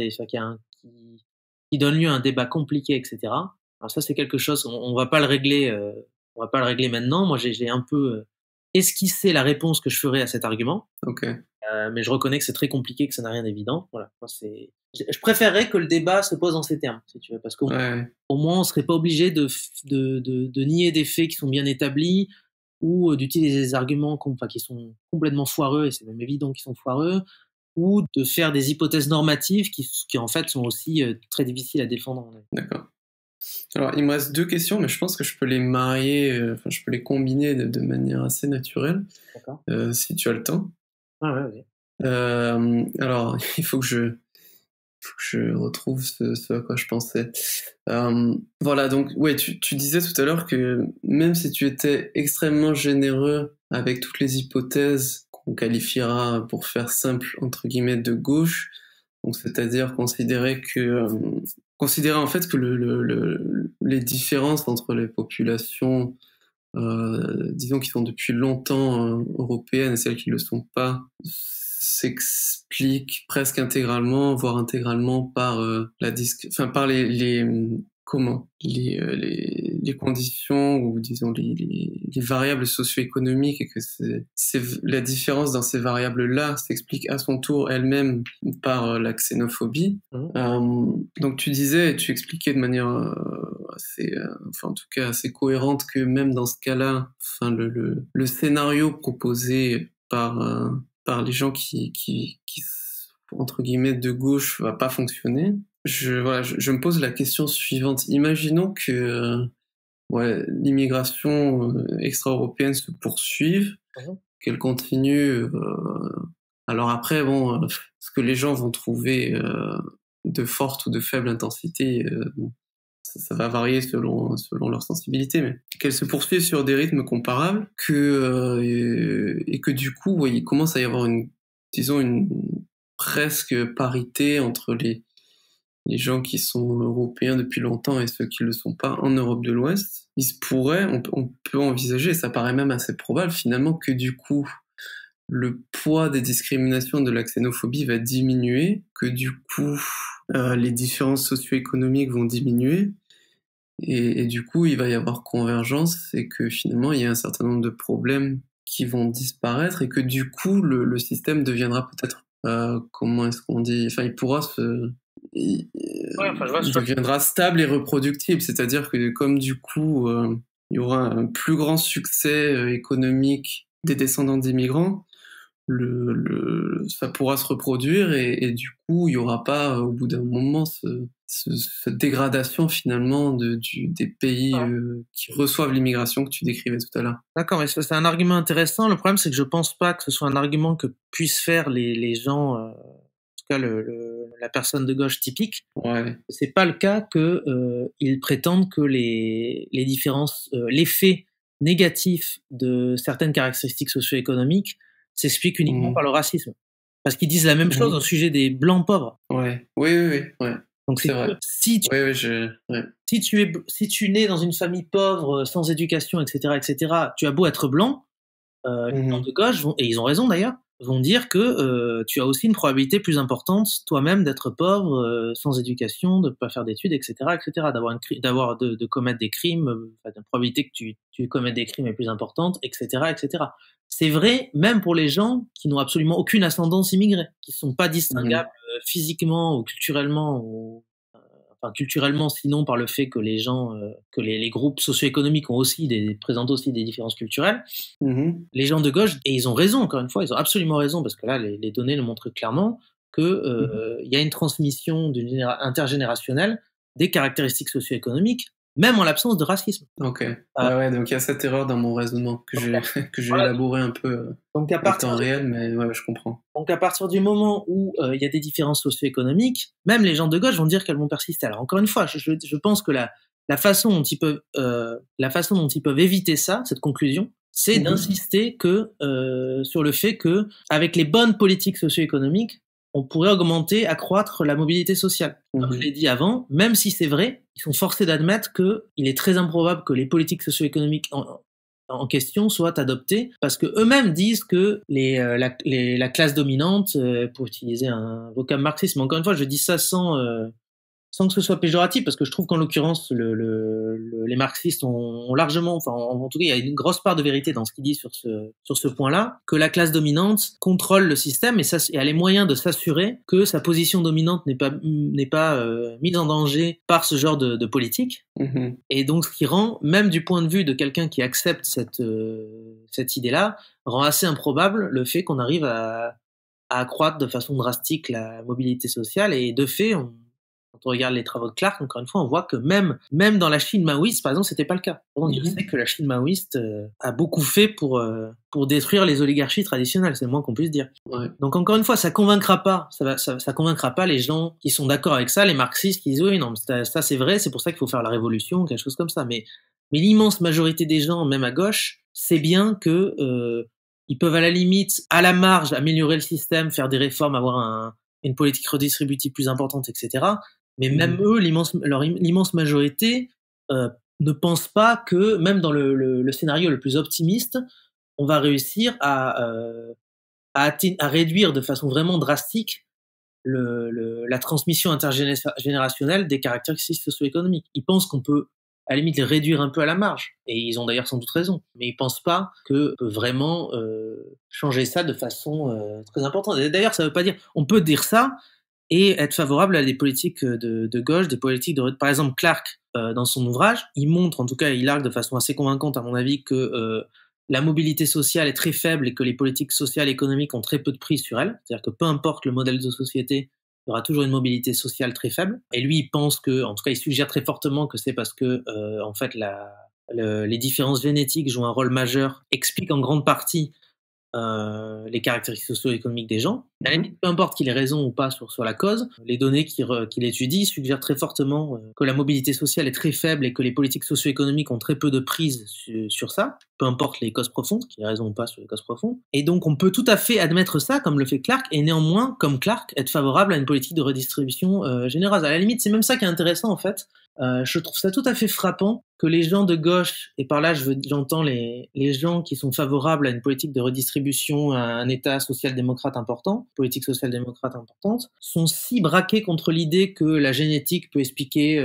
qui donne lieu à un débat compliqué, etc. Alors ça c'est quelque chose, on va pas le régler, maintenant. Moi j'ai un peu esquissé la réponse que je ferais à cet argument. Mais je reconnais que c'est très compliqué, que ça n'a rien d'évident. Voilà. Moi, je préférerais que le débat se pose en ces termes, si tu veux, parce qu'au moins, on serait pas obligé de nier des faits qui sont bien établis ou d'utiliser des arguments qui sont complètement foireux, et c'est même évident qu'ils sont foireux, ou de faire des hypothèses normatives qui en fait sont aussi très difficiles à défendre. D'accord. Alors, il me reste 2 questions, mais je pense que je peux les marier, je peux les combiner de manière assez naturelle, si tu as le temps. Ah ouais, vas-y. Alors, il faut que je retrouve ce à quoi je pensais. Voilà, donc, ouais, tu disais tout à l'heure que même si tu étais extrêmement généreux avec toutes les hypothèses qu'on qualifiera, pour faire simple, entre guillemets, de gauche, donc c'est-à-dire considérer en fait que les différences entre les populations, disons qui sont depuis longtemps européennes et celles qui ne le sont pas, s'expliquent presque intégralement, voire intégralement par par les conditions ou disons les variables socio-économiques, et que la différence dans ces variables-là s'explique à son tour elle-même par la xénophobie. Donc tu expliquais de manière assez, en tout cas assez cohérente, que même dans ce cas-là, le scénario proposé par les gens qui entre guillemets de gauche va pas fonctionner. Je me pose la question suivante. Imaginons que l'immigration extra-européenne se poursuive, qu'elle continue. Alors après, ce que les gens vont trouver de forte ou de faible intensité, ça va varier selon leur sensibilité, mais qu'elle se poursuive sur des rythmes comparables, et que du coup, il commence à y avoir une presque parité entre les gens qui sont européens depuis longtemps et ceux qui ne le sont pas en Europe de l'Ouest. On peut envisager, et ça paraît même assez probable finalement, que du coup, le poids des discriminations de la xénophobie va diminuer, que du coup, les différences socio-économiques vont diminuer, et du coup, il va y avoir convergence, et que finalement, il y a un certain nombre de problèmes qui vont disparaître, et que du coup, le système deviendra peut-être, comment est-ce qu'on dit, il deviendra stable et reproductible, c'est-à-dire que comme du coup, il y aura un plus grand succès économique des descendants d'immigrants, ça pourra se reproduire, et du coup, il n'y aura pas, au bout d'un moment, cette dégradation finalement des pays qui reçoivent l'immigration que tu décrivais tout à l'heure. D'accord, mais c'est un argument intéressant. Le problème, c'est que je pense pas que ce soit un argument que puissent faire les gens, en tout cas la personne de gauche typique. Ouais. C'est pas le cas que ils prétendent que les différences, l'effet négatif de certaines caractéristiques socio-économiques s'explique uniquement par le racisme. Parce qu'ils disent la même chose au sujet des blancs pauvres. Ouais. Oui. Donc c'est vrai. Si tu nais dans une famille pauvre, sans éducation, etc., tu as beau être blanc, les gens de gauche et ils ont raison d'ailleurs, vont dire que tu as aussi une probabilité plus importante toi-même d'être pauvre, sans éducation, de ne pas faire d'études, etc., de commettre des crimes, la probabilité que tu commettes des crimes est plus importante, etc., etc. C'est vrai même pour les gens qui n'ont absolument aucune ascendance immigrée, qui ne sont pas distinguables physiquement ou culturellement, culturellement sinon par le fait que les gens, que les groupes socio-économiques présentent aussi des différences culturelles. Les gens de gauche, et ils ont raison, encore une fois, ils ont absolument raison, parce que là les données le montrent clairement, que y a une transmission intergénérationnelle des caractéristiques socio-économiques, même en l'absence de racisme. Ok. Donc il y a cette erreur dans mon raisonnement que j'ai élaboré un peu en temps réel, mais je comprends. Donc à partir du moment où il y a des différences socio-économiques, même les gens de gauche vont dire qu'elles vont persister. Alors encore une fois, je pense que la façon dont ils peuvent éviter ça, cette conclusion, c'est d'insister sur le fait que avec les bonnes politiques socio-économiques, on pourrait accroître la mobilité sociale. Comme je l'ai dit avant, même si c'est vrai, ils sont forcés d'admettre qu'il est très improbable que les politiques socio-économiques en question soient adoptées, parce que eux-mêmes disent que la classe dominante, pour utiliser un vocable marxiste, mais encore une fois, je dis ça sans que ce soit péjoratif, parce que je trouve qu'en l'occurrence, les marxistes ont largement, en tout cas, il y a une grosse part de vérité dans ce qu'ils disent sur ce point-là, que la classe dominante contrôle le système et a les moyens de s'assurer que sa position dominante n'est pas mise en danger par ce genre de politique. Et donc, ce qui rend, même du point de vue de quelqu'un qui accepte cette idée-là, rend assez improbable le fait qu'on arrive à accroître de façon drastique la mobilité sociale. Et de fait, quand on regarde les travaux de Clark, encore une fois, on voit que même dans la Chine maoïste, par exemple, c'était pas le cas. Je sais que la Chine maoïste a beaucoup fait pour détruire les oligarchies traditionnelles, c'est le moins qu'on puisse dire. Ouais. Donc encore une fois, ça convaincra pas les gens qui sont d'accord avec ça, les marxistes qui disent oui, non, ça c'est vrai, c'est pour ça qu'il faut faire la révolution, quelque chose comme ça. Mais l'immense majorité des gens, même à gauche, sait bien que ils peuvent à la limite, à la marge, améliorer le système, faire des réformes, avoir une politique redistributive plus importante, etc. Mais même eux, l'immense majorité ne pense pas que, même dans le scénario le plus optimiste, on va réussir à réduire de façon vraiment drastique la transmission intergénérationnelle des caractéristiques socio-économiques. Ils pensent qu'on peut, à la limite, les réduire un peu à la marge. Et ils ont d'ailleurs sans doute raison. Mais ils pensent pas qu'on peut vraiment changer ça de façon très importante. Et d'ailleurs, ça veut pas dire... On peut dire ça et être favorable à des politiques de gauche, des politiques de... Par exemple, Clark, dans son ouvrage, il montre, en tout cas, il argue de façon assez convaincante, à mon avis, que la mobilité sociale est très faible et que les politiques sociales et économiques ont très peu de prise sur elle. C'est-à-dire que peu importe le modèle de société, il y aura toujours une mobilité sociale très faible. Et lui, il pense que, en tout cas, il suggère très fortement que c'est parce que, en fait, les différences génétiques jouent un rôle majeur, expliquent en grande partie les caractéristiques socio-économiques des gens. À la limite, peu importe qu'il ait raison ou pas sur la cause, les données qu'il étudie suggèrent très fortement que la mobilité sociale est très faible et que les politiques socio-économiques ont très peu de prise sur ça, peu importe les causes profondes, qu'il ait raison ou pas sur les causes profondes. Et donc on peut tout à fait admettre ça, comme le fait Clark, et néanmoins, comme Clark, être favorable à une politique de redistribution généreuse. À la limite, c'est même ça qui est intéressant en fait. Je trouve ça tout à fait frappant que les gens de gauche, et par là j'entends les gens qui sont favorables à une politique de redistribution, à un État social-démocrate important, politique social-démocrate importante, sont si braqués contre l'idée que la génétique peut expliquer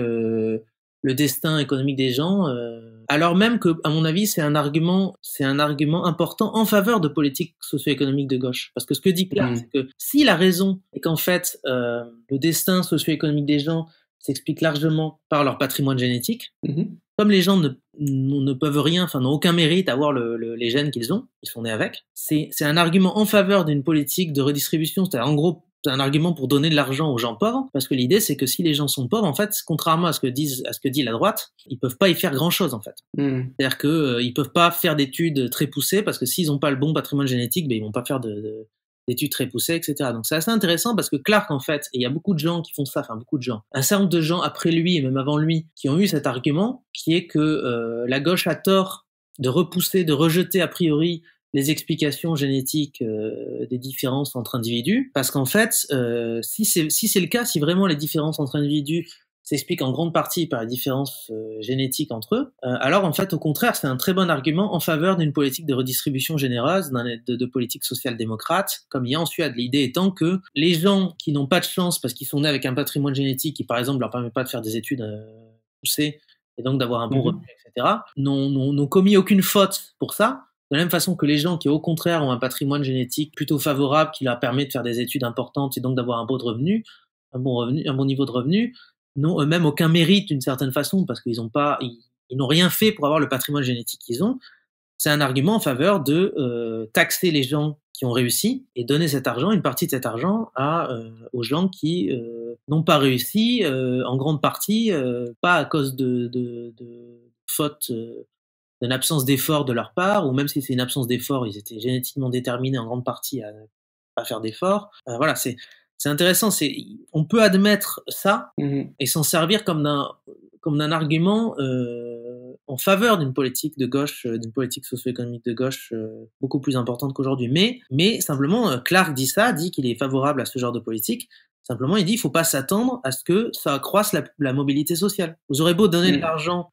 le destin économique des gens, alors même que, à mon avis, c'est un argument important en faveur de politiques socio-économiques de gauche. Parce que ce que dit Clark, c'est que s'il a raison et qu'en fait le destin socio-économique des gens s'explique largement par leur patrimoine génétique. Comme les gens ne peuvent rien, enfin n'ont aucun mérite à avoir les gènes qu'ils ont, ils sont nés avec, c'est un argument en faveur d'une politique de redistribution. C'est-à-dire, en gros, c'est un argument pour donner de l'argent aux gens pauvres, parce que l'idée c'est que si les gens sont pauvres, en fait, contrairement à ce que dit la droite, ils peuvent pas y faire grand-chose en fait. C'est-à-dire que ils peuvent pas faire d'études très poussées, parce que s'ils ont pas le bon patrimoine génétique, ben ils vont pas faire d'études très poussées, etc. Donc c'est assez intéressant parce que Clark, en fait, et il y a beaucoup de gens qui font ça, enfin beaucoup de gens, un certain nombre de gens après lui et même avant lui, qui ont eu cet argument, qui est que la gauche a tort de rejeter a priori les explications génétiques des différences entre individus, parce qu'en fait, si c'est le cas, si vraiment les différences entre individus s'explique en grande partie par les différences génétiques entre eux, alors en fait, au contraire, c'est un très bon argument en faveur d'une politique de redistribution généreuse, de politique social-démocrate, comme il y a en Suède. L'idée étant que les gens qui n'ont pas de chance parce qu'ils sont nés avec un patrimoine génétique qui, par exemple, leur permet pas de faire des études poussées et donc d'avoir un bon revenu, etc., n'ont commis aucune faute pour ça. De la même façon que les gens qui, au contraire, ont un patrimoine génétique plutôt favorable, qui leur permet de faire des études importantes et donc d'avoir un bon niveau de revenu, n'ont eux-mêmes aucun mérite d'une certaine façon, parce qu'ils n'ont rien fait pour avoir le patrimoine génétique qu'ils ont. C'est un argument en faveur de taxer les gens qui ont réussi et donner cet argent, une partie de cet argent, aux gens qui n'ont pas réussi, en grande partie, pas à cause de faute, d'une absence d'effort de leur part, ou même si c'est une absence d'effort, ils étaient génétiquement déterminés en grande partie à pas faire d'efforts. Voilà, c'est intéressant. On peut admettre ça et s'en servir comme d'un argument en faveur d'une politique de gauche, d'une politique socio-économique de gauche beaucoup plus importante qu'aujourd'hui. Mais simplement, Clark dit qu'il est favorable à ce genre de politique. Simplement, il dit qu'il ne faut pas s'attendre à ce que ça accroisse la mobilité sociale. Vous aurez beau donner de l'argent,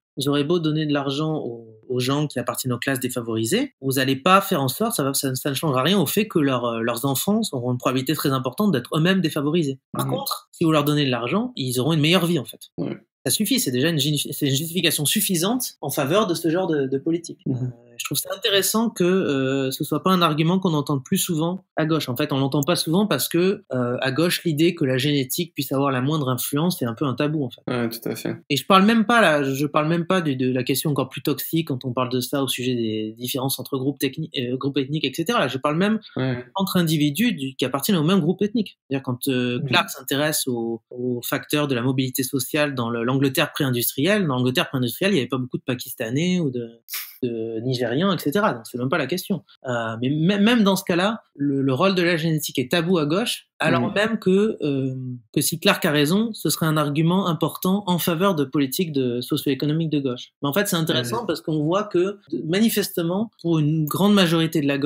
aux gens qui appartiennent aux classes défavorisées, vous n'allez pas faire en sorte, ça ne changera rien au fait que leurs enfants auront une probabilité très importante d'être eux-mêmes défavorisés. Par contre, si vous leur donnez de l'argent, ils auront une meilleure vie en fait. Ça suffit, c'est déjà une justification suffisante en faveur de ce genre de politique. Je trouve ça intéressant que ce soit pas un argument qu'on entende plus souvent à gauche. En fait, on l'entend pas souvent parce que à gauche, l'idée que la génétique puisse avoir la moindre influence est un peu un tabou en fait. Ouais, tout à fait. Et je parle même pas de la question encore plus toxique quand on parle de ça au sujet des différences entre groupes ethniques, etc. Là, je parle même entre individus qui appartiennent au même groupe ethnique. C'est-à-dire quand Clark s'intéresse aux facteurs de la mobilité sociale dans l'Angleterre pré-industrielle, dans l'Angleterre pré-industrielle, il n'y avait pas beaucoup de Pakistanais ou de Nigérians, etc. Donc c'est même pas la question. Mais même dans ce cas-là, le rôle de la génétique est tabou à gauche, alors même que si Clark a raison, ce serait un argument important en faveur de politiques socio-économiques de gauche. Mais en fait, c'est intéressant parce qu'on voit que manifestement, pour une grande majorité de la gauche,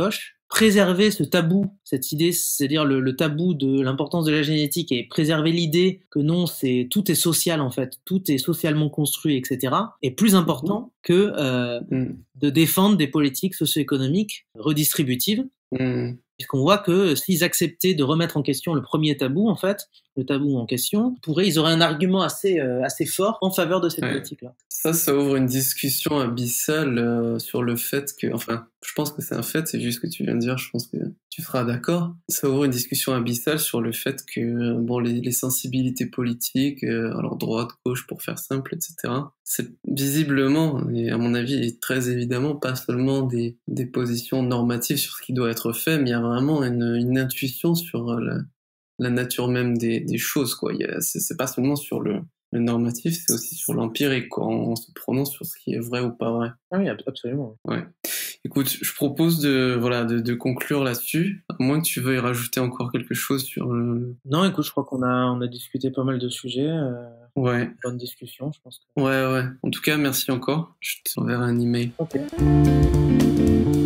préserver ce tabou, cette idée, c'est-à-dire le tabou de l'importance de la génétique et préserver l'idée que non, tout est social en fait, tout est socialement construit, etc., est plus important que de défendre des politiques socio-économiques redistributives. Puisqu'on voit que s'ils acceptaient de remettre en question le premier tabou, en fait, le tabou en question, ils auraient un argument assez fort en faveur de cette politique-là. Ça ouvre une discussion abyssale sur le fait que, enfin, je pense que c'est un fait, c'est juste ce que tu viens de dire, je pense que tu seras d'accord. Ça ouvre une discussion abyssale sur le fait que, bon, les sensibilités politiques, alors droite, gauche, pour faire simple, etc., c'est visiblement, et à mon avis, et très évidemment, pas seulement des positions normatives sur ce qui doit être fait, mais il y a vraiment une intuition sur la nature même des choses, quoi. C'est pas seulement sur le normatif, c'est aussi sur l'empirique, quoi. On se prononce sur ce qui est vrai ou pas vrai. Ah oui, absolument. Ouais. Écoute, je propose de conclure là-dessus, à moins que tu veuilles rajouter encore quelque chose sur le... Non, écoute, je crois qu'on a discuté pas mal de sujets. Ouais. Bonne discussion, je pense. Ouais. En tout cas, merci encore. Je t'enverrai un email. Ok.